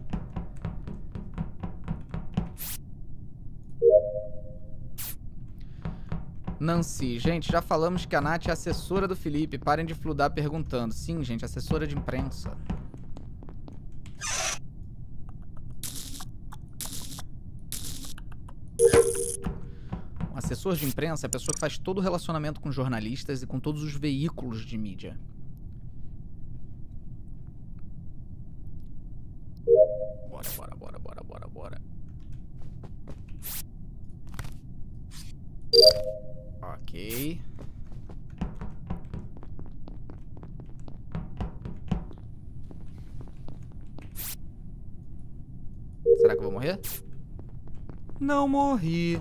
Nancy, gente, já falamos que a Nath é assessora do Felipe. Parem de fludar perguntando. Sim, gente, assessora de imprensa. Um assessor de imprensa é a pessoa que faz todo o relacionamento com jornalistas e com todos os veículos de mídia. Bora. Ok. Será que eu vou morrer? Não morri.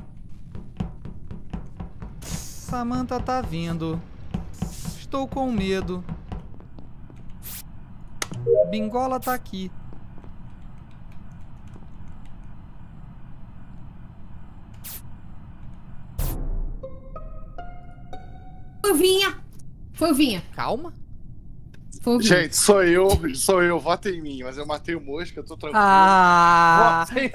Samantha tá vindo. Estou com medo. Bingola tá aqui. Foi o Vinha. Calma. Foi o Vinha. Gente, sou eu, vota em mim, mas eu matei o Mosca, eu tô tranquilo. Ah! Vota em mim.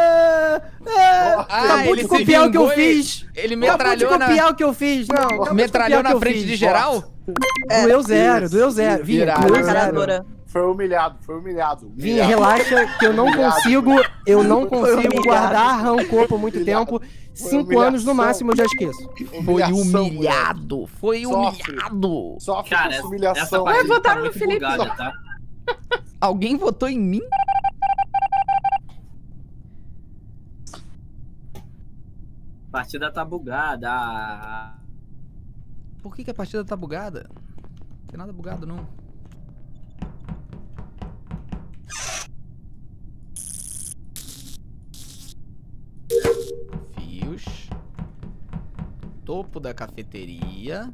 Acabou ele de se copiar o que eu vingou e- fiz. Ele Acabou de metralhou copiar o que eu fiz. Não, acabou de Metralhou copiar o que na eu frente fiz. de geral? Doeu zero, doeu zero. Vinha, Irado. doeu zero. Encaradora. Foi humilhado. Vinha, relaxa que eu não consigo guardar rancor por muito tempo. 5 anos no máximo eu já esqueço. Foi humilhado. Foi Sofre. humilhado. Sofre Cara, com essa humilhação. partida tá votaram no muito Felipe. bugada, tá? Alguém votou em mim? A partida tá bugada. Por que a partida tá bugada? Não tem nada bugado, não. Fios. Topo da cafeteria.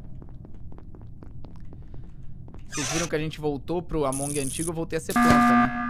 Vocês viram que a gente voltou pro Among antigo, eu voltei a ser planta, né?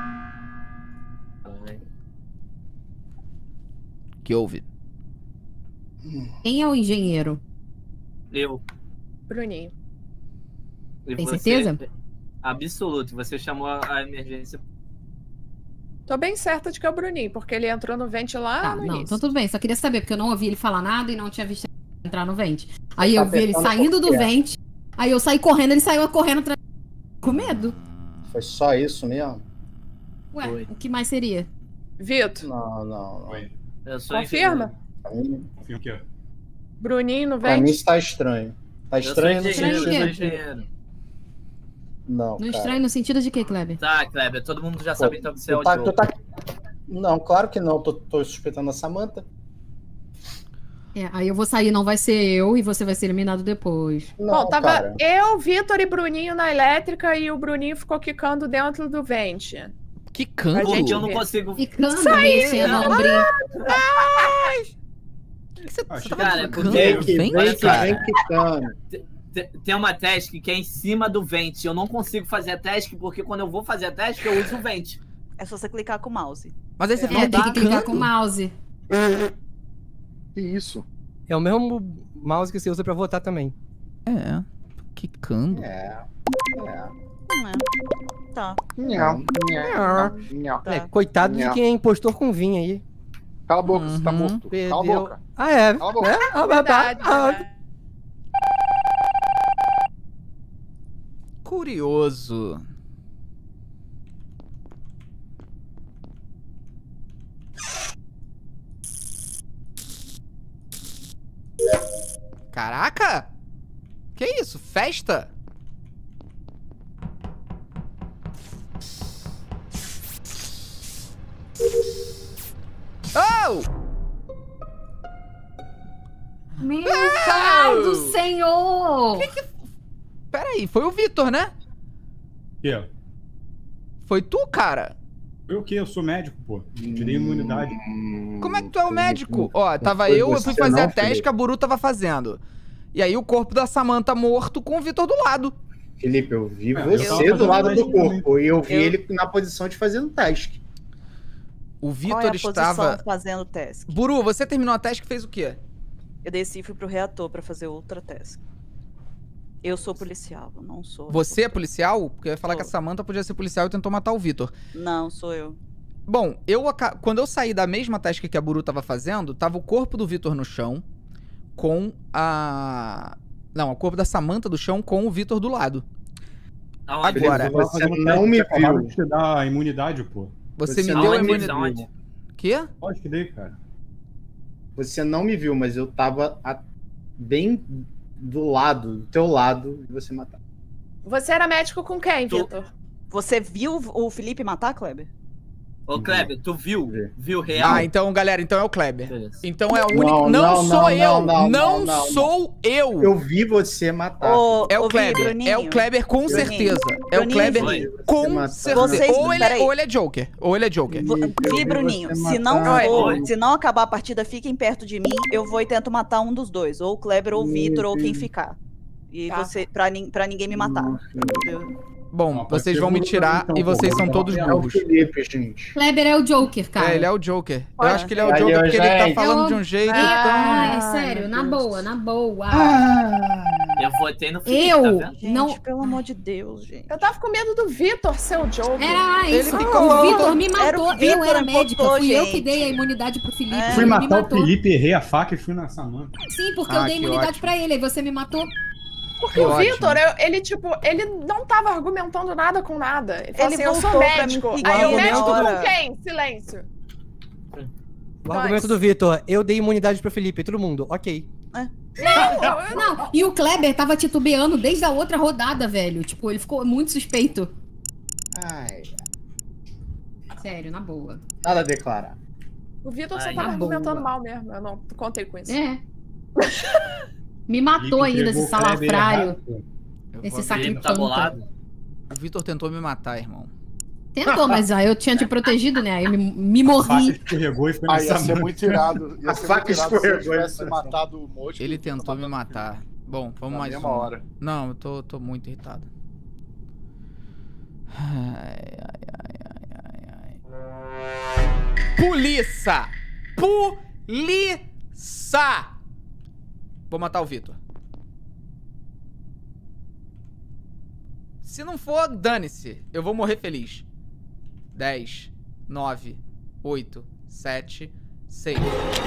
Que houve? Quem é o engenheiro? Eu. Bruninho. E Tem você- certeza? Absoluto. Você chamou a emergência. Tô bem certa de que é o Bruninho, porque ele entrou no vente lá Tá, no não, início. então tudo bem. Só queria saber, porque eu não ouvi ele falar nada e não tinha visto ele entrar no vente. Aí eu Tá vi ele apertando saindo do por quê? vente, aí eu saí correndo, ele saiu correndo atrás. Com medo. Foi só isso mesmo? Ué, Foi. o que mais seria? Vitor, Não. Eu sou confirma? Pra mim, Confia o quê? Bruninho no pra mim vente? isso tá estranho. Tá Eu sou estranho no engenheiro, sentido eu sou de... engenheiro. Não, No cara. estranho no sentido de quê, Kleber? Tá, Kleber, todo mundo já Pô, sabe então que você é o tu Diogo. tá... Não, claro que não. Tô suspeitando a Samantha. É, aí eu vou sair, não vai ser eu, e você vai ser eliminado depois. Não, Bom, tava cara. eu, Vitor e Bruninho na elétrica e o Bruninho ficou quicando dentro do vente. Que A canto! gente Eu não consigo. Ficando, mexendo a ombrinha. O que você Você tava Cara, é brincando? porque Vem, olha só, cara. tem uma task que é em cima do vente. Eu não consigo fazer a task porque quando eu vou fazer a task eu uso o vente. É só você clicar com o mouse. Mas aí você tem que clicar com o mouse. Que isso? É o mesmo mouse que você usa pra votar também. É. Quicando. Tá. É, coitado de quem é impostor com vinho aí. Cala a boca, você tá morto. Cala a boca. Ah, é. Cala a boca. É? Curioso. Caraca! Que isso? Festa? Oh! Meu pai do Senhor! Peraí, foi o Vitor, né? Que? Foi tu, cara? Eu o quê? Eu sou médico, pô. Tirei imunidade. Como é que tu é o médico? Ó, tava eu fui fazer a teste que a Buru tava fazendo. E aí o corpo da Samantha morto com o Vitor do lado. Felipe, eu vi você do lado do corpo e eu vi ele na posição de fazendo task. O Qual é Vitor a posição estava... fazendo task? Buru, você terminou a task e fez o quê? Eu desci e fui pro reator pra fazer outra task. Eu sou policial, eu não sou. Você é policial? Porque eu ia falar que a Samantha podia ser policial e tentou matar o Vitor. Não, sou eu. Bom, quando eu saí da mesma task que a Buru tava fazendo, tava o corpo do Vitor no chão com a... Não, o corpo da Samantha do chão com o Vitor do lado. Agora, Você não me viu. De te dar a imunidade, pô. Você me deu a imunidade. Quê? Pode que dei, cara. Você não me viu, mas eu tava bem do teu lado, de você matar. Você era médico com quem, Vitor? Você viu o Felipe matar, Kleber? Ô, Kleber, tu viu? Viu real? Ah, então, galera, então é o Kleber. Beleza. Então é a única... Não sou eu! Não sou eu! Eu vi você matar. É o Kleber. É o Kleber com certeza. É o Kleber com certeza. Ou ele é Joker. Ou ele é Joker. Vi, Bruninho, se não acabar a partida, fiquem perto de mim, eu vou e tento matar um dos dois. Ou o Kleber, ou o Vitor, ou quem ficar. E você, pra ninguém me matar. Bom, vocês vão me tirar e vocês são todos burros. Kleber é o Joker, cara. É, ele é o Joker. Eu acho que ele é o Joker porque ele tá falando de um jeito é sério, na boa, na boa. Eu votei no Felipe, tá vendo? Gente, pelo amor de Deus, gente. Eu tava com medo do Vitor ser o Joker. Era isso. O Vitor me matou. Eu era médica. Fui eu que dei a imunidade pro Felipe. Fui matar o Felipe, errei a faca e fui na Samantha. Sim, porque eu dei imunidade pra ele. Aí você me matou. Porque o Vitor, ele não tava argumentando nada com nada. Ele falou assim, eu sou médico. Aí o médico com quem? Silêncio. O argumento do Vitor, eu dei imunidade pro Felipe, todo mundo, ok. Não, e o Kleber tava titubeando desde a outra rodada, velho. Tipo, ele ficou muito suspeito. Sério, na boa. Nada a declarar. O Vitor só tava argumentando mal mesmo, eu não contei com isso. Me matou ainda esse salafrário. Esse sacripanta. O Vitor tentou me matar, irmão. Tentou, mas eu tinha te protegido, né? Aí eu me morri. A faca escorregou e foi na ia ser muito irado. A faca escorregou. Se eu tivesse matado o Mosca. Ele tentou me matar. Bom, vamos mais uma hora. Não, eu tô muito irritado. Polícia! Polícia! Vou matar o Vitor. Se não for, dane-se. Eu vou morrer feliz. 10, 9, 8, 7, 6.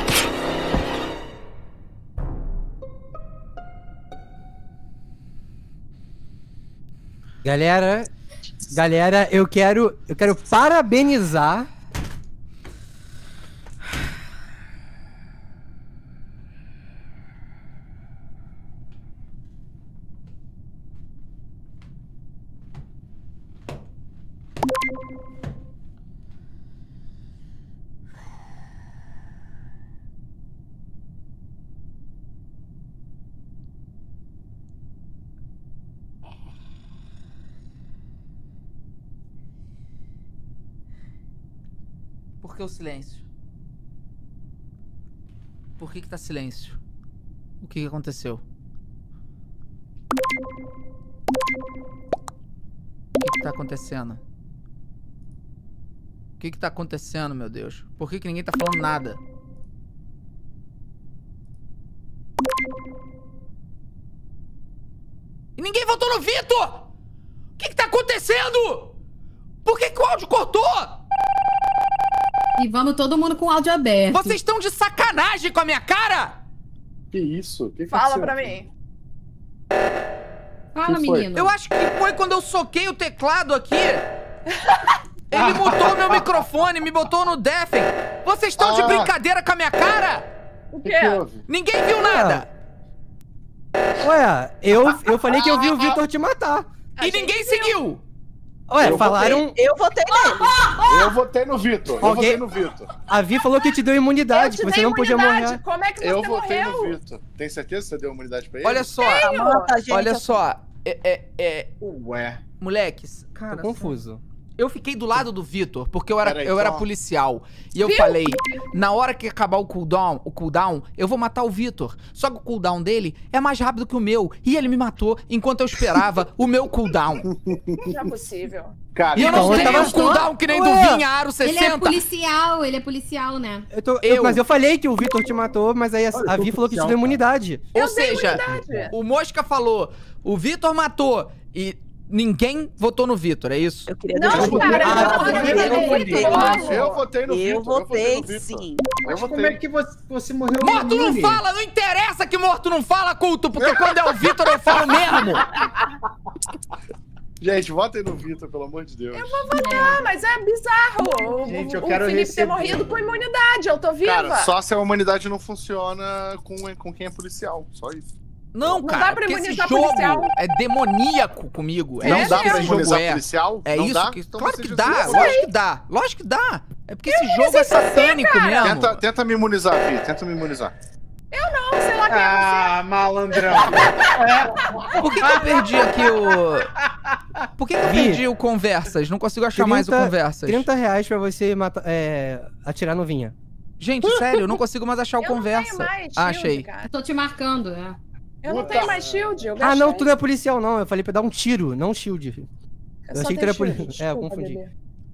Galera, eu quero parabenizar. Por que o silêncio? Por que tá silêncio? O que aconteceu? O que tá acontecendo? O que tá acontecendo, meu Deus? Por que ninguém tá falando nada? E ninguém votou no Vitor! O que tá acontecendo? Por que o áudio cortou? E vamos todo mundo com o áudio aberto. Vocês estão de sacanagem com a minha cara? Que isso? Que Fala aconteceu? pra mim. Fala, que foi? menino. Eu acho que foi quando eu soquei o teclado aqui. Ele mutou meu microfone, me botou no deafen. Vocês estão de brincadeira com a minha cara? O O que quê? houve? Ninguém viu nada. Ué, eu falei que eu vi o Vitor te matar. E ninguém seguiu. Ué, Eu falaram... Eu votei nele. Eu votei no Vitor. Eu Alguém- votei no Vitor. A Vi falou que te deu imunidade, que você não podia morrer. Como é que você Eu votei no morreu? Vitor. Tem certeza que você deu imunidade pra ele? Olha só, Samantha, gente, olha eu- só. Ué. Moleques, cara, Tô confuso. eu fiquei do lado do Vitor, porque eu era Peraí, eu era só. policial. E eu falei, na hora que acabar o cooldown, eu vou matar o Vitor. Só que o cooldown dele é mais rápido que o meu. E ele me matou enquanto eu esperava o meu cooldown. Não é possível. Cara, E eu Então, não eu tenho tava um cooldown que nem do Ué. Vinha Aro 60. Ele é policial, né? Mas eu falei que o Vitor te matou, mas aí a Vi falou que te deu imunidade. Ou seja, o Mosca falou, o Vitor matou e ninguém votou no Vitor, é isso? Eu queria Não, deixar cara, claro. eu votei Eu Eu votei no Vitor. Eu votei no Vitor. sim. Eu Mas como votei. é que você morreu Morto não imune? fala, não interessa que morto não fala, culto, porque quando é o Vitor eu falo mesmo. Gente, votem no Vitor, pelo amor de Deus. Eu vou votar, mas é bizarro. Gente, eu o quero Felipe ter receber. morrido com imunidade, eu tô viva. Cara, só se a humanidade não funciona com quem é policial. Só isso. Não, Não cara, dá pra porque esse imunizar jogo policial. é demoníaco comigo. É Não isso dá que pra esse jogo imunizar é. policial? É Não isso dá? que... Então claro você que já dá, sabe. lógico que dá. Lógico que dá. É porque esse jogo é satânico mesmo. Tenta me imunizar, Vi. Tenta me imunizar. Eu não, sei lá quem é Ah, malandrão. Por que eu perdi aqui o... Por que eu Vi. perdi o Conversas? Não consigo achar mais o Conversas. R$30 pra você matar, atirar no Vinha. Gente, sério, eu não consigo mais achar o Eu não tenho Conversa. mais shield, Achei. cara. Eu tô te marcando, é. Eu não tenho mais shield, eu Ah, não, gastei. tu não é policial, não. Eu falei pra dar um tiro, não shield. Eu só achei que tu tenho era shield, policial. É, eu desculpa, confundi. bebê.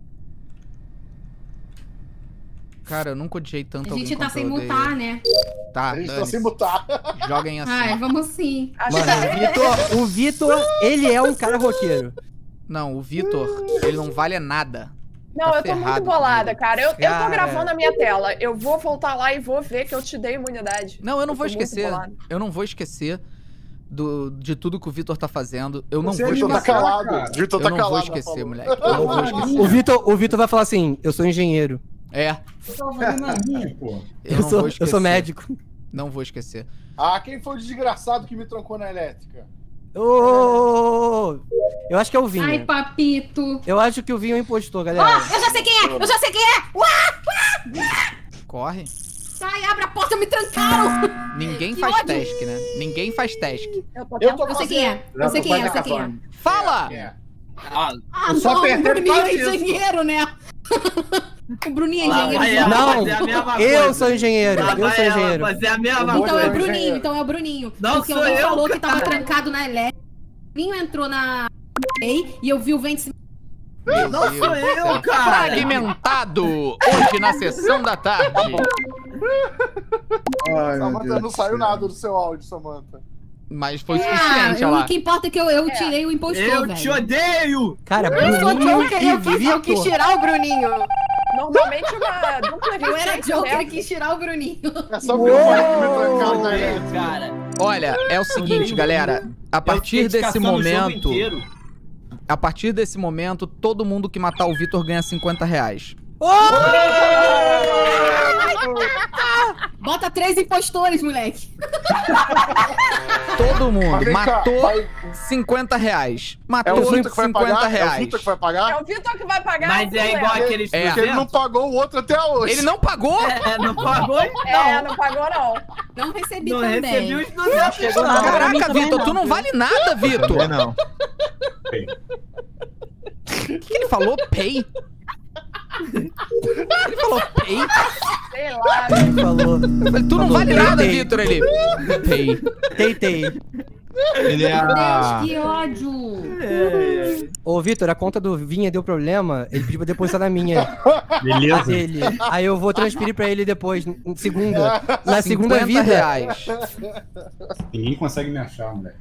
Cara, eu nunca odiei tanto A gente alguém tá quanto sem eu odeio. mutar, né? Tá, A gente tá dane-se. sem mutar. Joguem assim. Ai, vamos sim. Mano, o Vitor, ele é um cara roqueiro. Não, o Vitor, ele não vale nada. Não, Tá eu tô muito ferrado bolada, cara. Eu Cara. tô gravando a minha tela. Eu vou voltar lá e vou ver que eu te dei imunidade. Não, eu não vou tô muito esquecer. bolada. Eu não vou esquecer de tudo que o Vitor tá fazendo. Eu não Você vou Vitor tá esquecer. calado. Vitor tá Eu não calado. vou ela esquecer, falou. moleque. Eu não vou esquecer. O Vitor vai falar assim, eu sou engenheiro. É, Eu tava fazendo nadinha, pô. eu não vou esquecer. Eu sou médico. Não vou esquecer. Ah, quem foi o desgraçado que me trancou na elétrica? Ô, eu acho que é o Ai, Vinha. papito. Eu acho que o Vinha é um impostor, Ó, galera. eu já sei quem é! Eu já sei quem é! Corre. Sai, abre a porta, me trancaram! Ninguém Que faz ódio. task, né? Ninguém faz task. Eu tô Eu sei quem é! Eu sei quem é, eu sei quem é. Fala! Ah, Eu só não, o apertei por Bruninho causa é disso. engenheiro, né? O Bruninho é engenheiro. vai, Não, fazer a mesma eu coisa. sou engenheiro. Lá Eu vai sou ela engenheiro. fazer a mesma Então é coisa. o Bruninho, então é o Bruninho. Não Porque sou alguém eu, falou que tava cara. trancado na elétrica. O Bruninho entrou na... E eu vi o vento... Meu Não Deus sou do eu, céu. cara. Fragmentado! Hoje na sessão da tarde. Ai, meu Samantha, Deus não do saiu céu. nada do seu áudio, Samantha. Mas foi Ah, suficiente, olha o lá. que importa é que eu tirei o impostor, Eu velho. te odeio! Cara, Eu sou Bruninho Joker, e eu quis Vitor. tirar o Bruninho. Normalmente uma dupla Eu era resistência Joker e dessa. quis tirar o Bruninho. É só porque eu falei que me trancaram na Odeio, elétrica. cara. Olha, é o seguinte, galera. A partir desse momento... A partir desse momento, todo mundo que matar o Vitor ganha R$50. Bota 3 impostores, moleque. Todo mundo Mas vem cá, matou vai- R$50. É Matou o Vitor que vai pagar? É o R$50. Vitor que vai pagar? É o Vitor que vai pagar. Mas o é igual problema. aqueles É. Porque ele não pagou o outro até hoje. Ele não pagou? não pagou? É, não pagou não. Não recebi Não também. recebi os 200. Chegou nada pra mim Caraca, também Vitor, não, tu não viu? vale nada, Vitor. Não. O que ele falou? Pay? Ele falou pei? Sei lá. Ele falou. Eu falei, tu não vale nada, Vitor, ele. Pei. Tei. Ele é Meu Deus, a... que ódio. Ô, Vitor, a conta do Vinha deu problema, ele pediu pra depositar na minha. Beleza. A dele. Aí eu vou transferir pra ele depois, em segunda. Na segunda 50 vida. reais. Ninguém consegue me achar, moleque.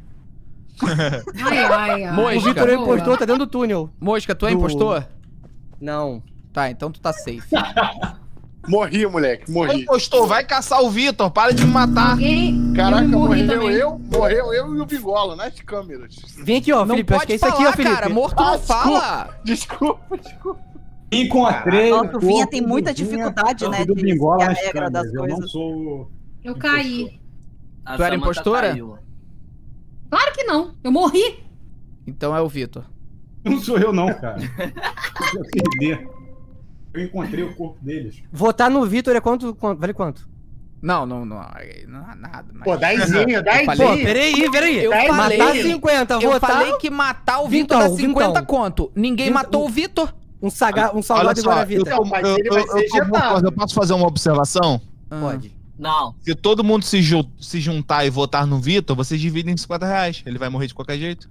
Ai. O Vitor é impostor, tá dentro do túnel. Mosca, tu é impostor? Não. Tá, então tu tá safe. Morri, moleque, morri. Impostor, vai caçar o Vitor, para de me matar. Caraca, morri morreu eu e o Bingola nas câmeras. Vem aqui, ó, Não Felipe, acho que é isso pode aqui, ó, falar, Felipe. cara, morto não fala. Desculpa. Encontrei. Nossa, o Vinha tem muita dificuldade, né, do de Bingola seguir a nas regra das câmeras. Eu não coisas. sou... Eu caí. A Tu era Samantha impostora? caiu. Claro que não. Eu morri. Então é o Vitor. Não sou eu não, cara. Eu perdi. Eu encontrei o corpo deles. Votar no Vitor é quanto? Vale quanto? Não, nada. Mas... Pô, 10zinho, 10. Pô, peraí. Eu falei, Matar 50, eu votar... falei que matar o Vitor dá 50 conto. Ninguém matou o Vitor. Um salgado Olha de só, Guaravita. eu posso fazer uma observação? Pode. Não. Se todo mundo se juntar e votar no Vitor, vocês dividem 50 reais. Ele vai morrer de qualquer jeito.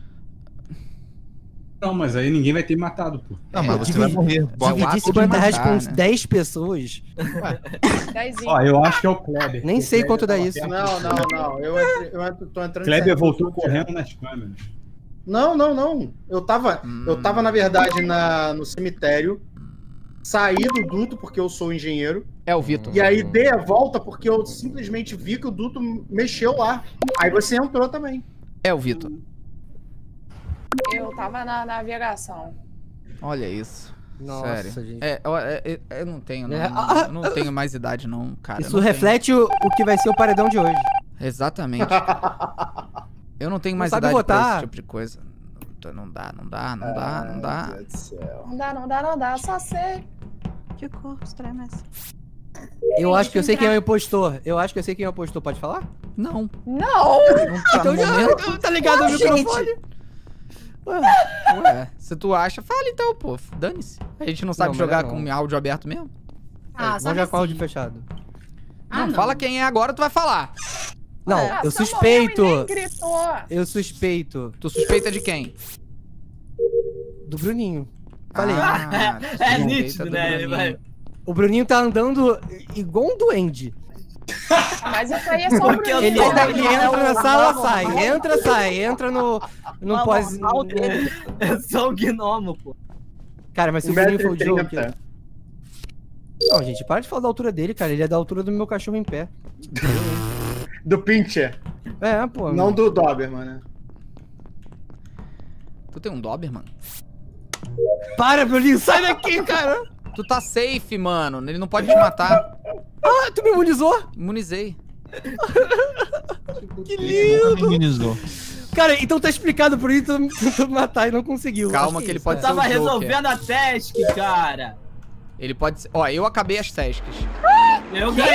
Não, mas aí ninguém vai ter matado, pô. Não, mas você vai morrer. Dividir 50 reais com 10 pessoas. Ó, eu acho que é o Kleber. Nem sei quanto dá isso. Não. Eu tô entrando. Kleber certo. voltou correndo nas câmeras. Não. Eu tava, na verdade, no cemitério. Saí do duto porque eu sou engenheiro. É o Vitor. E aí dei a volta porque eu simplesmente vi que o duto mexeu lá. Aí você entrou também. É o Vitor. Eu tava na navegação. Olha isso. Nossa, Sério. gente. Eu não tenho, É, eu não tenho mais idade, não, cara. Isso reflete o que vai ser o paredão de hoje. Exatamente. Eu não tenho mais sabe idade pra votar. esse tipo de coisa. Não dá. Meu Deus do céu. Não dá, só sei. Que corpo estranho, mas... Eu acho que eu sei quem é o impostor. Pode falar? Não. Não! Não tá no Então momento. tá ligado no microfone? Ué, se tu acha, fala então, pô. Dane-se. A gente não sabe Não, jogar melhor não. com áudio aberto mesmo? Ah, Vamos sabe já com o áudio sim. fechado. Não, fala quem é agora, tu vai falar. Não, eu só suspeito. morreu e nem gritou. Eu suspeito. Tu suspeita de quem? Do Bruninho. Falei. Ah, tu É suspeita nítido, do né? Ele Bruninho. vai... O Bruninho tá andando igual um duende. Mas isso aí é só Porque eu Ele, tô- ele entra na sala, sai. Entra no pós... É só o gnomo, pô. Cara, mas se o Bruninho for o 1,30 jogo... m. Não, gente, para de falar da altura dele, cara. Ele é da altura do meu cachorro em pé. Do Pincher. É, pô. Não do Doberman, né? Tu tem um Doberman? Para, Bruninho, sai daqui, cara. Tu tá safe, mano. Ele não pode te matar. Ah, tu me imunizou? Imunizei. Que lindo. Imunizou. Cara, então tá explicado por isso tu tentou matar e não conseguiu. Calma Acho que ele isso, pode é. ser o Tava Joker. resolvendo a task, cara. Ele pode ser... Ó, eu acabei as tasks. Eu ganhei.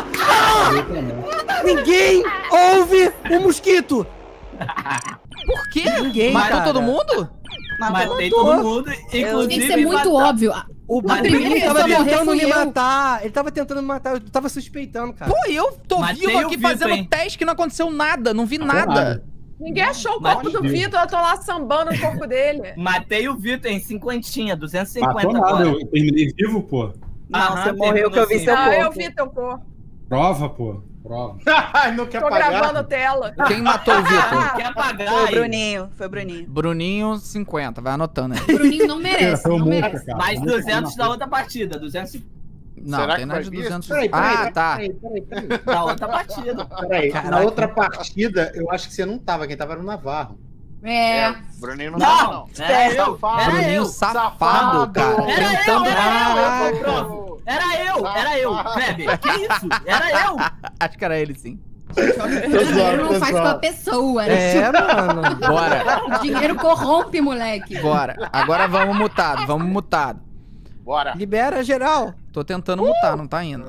Ninguém ouve o mosquito. Por quê? Ninguém, Matou cara. todo mundo? Matei todo mundo, inclusive... Tem que ser muito óbvio. O A primeira Bruninho tava pessoa a morrer tentando fui me eu. matar. Ele tava tentando me matar. Eu tava suspeitando, cara. Pô, eu tô Matei vivo o aqui Vitor, fazendo hein? teste que não aconteceu nada. Não vi Aconteceu nada. nada. Ninguém achou o Mas- corpo do Vitor, eu tô lá sambando o corpo dele. Matei o Vitor em 50, 250 Matou nada, agora. eu terminei vivo, pô. Não, Aham, você morreu que eu vi terminou seu Ah, eu corpo. vi teu corpo. Prova, pô. Prova. Não quer Tô pagar? gravando tela. Quem matou o Vitor? Quer pagar Foi o aí? Bruninho, foi o Bruninho. Bruninho, 50. Vai anotando aí. O Bruninho não merece, Foi o não Moca, merece. cara. Mais Moca 200 na da outra partida, 200 Não, Será tem que nada vai de vir? 200. Peraí, Ah, tá. Peraí. da outra partida. Peraí, na Caraca. outra partida, eu acho que você não tava. Quem tava era o Navarro. É. Bruninho não tava, Não, não. era eu, era Bruninho eu. safado, cara. Era eu, Tentando... era eu, provo. Era eu, Kleber. Que isso? Era eu. Acho que era ele, sim. Dinheiro não faz com a pessoa, né? É, mano. Bora. O dinheiro corrompe, moleque. Bora. Agora vamos mutado. Bora. Libera geral. Tô tentando mutar, não tá indo.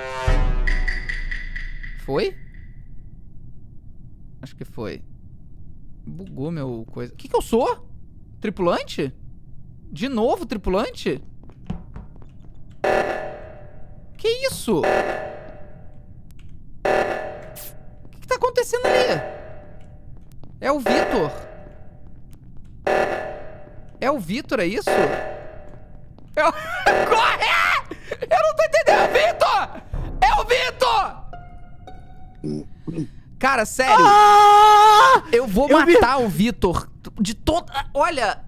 Foi? Acho que foi. Bugou meu coisa. O que eu sou? Tripulante? De novo, tripulante? Que isso? O que tá acontecendo ali? É o Vitor. É o Vitor, é isso? Corre! Eu não tô entendendo! Vitor! É o Vitor! Cara, sério. Eu vou matar o Vitor de toda... Olha...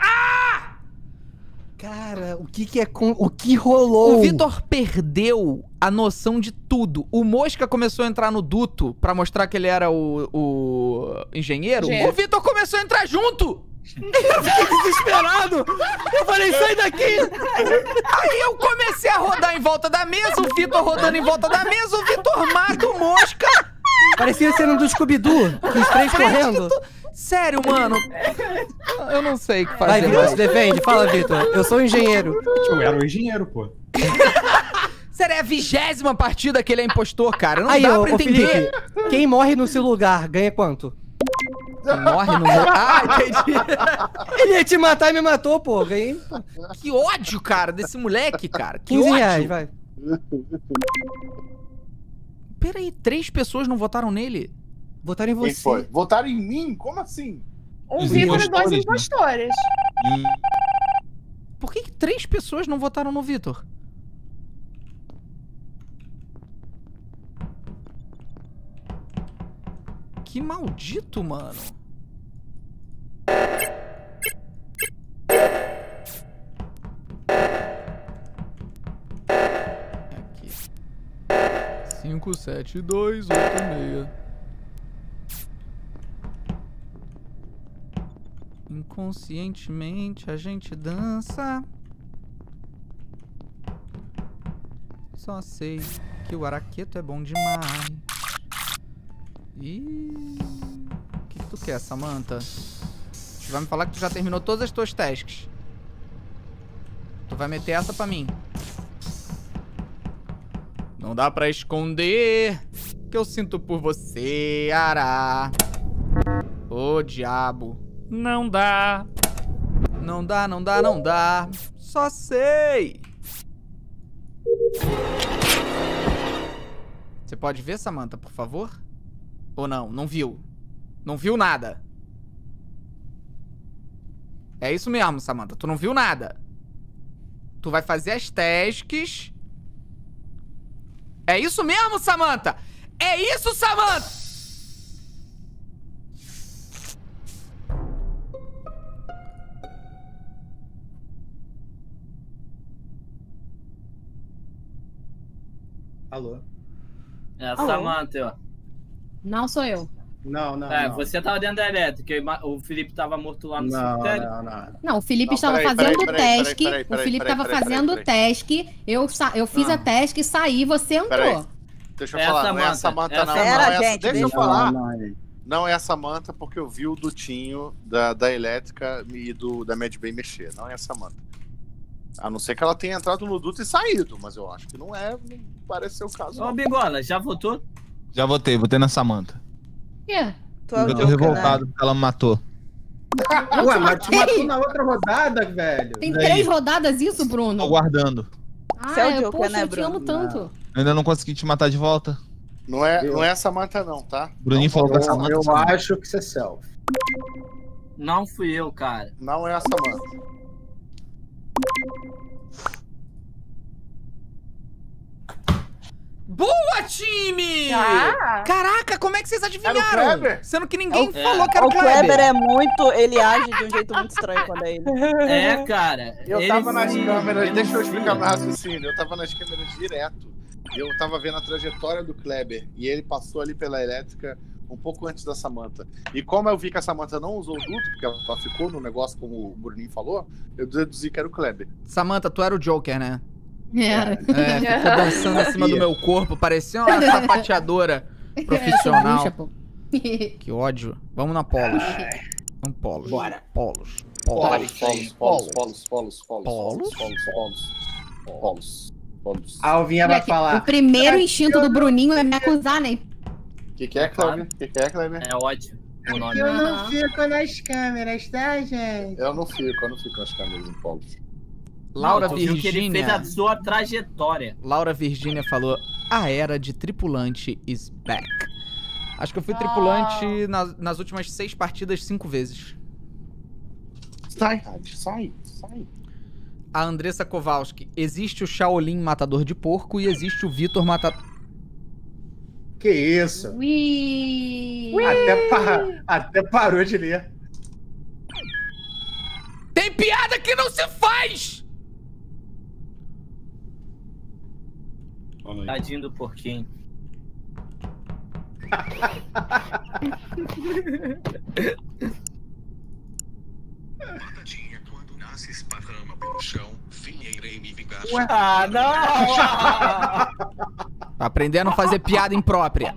Cara, o que rolou? O Vitor perdeu a noção de tudo. O Mosca começou a entrar no duto pra mostrar que ele era o engenheiro. O Vitor começou a entrar junto! Eu fiquei desesperado! Eu falei, sai daqui! Aí eu comecei a rodar em volta da mesa, o Vitor rodando em volta da mesa, o Vitor mata o Mosca! Parecia cena do Scooby-Doo, os três correndo. Sério, mano. Eu não sei o que fazer. Vai, Vitor, se defende. Fala, Vitor. Eu sou engenheiro. Eu era o engenheiro, pô. Sério, é a 20ª partida que ele é impostor, cara. Não Aí, dá pra entender. Felipe, quem morre no seu lugar ganha quanto? Morre no meu... Ah, entendi. Ele ia te matar e me matou, pô. Ganhei. Que ódio, cara, desse moleque, cara. Que 15 ódio. reais, vai. Peraí, 3 pessoas não votaram nele? Votaram em você. Quem foi? Votaram em mim? Como assim? Um Vitor e 2 impostores. Por que 3 pessoas não votaram no Vitor? Que maldito, mano. Aqui. 5, 7, 2, 8, 6. Inconscientemente a gente dança. Só sei que o araqueto é bom demais. Ih, o que tu quer, Samantha? Tu vai me falar que tu já terminou todas as tuas tasks. Tu vai meter essa pra mim. Não dá pra esconder que eu sinto por você, Ará. Ô, diabo. Não dá. Não dá, não dá, não dá. Só sei. Você pode ver, Samantha, por favor? Ou não? Não viu? Não viu nada? É isso mesmo, Samantha. Tu não viu nada. Tu vai fazer as tasks. É isso mesmo, Samantha? É isso, Samantha? Alô? É a Alô? Samantha, ó. Não sou eu. Não. Você tava dentro da elétrica, o Felipe tava morto lá no cemitério. Não, o Felipe estava fazendo o task. O Felipe estava fazendo o task. Eu fiz a task e saí, você entrou. Deixa eu falar, não é a Samantha, não. Deixa eu falar. Não é a Samantha, porque eu vi o dutinho da elétrica e da Mad Bay mexer. Não é a Samantha. A não ser que ela tenha entrado no duto e saído, mas eu acho que não parece ser o caso. Ô, Bingola, já votou? Já votei na Samantha. Quê? Eu tô revoltado porque ela me matou. Ué, mas te matou na outra rodada, velho. Tem 3 rodadas isso, Bruno? Tô guardando. Você é o Joker, poxa, né, eu te amo Bruno? tanto. Eu ainda não consegui te matar de volta. Não é a Samantha, não, tá? O Bruninho falou que a Samantha. Eu acho que você é self. Não fui eu, cara. Não é a Samantha. Boa, time! Ah. Caraca, como é que vocês Era o adivinharam? Kleber? Sendo que ninguém falou que era O o Kleber Kleber. é muito... Ele age de um jeito muito estranho quando é ele. É, cara. Eu tava nas câmeras, ele deixa eu explicar confia. meu raciocínio. Eu tava nas câmeras direto. E eu tava vendo a trajetória do Kleber. E ele passou ali pela elétrica um pouco antes da Samantha. E como eu vi que a Samantha não usou o duto, porque ela ficou no negócio como o Bruninho falou, eu deduzi que era o Kleber. Samantha, tu era o Joker, né? Era. É, ficou dançando em cima do meu corpo, parecia uma sapateadora profissional. Bruxa, pô. Que ódio. Vamos na Polos. Vamos Polos. Bora. Polos. Polos. A Alvinha vai O falar. primeiro instinto do Bruninho é me acusar, né? O que é, Kleber? O que é, Kleber? É ótimo. O nome. Eu não fico nas câmeras, tá, gente? Eu não fico nas câmeras em Polos. Laura Tu viu que ele fez Virgínia. a sua trajetória. Laura Virgínia falou: a era de tripulante is back. Acho que eu fui tripulante nas últimas 6 partidas 5 vezes. Sai, Rádio, sai. A Andressa Kowalski. Existe o Shaolin matador de porco e existe o Vitor matador. Que isso? Ui. Até parou de ler. Tem piada que não se faz! Tadinho do porquinho. Batatinha quando nasce esparrama pelo chão, vinheira e me vingar. Ah, não! Tá aprendendo a fazer piada imprópria.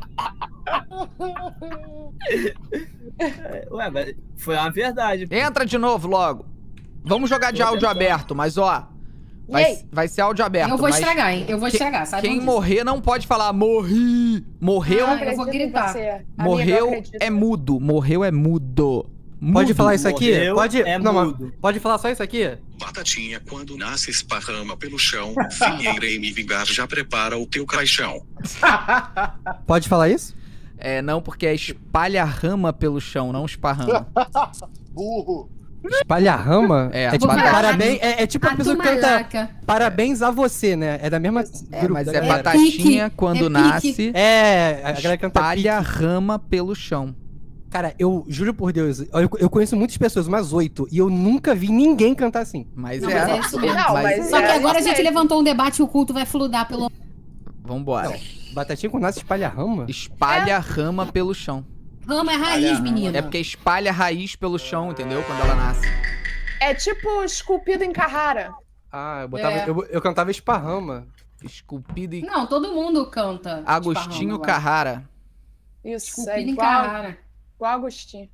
Ué, mas foi uma verdade. Entra de novo logo. Vamos jogar de áudio aberto, mas ó. Vai ser áudio aberto. Eu vou mas estragar, hein? Eu vou estragar, sabe? Quem morrer não pode falar morri. Morreu. Eu vou gritar. Morreu é mudo. Morreu é mudo. Pode falar isso aqui? Morreu Pode, é não, mas mudo. pode falar só isso aqui? Batatinha quando nasce esparrama pelo chão, vinheira e me vingar já prepara o teu caixão. Pode falar isso? É, não, porque é espalha rama pelo chão, não esparrama. Burro. Espalha rama? É, tipo, batatinha. parabéns. É tipo a pessoa que canta Tumalaca. parabéns a você, né? É da mesma. Mas da é galera. batatinha pique, quando é nasce. pique. É, a galera canta Espalha pique. rama pelo chão. Cara, eu juro por Deus, eu conheço muitas pessoas, umas 8, e eu nunca vi ninguém cantar assim. Mas Não, é. mas é isso mesmo. Não, mas Só que é agora a gente sério. levantou um debate e o culto vai fludar pelo. Vambora. Batatinha com nasce espalha rama? Espalha rama pelo chão. Rama é raiz, menina. É porque espalha raiz pelo chão, entendeu? Quando ela nasce. É tipo esculpido em Carrara. Ah, eu botava. É. Eu cantava esparrama. Esculpido e. Não, todo mundo canta. Agostinho esparrama agora. Carrara. Isso, Esculpido é em igual, Carrara. igual Agostinho.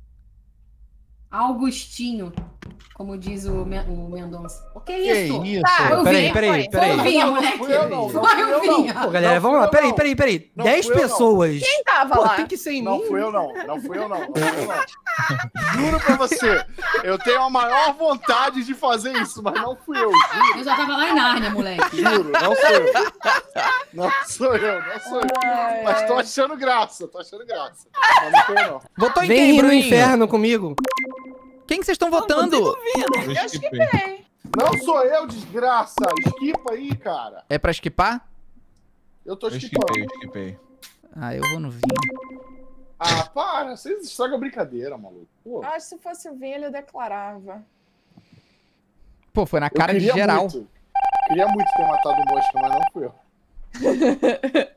Augustinho, como diz o Mendonça. O que é Que isso? isso? Tá, eu Peraí, vi. peraí, Foi peraí. o Vinha, Não, moleque. fui eu, não. Foi o Vinha. Pô, galera, vamos lá. Peraí. Não 10 fui eu, não. pessoas. Quem tava Pô, lá? tem que ser em Não mim. fui eu, não. Não fui eu, não. Não fui eu, não. Juro pra você. Eu tenho a maior vontade de fazer isso, mas não fui eu. Juro. Eu já tava lá em Nárnia, moleque. Juro, não sou eu. Não sou eu. Ai, Mas tô ai. achando graça. Mas não fui eu, não. Votou em Vem quem, rir no Bruninho? inferno comigo. Quem que vocês estão votando? Eu esquipei. Não sou eu, desgraça. Esquipa aí, cara. É pra esquipar? Eu tô Eu esquipando. esquipei. Ah, eu vou no vinho. Ah, para. Vocês estragam a brincadeira, maluco. Pô, Acho que se fosse o Vinha, ele declarava. Pô, foi na eu cara de queria geral. muito. Queria muito ter matado o Mosca, mas não fui eu.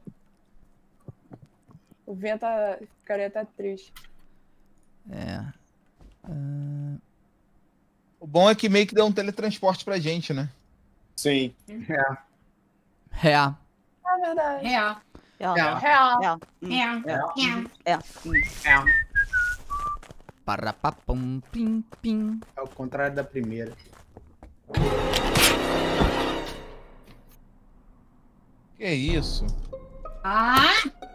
O Vinha ficaria até triste. É. O bom é que meio que deu um teletransporte pra gente, né? Sim. É. É verdade. Real. Real. Real. Parapapum, pim, pim. É o contrário da primeira. Que isso? Ah,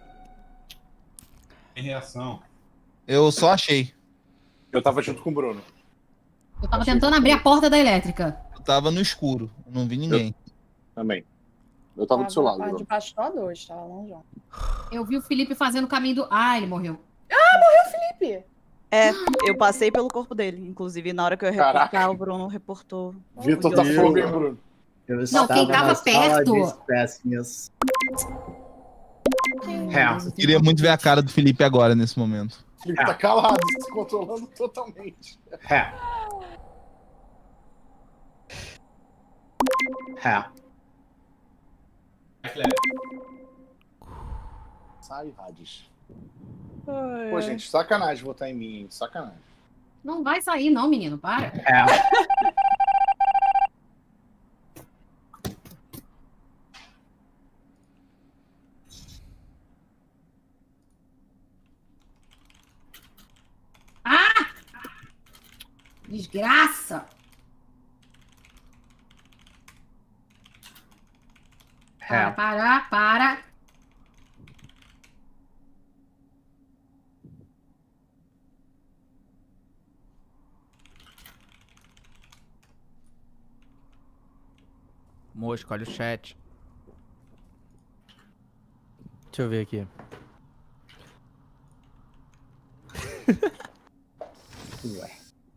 Tem reação. Eu só achei. Eu tava junto com o Bruno. eu tava tentando abrir a porta da elétrica. Eu tava no escuro. Eu não vi ninguém. Também. Eu tava do seu lado, Tava Bruno. de pastor 2, tava longe. Eu vi o Felipe fazendo o caminho do. Ah, ele morreu. Felipe! É, eu passei pelo corpo dele. Inclusive, na hora que eu ia Caraca. reportar, o Bruno reportou. Vitor tá fogo, hein, Bruno? Eu Não, quem tava na sala de perto- espécimes. Eu queria muito ver a cara do Felipe agora, nesse momento. O Felipe tá calado, se controlando totalmente. Sai, Hades. Pô, gente, sacanagem votar em mim, hein? Sacanagem. Não vai sair, não, menino. Para. Ah! Desgraça! Para. Mosca, olha o chat. Deixa eu ver aqui. Ué.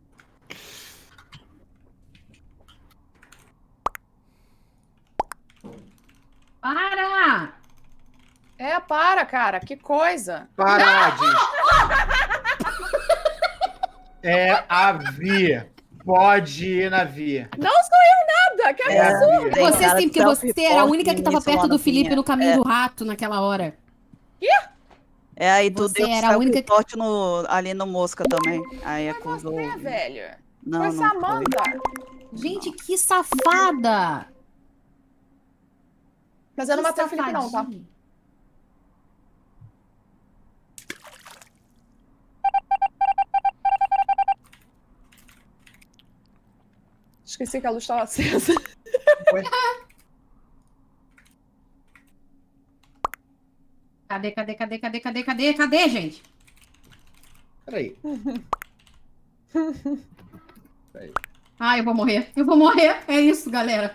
Para! Para, cara. Que coisa. Para, É a Vi. Pode ir na Vi. Não sou eu nada. Que absurdo. Você sim, porque você era a única que tava perto do Felipe no caminho do rato naquela hora. Quê? Aí tu Você deu era a única reporte ali no Mosca também. Aí acusou. É, velho. Não, Foi não Samanta. Gente, que safada! Mas eu não Que matei o Felipe, não, tá? safadinha. Esqueci que a luz estava acesa. Cadê, gente? Peraí. Ah, eu vou morrer. Eu vou morrer. É isso, galera.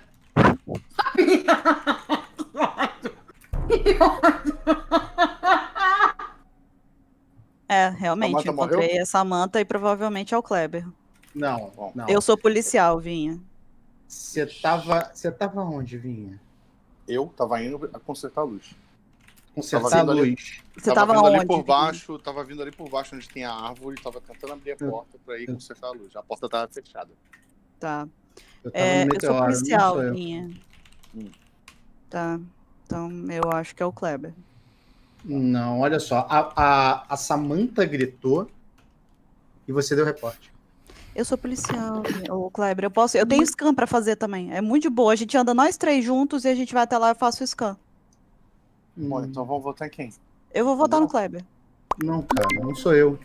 Realmente, Samantha eu encontrei morreu? a Samantha e provavelmente é o Kleber. Não, não. Eu sou policial, Vinha. Você tava onde, Vinha? Eu tava indo a consertar a luz. Consertar a luz. Você tava vindo ali onde, por Vinha? baixo, tava vindo ali por baixo onde tem a árvore, tava tentando abrir a porta pra ir consertar a luz. A porta tava fechada. Tá. Eu tava no Eu sou meteoro, não policial, sou eu. Vinha. Tá. Então eu acho que é o Kleber. Não, olha só. A Samantha gritou e você deu reporte. Eu sou policial, o Kleber. Eu tenho scan pra fazer também. É muito de boa. A gente anda nós três juntos e a gente vai até lá e eu faço o scan. Bom, então vamos votar em quem? Eu vou votar no Kleber. Não, cara, não sou eu.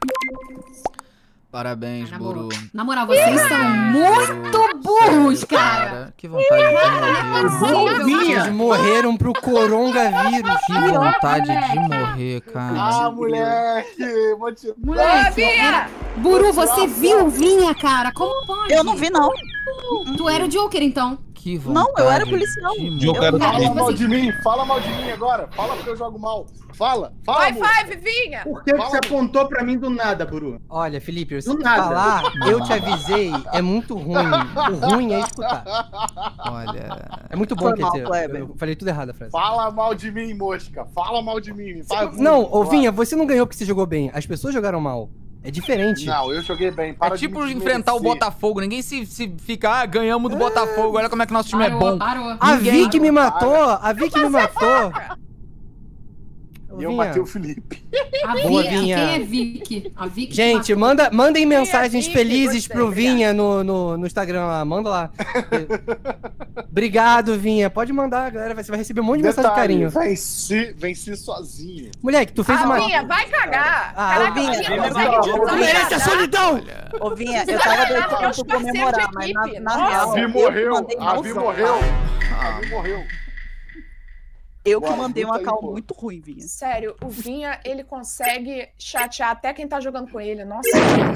Parabéns, Buru. Na moral, vocês são muito burros, cara. Que vontade de morrer. Vocês morreram pro coronavírus. Que vontade de morrer, cara. Ah, moleque! Moleque, Buru, você viu o Vinha, cara? Como pode? Eu não vi, não. Tu era o Joker, então. Que vontade. Não, eu era policial. Fala mal de mim, fala mal de mim agora. Fala porque eu jogo mal. Fala, Vai, amor. Five, Vinha! Por que você apontou pra mim do nada, Buru? Olha, Felipe, se Do tu nada. falar, eu te avisei, é muito ruim. O ruim é escutar. Olha. É muito bom, Foi quer mal, dizer, Kleber. eu falei tudo errado a frase. Fala mal de mim, mosca. Fala mal de mim. Fala Não, muito, ô vai. Vinha, você não ganhou porque você jogou bem. As pessoas jogaram mal. É diferente. Não, eu joguei bem. É Para de tipo me enfrentar o desmerecer. Botafogo. Ninguém se fica, ganhamos do Botafogo. Olha como é que nosso time é bom. A Ninguém- Vicky me matou! A Vicky me matou! E eu matei o Felipe. A Boa, Vicky, Vinha. quem é Vicky? A Vicky Gente, matou. mandem mensagens Vicky? felizes Gostei, pro Vinha no Instagram lá. Manda lá. Obrigado, Vinha. Pode mandar, galera. Você vai receber um monte de mensagem de carinho. Venci sozinho. Moleque, tu fez uma. Vinha, vai cagar! Ah, Caraca, Vinha, Vinha, Vinha, consegue Vinha, editar, Merece a né? solidão! Ô, Vinha, Você eu vai tava ganhar deitando meus pra parceiros de comemorar, mas equipe. na Nossa. real, A Vi eu morreu. mandei A mal Vi som. morreu. A Vi morreu. Eu que Bora, mandei luta uma aí, call pô. muito ruim, Vinha. Sério, o Vinha, ele consegue chatear até quem tá jogando com ele. Nossa.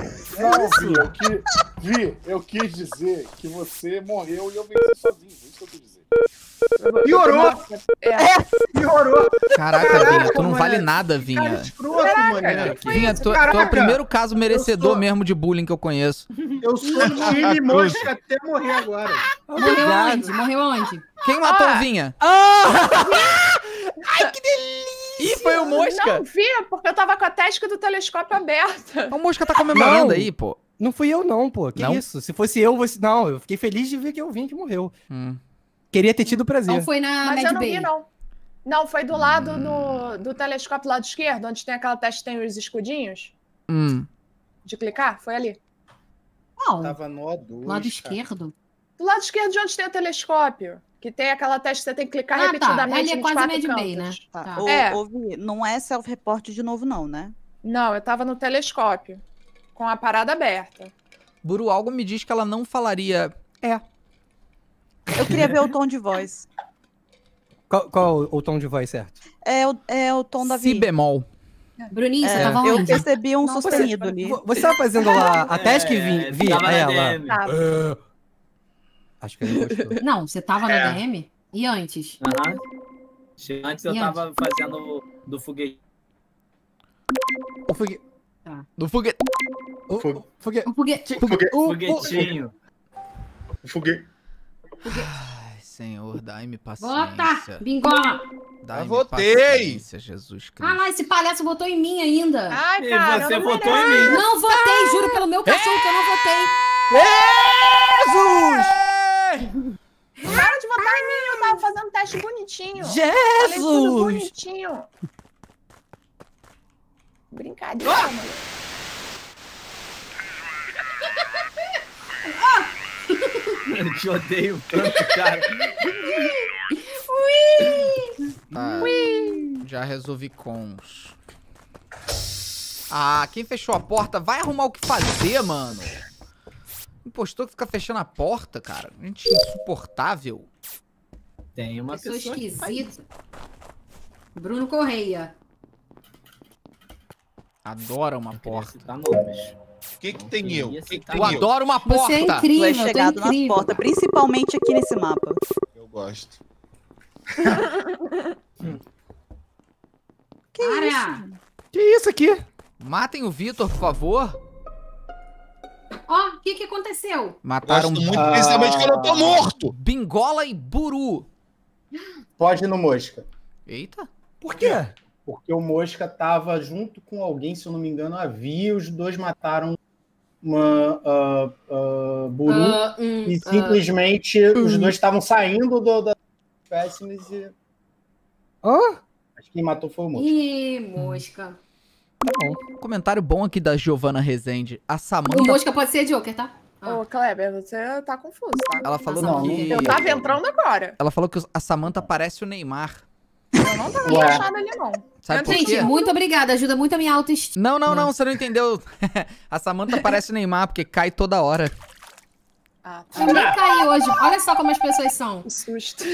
Não, Vi, eu quis dizer que você morreu e eu venci sozinho. É isso que eu quis dizer. Piorou! Piorou! Caraca, Vinha, tu não mano. vale nada, Cara Vinha. escroto, mano. Vinha, tu é Caraca, o primeiro caso merecedor sou- mesmo de bullying que eu conheço. Eu sou time mosca até morrer agora. Morreu onde? Morreu onde? Quem matou o Vinha? Ai, que delícia! Ih, foi o Mosca. Não vi, porque eu tava com a tasca do telescópio aberta. O Mosca tá comemorando Não. aí, pô. Não fui eu, não, pô. Que Não? isso? Se fosse eu, você. Não, eu fiquei feliz de ver que eu vim que morreu. Hum. Queria ter tido o prazer. Então foi na Mas Mad eu não Bay. vi, não. Não, foi do lado do telescópio, lado esquerdo, onde tem aquela testa que tem os escudinhos de clicar. Foi ali. Qual? Tava no O2. Lado cara. esquerdo? Do lado esquerdo de onde tem o telescópio. Que tem aquela testa que você tem que clicar Ah, tá. repetidamente Ali é nos quase 4 Mad Bay, né? cantos. Tá. Tá. É. Ô, Vi, não é self-report de novo, não, né? Não, eu tava no telescópio. Com a parada aberta. Buru, algo me diz que ela não falaria. Eu queria ver o tom de voz. Qual o tom de voz certo? É o tom da Si Vi. bemol. Bruninho, você É, tava eu onde? percebi um sustenido ali. Você tava fazendo lá a task, Vi? tava na Ela. DM. Tava. Acho que ele gostou. Não, você tava no DM? E antes? Aham. Antes eu E tava fazendo do foguete. O foguete. Do foguete. O foguete. O foguete. Foguetinho. O foguete. Ai, Senhor, dai-me paciência. Bota! Bingola! Dai-me votei! paciência, Jesus Cristo. Ah lá, esse palhaço votou em mim ainda. Ai, E cara, você eu não votou merece. em mim. Não votei, juro pelo meu cachorro que eu não votei. Jesus! Para de votar em mim, eu tava fazendo teste bonitinho. Falei tudo Jesus! bonitinho. Brincadeira, mano. Eu te odeio tanto, cara. Ah, já resolvi cons. Ah, quem fechou a porta vai arrumar o que fazer, mano. Impostor que fica fechando a porta, cara. Gente insuportável. Tem uma Pessoa pessoa que faz esquisita. Bruno Correia. Adora uma porta. citar nomes. O que tem eu? O que tem Eu adoro uma porta. Você é Tu é incrível, chegado tu é nas incrível. portas, principalmente aqui nesse mapa. Eu gosto. Para! Que isso aqui? Matem o Vitor, por favor. Ó, o que aconteceu? Mataram Gosto muito, principalmente quando eu tô morto. Bingola e Buru. Pode ir no Mosca. Eita. Por quê? Porque o Mosca tava junto com alguém, se eu não me engano, a Vi, os dois mataram uma Buru e simplesmente os dois estavam saindo da Specimens e Hã? acho que quem matou foi o Mosca. Ih, mosca. Comentário bom aqui da Giovana Rezende. A O Samantha. mosca pode ser Joker, tá? Ô, Kleber, você tá confuso, tá? Ela falou Não, que. Eu tava entrando agora. Ela falou que a Samantha parece o Neymar. Eu não tava Ué. encaixada ali, não. Sabe por Gente, quê? muito obrigada. Ajuda muito a minha autoestima. Não, você não entendeu. A Samantha parece o Neymar, porque cai toda hora. Ah, Ninguém caiu hoje. Olha só como as pessoas são. que susto.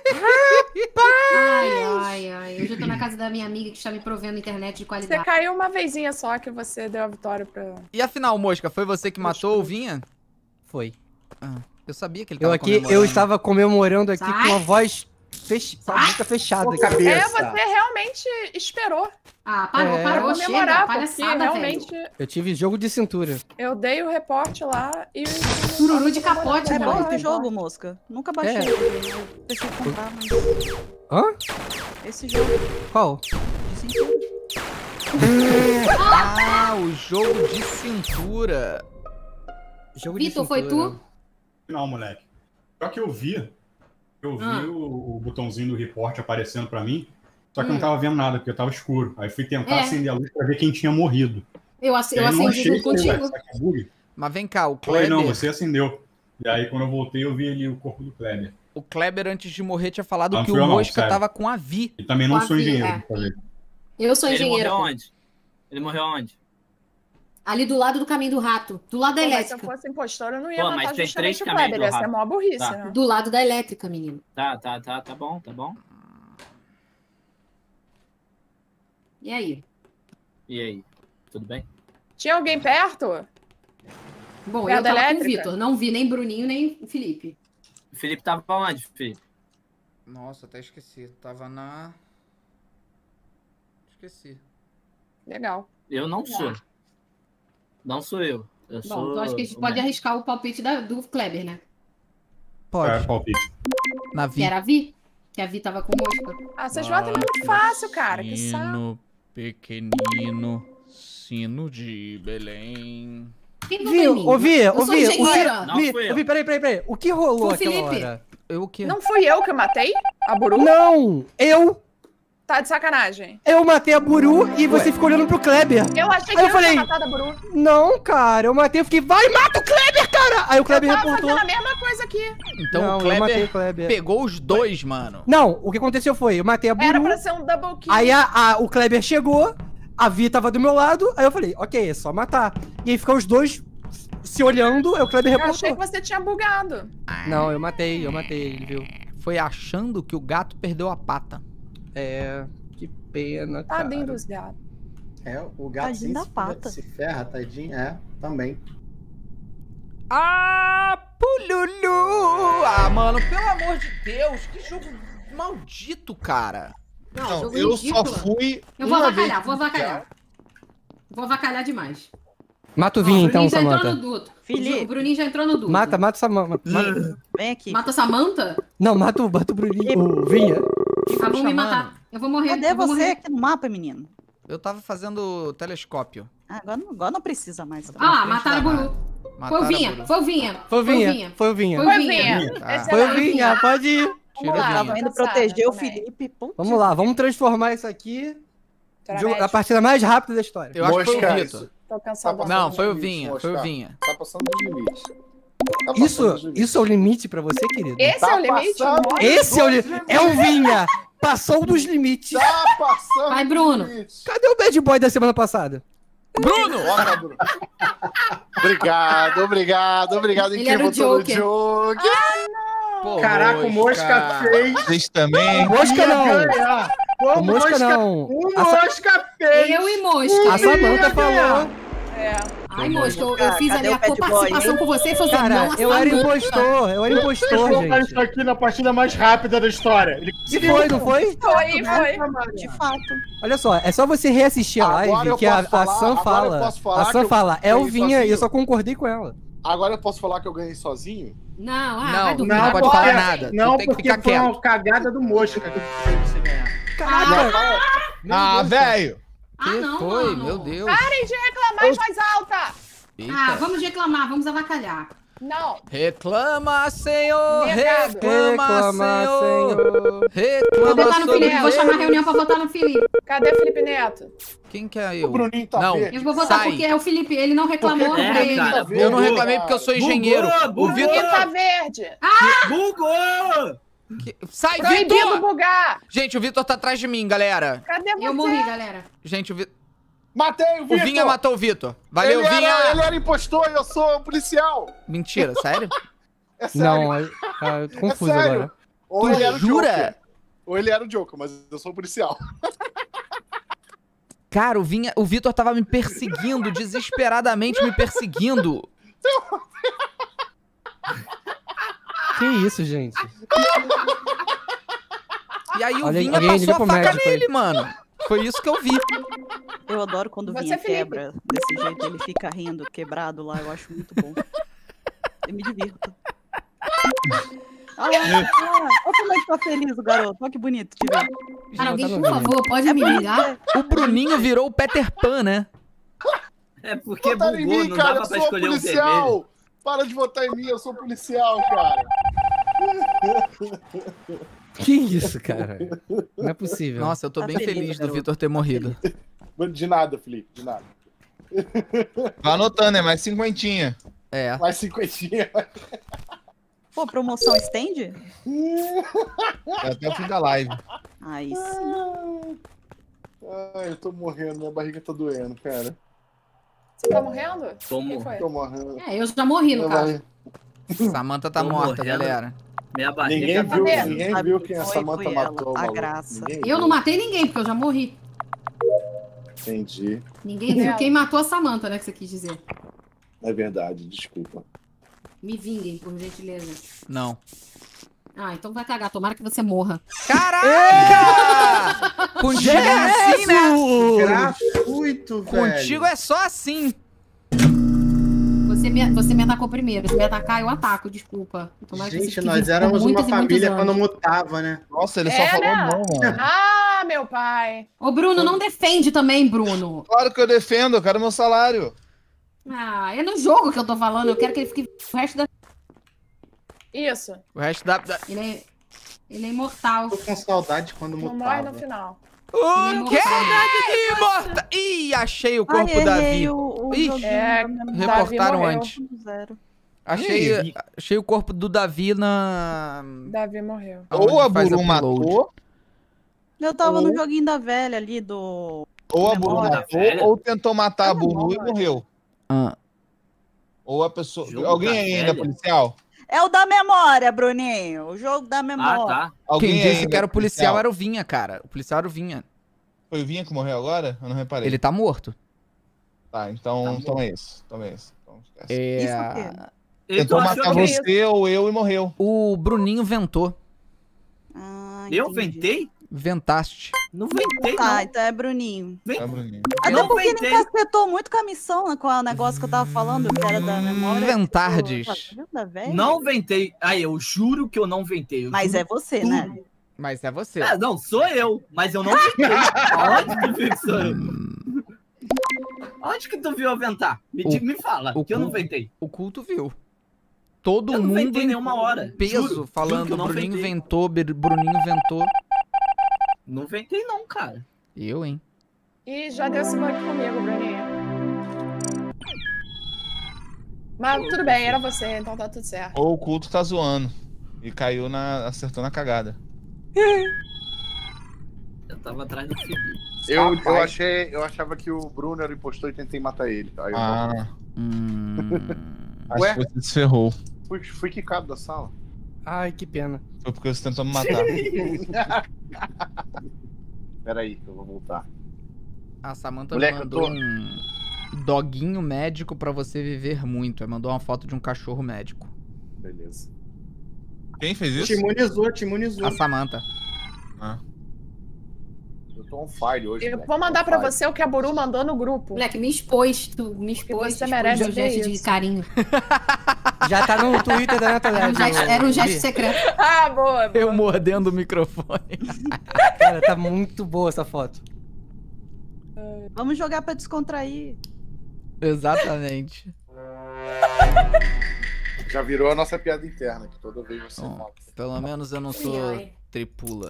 Ai. Hoje eu tô na casa da minha amiga que está me provendo internet de Você qualidade. caiu uma vezinha só que você deu a vitória pra... E afinal, Mosca, foi você que matou o Vinha? Foi. Ah, eu sabia que ele Eu tava aqui, comemorando. eu estava comemorando aqui Sai. com uma voz com a boca fechada. Ô, aqui. cabeça. É, você realmente esperou Ah, parou, É. parou. comemorar, Chega, porque palhaçada, realmente velho. Eu tive jogo de cintura. eu dei o reporte lá e... Sururu de capote, É bom mano. esse jogo, Mosca? Nunca baixei É. ele. Deixa eu comprar, mas... Hã? Esse jogo Qual? de cintura. Ah, o jogo de cintura. Jogo de Vitor, foi cintura. tu? Não, moleque. Só que eu vi o botãozinho do report aparecendo pra mim, só que eu não tava vendo nada, porque tava escuro. Aí fui tentar É. acender a luz pra ver quem tinha morrido. Eu E aí não acendi achei junto esse moleque, contigo. será que é bug? Mas vem cá, o Falei, Kleber. não, você acendeu. E aí quando eu voltei, eu vi ali o corpo do Kleber. O Kleber, antes de morrer, tinha falado Não que fui o eu não, Mosca sério. tava com a Vi. E também não Com a sou Vi, engenheiro, é. pra ver. Eu sou Ele engenheira. morreu pô. onde? Ele morreu onde? Ali do lado do caminho do rato. Do lado da Pô, mas se eu elétrica. fosse impostora, eu não ia Pô, mas matar tem justamente três o caminhos Kleber. do Ia ser rato. mó burrice, Tá. né? Do lado da elétrica, menino. Tá bom. E aí? E aí? Tudo bem? Tinha alguém perto? Bom, Perto eu da tava com o elétrica? Vitor. Não vi nem Bruninho, nem Felipe. O Felipe tava onde, Felipe? Nossa, até esqueci. Tava na. Esqueci. Legal. Eu não sou. Não sou eu. Eu Bom, sou. então acho que a gente o pode médico. arriscar o palpite do Kleber, né? Pode. É, palpite. Na Que Vi. era a Vi. Que a Vi tava com mosca. Ah, vocês votam muito fácil, cara. Que saco. Sino pequenino, sino de Belém. Quem votou Vi, em mim? ouvi, Eu sou ouvi, engenheira. Não fui eu. ouvi, peraí. O que rolou Foi o aquela Felipe. hora? Eu o quê? Não fui eu que matei a Buru? Não, Tá de sacanagem. eu matei a Buru e você ficou olhando pro Kleber. Eu achei que Aí eu eu falei- tinha matado a Buru. Não, cara, eu matei, eu fiquei, vai, mata o Kleber, cara! Aí o Eu Kleber tava reportou. fazendo a mesma coisa aqui. Então Não, o eu matei Kleber o Kleber. pegou os dois, mano. Não, o que aconteceu foi, eu matei a Buru, Era pra ser um double kill. aí o Kleber chegou, a Vi tava do meu lado, aí eu falei, ok, é só matar. E aí ficam os dois se olhando, aí o Kleber Eu reportou. achei que você tinha bugado. Não, eu matei, ele viu. Foi achando que o gato perdeu a pata. É, que pena, cara. Tadinho dos gatos. É, o gato Tadinho da pata. se ferra, tadinho. É, também. A Pululu! Ah, mano, pelo amor de Deus, que jogo maldito, cara. Não, jogo eu ridículo. só fui. Eu vou uma vez avacalhar, vou no avacalhar. Vou avacalhar demais. Mata o Vinha, então, Bruninho já entrou Samanta. no duto. Felipe. O Bruninho já entrou no duto. Mata Samanta. Vem aqui. Mata a Samanta? Não, mata o Bruninho. O Vinha. Ah, vão me matar. Eu vou morrer. Cadê eu vou você morrer. aqui no mapa, menino? Eu tava fazendo telescópio. Ah, agora não precisa mais. Tá? Ah, mataram o Buru. Foi o Mataram Vinha, a Buru. foi o Vinha. Foi o Vinha. Foi o Vinha. Foi o Vinha. Ah. Foi o Vinha, pode ir. Tira o Tava Vinha. indo proteger o Felipe. Putz. Vamos lá, vamos transformar isso aqui a partida mais rápida da história. Eu acho que foi o Mosca, Vitor. Tô cansado. Não, foi o dos Vinha, limites, foi o Mosca. Vinha. Tá passando dos limites. Tá passando dos limites. Isso é o limite pra você, querido? Esse Tá é o limite? passando Mostra. Esse é o limite. É o Vinha. Passou dos limites. Tá passando Vai, dos Bruno. limites. Cadê o bad boy da semana passada? Bruno! Bora, Bruno. Obrigado. Ele Quem era o votou no Joker. Joker? Pô, Caraca, o Mosca fez. Vocês também. Mosca não. Ganhar. Pô, O Mosca não. O Mosca fez. Eu e Mosca. A Samanta falou. É. Ai, Mosca, eu fiz ali Cadê a o bad boy, coparticipação hein? com você, você Cara, não eu era Samanta. impostor. Eu era Vocês impostor, colocaram gente. isso aqui na partida mais rápida da história. Ele E foi, não foi? Foi. De fato. Olha só, é só você reassistir a Agora live eu que a posso falar- Sam agora eu fala. posso falar A que Sam eu fala, é o ganhei Vinha e sozinho. eu só concordei com ela. Agora eu posso falar que eu ganhei sozinho? Não, Não, vai dormir. não pode porque- falar nada. Tu Não, tem que porque ficar foi quieto. uma cagada do Mosca que fez você ganhar. Caraca! Ah, velho. Ah, não, Foi, mano. meu Deus. Parem de reclamar mais alta! Eita. Ah, vamos reclamar, vamos avacalhar. Não. Reclama, Senhor! Negado. Reclama, Senhor! Reclama Vou votar no sobre Felipe, vou chamar a reunião pra votar no Felipe. Cadê Felipe Neto? Quem que é eu? O Bruninho tá Não. verde. Eu vou votar Sai. porque é o Felipe, ele não reclamou. Por que pra ele. cara, Eu não bugou. reclamei porque eu sou engenheiro. Bugou, O Vitor... Quem tá verde? Bugou! Sai, Proibido Vitor! bugar! Gente, o Vitor tá atrás de mim, galera. Cadê você? Eu morri, galera. Gente, o Vitor... Matei o O Vitor! Vinha matou o Vitor. Valeu, ele Vinha! Ele era impostor e eu sou policial. Mentira, sério? É sério. Não, eu tô confuso sério. agora. Ou Tu ele era o jura? Joker. Ou ele era o Joker, mas eu sou policial. Cara, o Vitor tava me perseguindo, desesperadamente me perseguindo. Que isso, gente? E aí o Olha, Vinha alguém passou liga a pro faca médico aí. nele, mano. Foi isso que eu vi. Eu adoro quando o Você, Vinha Felipe. quebra desse jeito. Ele fica rindo, quebrado lá. Eu acho muito bom. Eu me divirto. Olha como ele tá feliz, o garoto. Olha que bonito de ver. Cara, alguém, tá por no favor, pode me ligar? O Bruninho virou o Peter Pan, né? É porque Votar em bugou, mim, não cara, dava eu pra sou escolher o policial. vermelho. Para de votar em mim, eu sou policial, cara. Que isso, cara? Não é possível. Nossa, eu tô Tá bem feliz, feliz do garoto. Vitor ter morrido. De nada, Felipe, de nada. Vai anotando, é mais cinquentinha. É. Mais 50. Pô, promoção estende? É até o fim da live. Aí sim. Ai, eu tô morrendo, minha barriga tá doendo, cara. Você tá morrendo? Como? Quem foi? Tô morrendo. É, eu já morri, no Minha caso. Samanta tá Tô morta, morrendo. galera. Minha barriga Ninguém tá viu, doendo. ninguém Sabe viu que quem a foi, Samanta foi ela, matou, a maluco. graça. Ninguém Eu viu. não matei ninguém, porque eu já morri. Entendi. Ninguém viu quem matou a Samanta, né, que você quis dizer. É verdade, desculpa. Me vinguem, por gentileza. Não. Ah, então vai cagar. Tomara que você morra. Caraca! Contigo é assim, né? Gratuito, velho. Contigo é só assim. Você me atacou primeiro. Se me atacar, eu ataco. Desculpa. Tomara que você Gente, fique nós vivo por éramos muitos uma e muitos família anos. quando mutava, né? Nossa, ele só É, falou né? não, mano. Ah, meu pai. Ô, Bruno, não defende também, Bruno. Claro que eu defendo, eu quero meu salário. Ah, é no jogo que eu tô falando. Eu quero que ele fique o resto da... Isso. O resto da... Ele é imortal. Tô com saudade quando Não morre no mutava. final. O que? Imortal! Ih, achei o corpo Ai, da errei Vi. o Ih, joguinho É, da minha memória. reportaram morreu. antes. Zero. Achei o corpo do Davi na... Davi morreu. Ou a Onde faz Buru upload. matou, Eu tava no joguinho da velha ali do. ou a Buru Memória. matou, ou tentou matar a Buru e memória. morreu. Ah. Ou a pessoa... Jogo Alguém da aí ainda é velha? policial? É o da memória, Bruninho. O jogo da Ah, memória. tá. Alguém Quem aí disse ainda que era é o policial era o Vinha, cara. O policial era o Vinha. Foi o Vinha que morreu agora? Eu não reparei. Ele tá morto. Tá, então é isso. Então é isso. Então esquece. É... Isso o quê? Tentou matar você ou eu e morreu. O Bruninho ventou. Eu ventei? Ventaste. Não ventei, Tá, não. então é Bruninho. É Bruninho. Até Não porque ele ventei. encacetou muito com a missão, né, com o negócio que eu tava falando, que era da memória. Ventardes. Da velha. Não ventei. Aí, eu juro que eu não ventei. Eu Mas juro é você, tudo. né? Mas é você. É, não, sou eu, mas eu não ventei. Aonde tu viu que sou eu? Onde que tu viu eu ventar? Me fala, que eu não ventei. O culto viu. Todo Eu não mundo ventei em nenhuma hora. peso Juro, falando juro que eu não Bruninho ventei. ventou, Bruninho ventou. Não ventei não, cara. Eu, hein? E já deu esse bug comigo, Bruninho. Mas tudo bem, era você, então tá tudo certo. Ou o culto tá zoando. E caiu acertou na cagada. Eu tava atrás do Felipe. Eu achava que o Bruno era o impostor e tentei matar ele. Aí eu Acho Ué? que você se ferrou. fui quicado da sala. Ai, que pena. Foi porque você tentou me matar. Peraí, que eu vou voltar. A Samantha Moleque, mandou eu tô- um doguinho médico pra você viver muito. Aí mandou uma foto de um cachorro médico. Beleza. Quem fez isso? Te imunizou. A Samantha. Eu tô on fire hoje. Eu moleque. vou mandar pra On fire. você o que a Buru mandou no grupo. Moleque, me expôs, tu me expôs. você merece um ver gesto de isso. carinho. Já tá no Twitter da Natalete. Era um gesto secreto. Ah, boa. Eu mordendo o microfone. Cara, tá muito boa essa foto. Vamos jogar pra descontrair. Exatamente. Já virou a nossa piada interna, que toda vez você Bom, fala. pelo menos eu não sou Ai. tripula.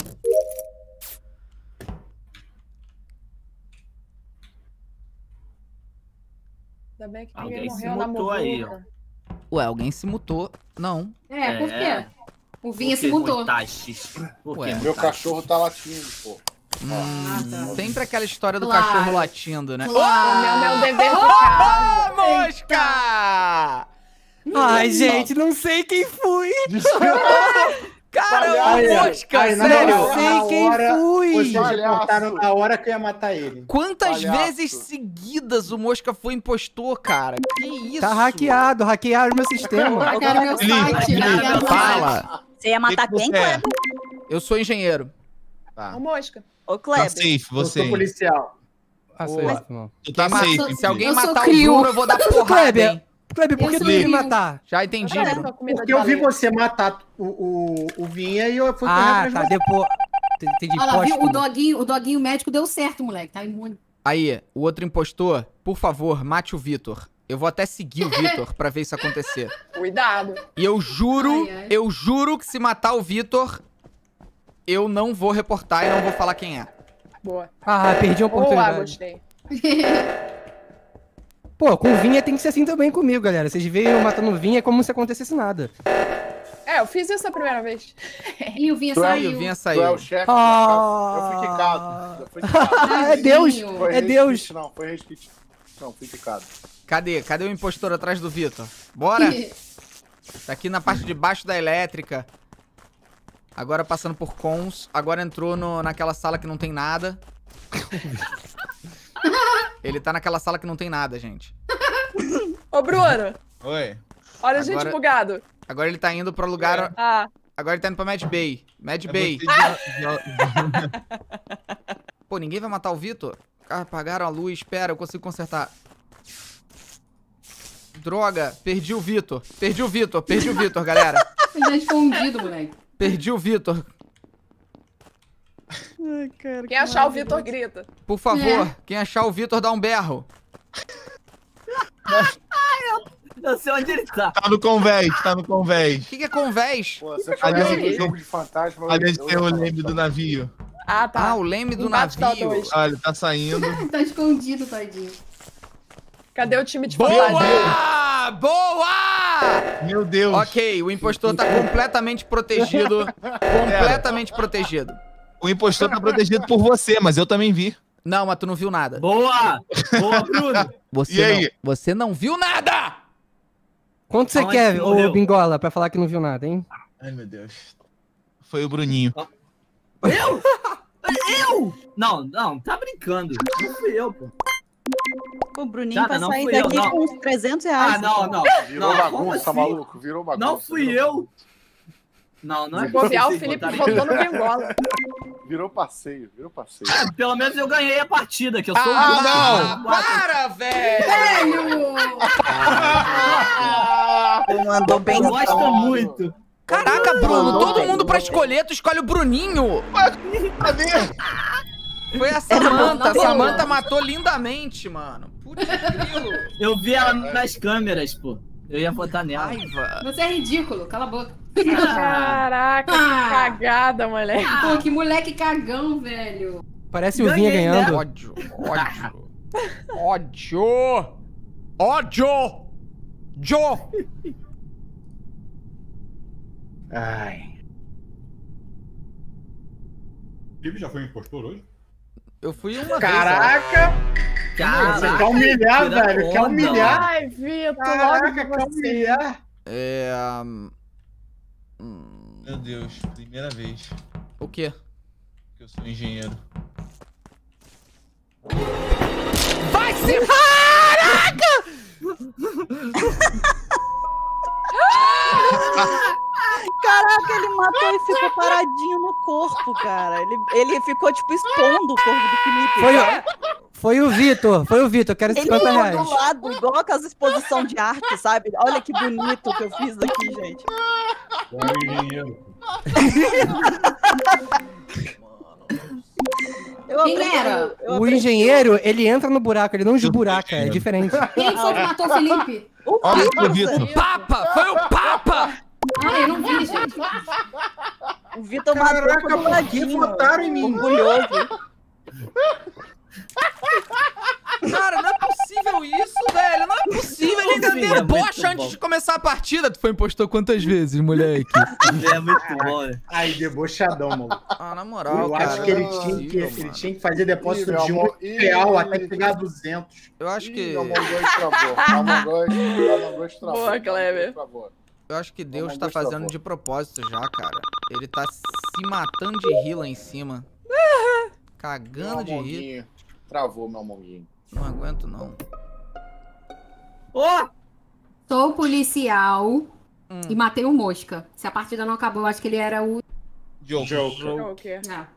Ainda bem que Alguém ninguém se morreu na mutou aí, muvuca. Ué, alguém se mutou. Não. É, por quê? O Vinha se mudou. Ué, Meu cachorro tá latindo, pô. Sempre aquela história do Claro. cachorro latindo, né? Claro. Meu dever de casa. Mosca! Ai, gente, não sei quem fui. Cara, Aí, o Mosca, aí, na sério. hora- sei quem fui. Vocês Palhaço. reportaram na hora que eu ia matar ele. Quantas Palhaço. vezes seguidas o Mosca foi impostor, cara? Que isso? Tá hackearam meu sistema. Hackearam meu site. hackearam meu site. Fala. Você ia matar Que quem, você é? Kleber? Eu sou engenheiro. Ô, Mosca. Ô, Tá Kleber. safe, Eu você. sou policial. Ah, Boa. sei, irmão. Tu tá Quem ma- safe. Se alguém Eu sou matar o crio. Bruno, eu vou dar porrada, Kleber, hein? Kleber, por que Eu tu sou ia me crio. matar? Já entendi, Parece Bruno. uma comida Porque de eu vi baleia. você matar o Vinha e eu fui correr Ah, atrás tá, de você. depois. Entendi, Olha lá, viu? póstumo. O doguinho médico deu certo, moleque. Tá imune. Aí, o outro impostor, por favor, mate o Vitor. Eu vou até seguir o Vitor pra ver isso acontecer. Cuidado. E eu juro, Ai, ai. eu juro que se matar o Vitor, eu não vou reportar e não vou falar quem é. Boa. Ah, perdi a Boa, oportunidade. gostei. Pô, com o Vinha tem que ser assim também comigo, galera. Vocês veem eu matando o Vinha como se acontecesse nada. É, eu fiz isso a primeira vez. E o Vinha Tu é, saiu. o Vinha Tu é o saiu. chefe. Ah. Eu fui quicado. Eu fui quicado. Ah, é Deus! Foi É Deus! resquite, não, foi resquite. Não, fui quicado. Cadê? Cadê o impostor atrás do Vitor? Bora! Tá aqui na parte de baixo da elétrica. Agora passando por cons. Agora entrou naquela sala que não tem nada. Ele tá naquela sala que não tem nada, gente. Ô, Bruno, Oi. olha a gente Agora- bugado. Agora ele tá indo pro lugar... Ah, Agora ele tá indo pra Mad Bay. Mad É Bay. você Pô, ninguém vai matar o Vitor? Ah, apagaram a luz. Espera, eu consigo consertar. Droga, perdi o Vitor. Perdi o Vitor, galera. Ele tá escondido, moleque. Perdi o Vitor. quem achar o Vitor grita. Por favor, quem achar o Vitor, dá um berro. Eu sei onde ele tá. Tá no convés, tá no convés. O que é convés? Pô, se eu Ali tivesse é- um jogo de fantasma... Ali eu- tem o leme do navio. Ah, tá. Ah, o leme do Embate da navio. dois. Olha, ele tá saindo. Tá escondido, tadinho. Cadê o time de fantasma? Boa! Boa! Meu Deus. Ok, o impostor tá completamente protegido. Completamente protegido. O impostor tá protegido por você, mas eu também vi. Não, mas tu não viu nada. Boa! Boa, Bruno! Você E aí? Não, você não viu nada! Quanto você Aonde quer, que ô morreu? Bingola, pra falar que não viu nada, hein? Ai, meu Deus. Foi o Bruninho. Eu? Eu? Não, tá brincando. Não fui eu, pô. O Bruninho Nada, vai não sair fui eu, daqui não. com uns 300 reais. Ah, não, não. Virou Não, como bagunça, assim? maluco. Virou bagunça. Não fui eu. Não, não é Se bobear, o possível, Felipe tá rodou ligado? no Bengola. Virou passeio, virou passeio. É, pelo menos eu ganhei a partida, que eu sou Ah, não! Para, velho! Mandou bem. Gosta muito. Caraca, Bruno, todo mundo pra escolher, tu escolhe o Bruninho. Foi a Samantha. A Samantha matou lindamente, mano. Putz, grilo. Eu vi ela nas câmeras, pô. Eu ia votar nela. Raiva. Você é ridículo, cala a boca. Caraca, que cagada, moleque. Pô, que moleque cagão, velho. Parece o Vinha ganhando. Né? Ódio, ódio. Ódio. Ódio. Jo. Ai. O Felipe já foi impostor hoje? Eu fui uma Caraca! Você quer humilhar, tira velho? Quer onda. humilhar? Ai, Vitor, logo Caraca, de quer você. humilhar? É. Meu Deus, primeira vez O quê? que eu sou engenheiro. Vai se. Caraca! Caraca, ele matou e ficou paradinho no corpo, cara. Ele ficou, tipo, expondo o corpo do Felipe. Foi o Vitor, quero Ele 50 ficou reais. do lado, igual aquelas exposições de arte, sabe? Olha que bonito que eu fiz aqui, gente. Quem era? O engenheiro, ele entra no buraco, ele não esburaca, é diferente. Quem foi que matou o Felipe? Olha aqui, Vitor. Papa! Foi o Papa! Ah, eu não vi, gente. O Vitor matou Caraca, do por que ladinho, votaram em mim? orgulhoso. Cara, não é possível isso, velho. Não é possível. Ele ainda Sim, é debocha muito antes bom. de começar a partida. Tu foi impostor quantas vezes, moleque? É muito bom, né? Ai, debochadão, mano. Ah, na moral, Eu cara. acho que ele não é tinha que, possível, ele mano. tinha que fazer depósito Ih, de meu um amor, ih, real ih, até ih. pegar 200. Eu acho que... Among Us travou. Among Us travou. Boa, Kleber. Travou. Eu acho que Deus Among tá Us fazendo travou. de propósito já, cara. Ele tá se matando de rir lá em cima. Cagando de rir. Amonguinho. Travou, meu Amonguinho. Não aguento, não. Ó! Sou policial e matei o Mosca. Se a partida não acabou, eu acho que ele era o... Joker. Ah,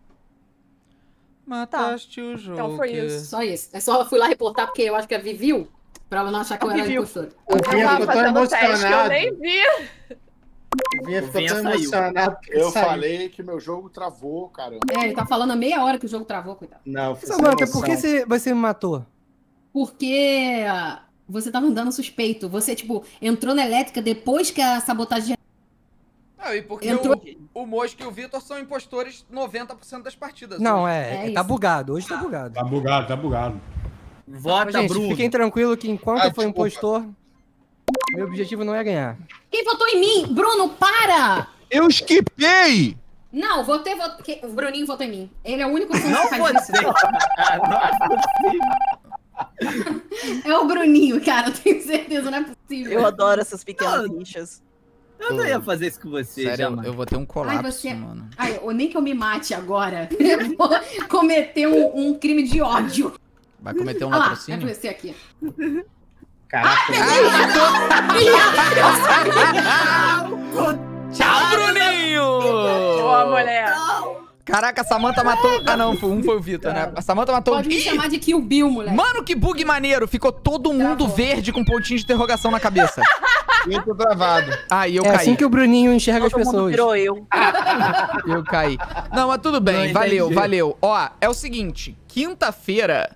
Mataste o jogo. Então foi isso. só isso. É só fui lá reportar porque eu acho que a Vivi viu. Pra ela não achar que eu A era Vivi. impostora. O Eu Vinha tava ficou tão fazendo teste que eu emocionado. nem vi. O Vinha ficou Vinha tão saiu. emocionado que ele Eu saiu. falei que meu jogo travou, caramba. É, ele tá falando há meia hora que o jogo travou, coitado. Não, foi sem Samantha, emoção. por que você me matou? Porque você tava andando suspeito. Você, tipo, entrou na elétrica depois que a sabotagem... Ah, e porque Entrou- o Mosca e o Vitor são impostores 90% das partidas. Não, É tá isso. bugado, hoje tá bugado. Tá bugado, tá bugado. Vota, Gente, Bruno. fiquem tranquilos que enquanto Ah, eu for desculpa. impostor, meu objetivo não é ganhar. Quem votou em mim? Bruno, para! Eu esquipei! Não, votei... O Bruninho votou em mim. Ele é o único que Não faz isso. votei. Não é possível. É o Bruninho, cara. Eu tenho certeza, não é possível. Eu adoro essas pequenas rixas. Eu não ia fazer isso com você, Sério, jamais. eu vou ter um colapso, Ai, você... mano. Ai, nem que eu me mate agora. Eu vou cometer um crime de ódio. Vai cometer um Ah lá, é latrocínio? você aqui. Caraca, Tchau, Bruninho! Boa, mulher. Caraca, a Samantha matou... Ah, não, foi o Vitor, né? A Samantha matou... Pode me Ih! chamar de Kill Bill, moleque. Mano, que bug maneiro! Ficou todo mundo verde com pontinho de interrogação na cabeça. Eu tô travado. Ah, e eu É caí. assim que o Bruninho enxerga as Todo mundo pessoas. virou eu. Eu caí. Não, mas tudo bem, Não valeu, entendi. valeu. Ó, é o seguinte, quinta-feira,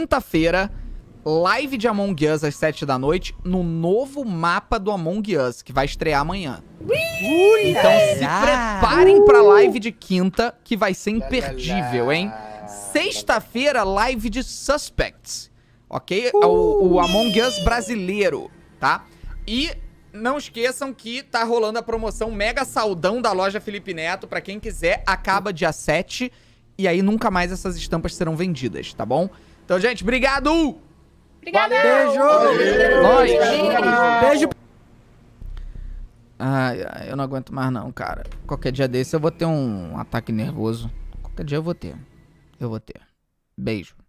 live de Among Us às 7 da noite, no novo mapa do Among Us, que vai estrear amanhã. Então se preparem pra live de quinta, que vai ser imperdível, hein? Sexta-feira, live de Suspects, ok? O Among Us brasileiro, tá? E não esqueçam que tá rolando a promoção Mega Saldão da loja Felipe Neto, pra quem quiser, acaba dia 7, e aí nunca mais essas estampas serão vendidas, tá bom? Então, gente, obrigado! Obrigada. Beijo! Nós! Beijo! Ai, eu não aguento mais não, cara. Qualquer dia desse eu vou ter um ataque nervoso. Qualquer dia eu vou ter. Beijo.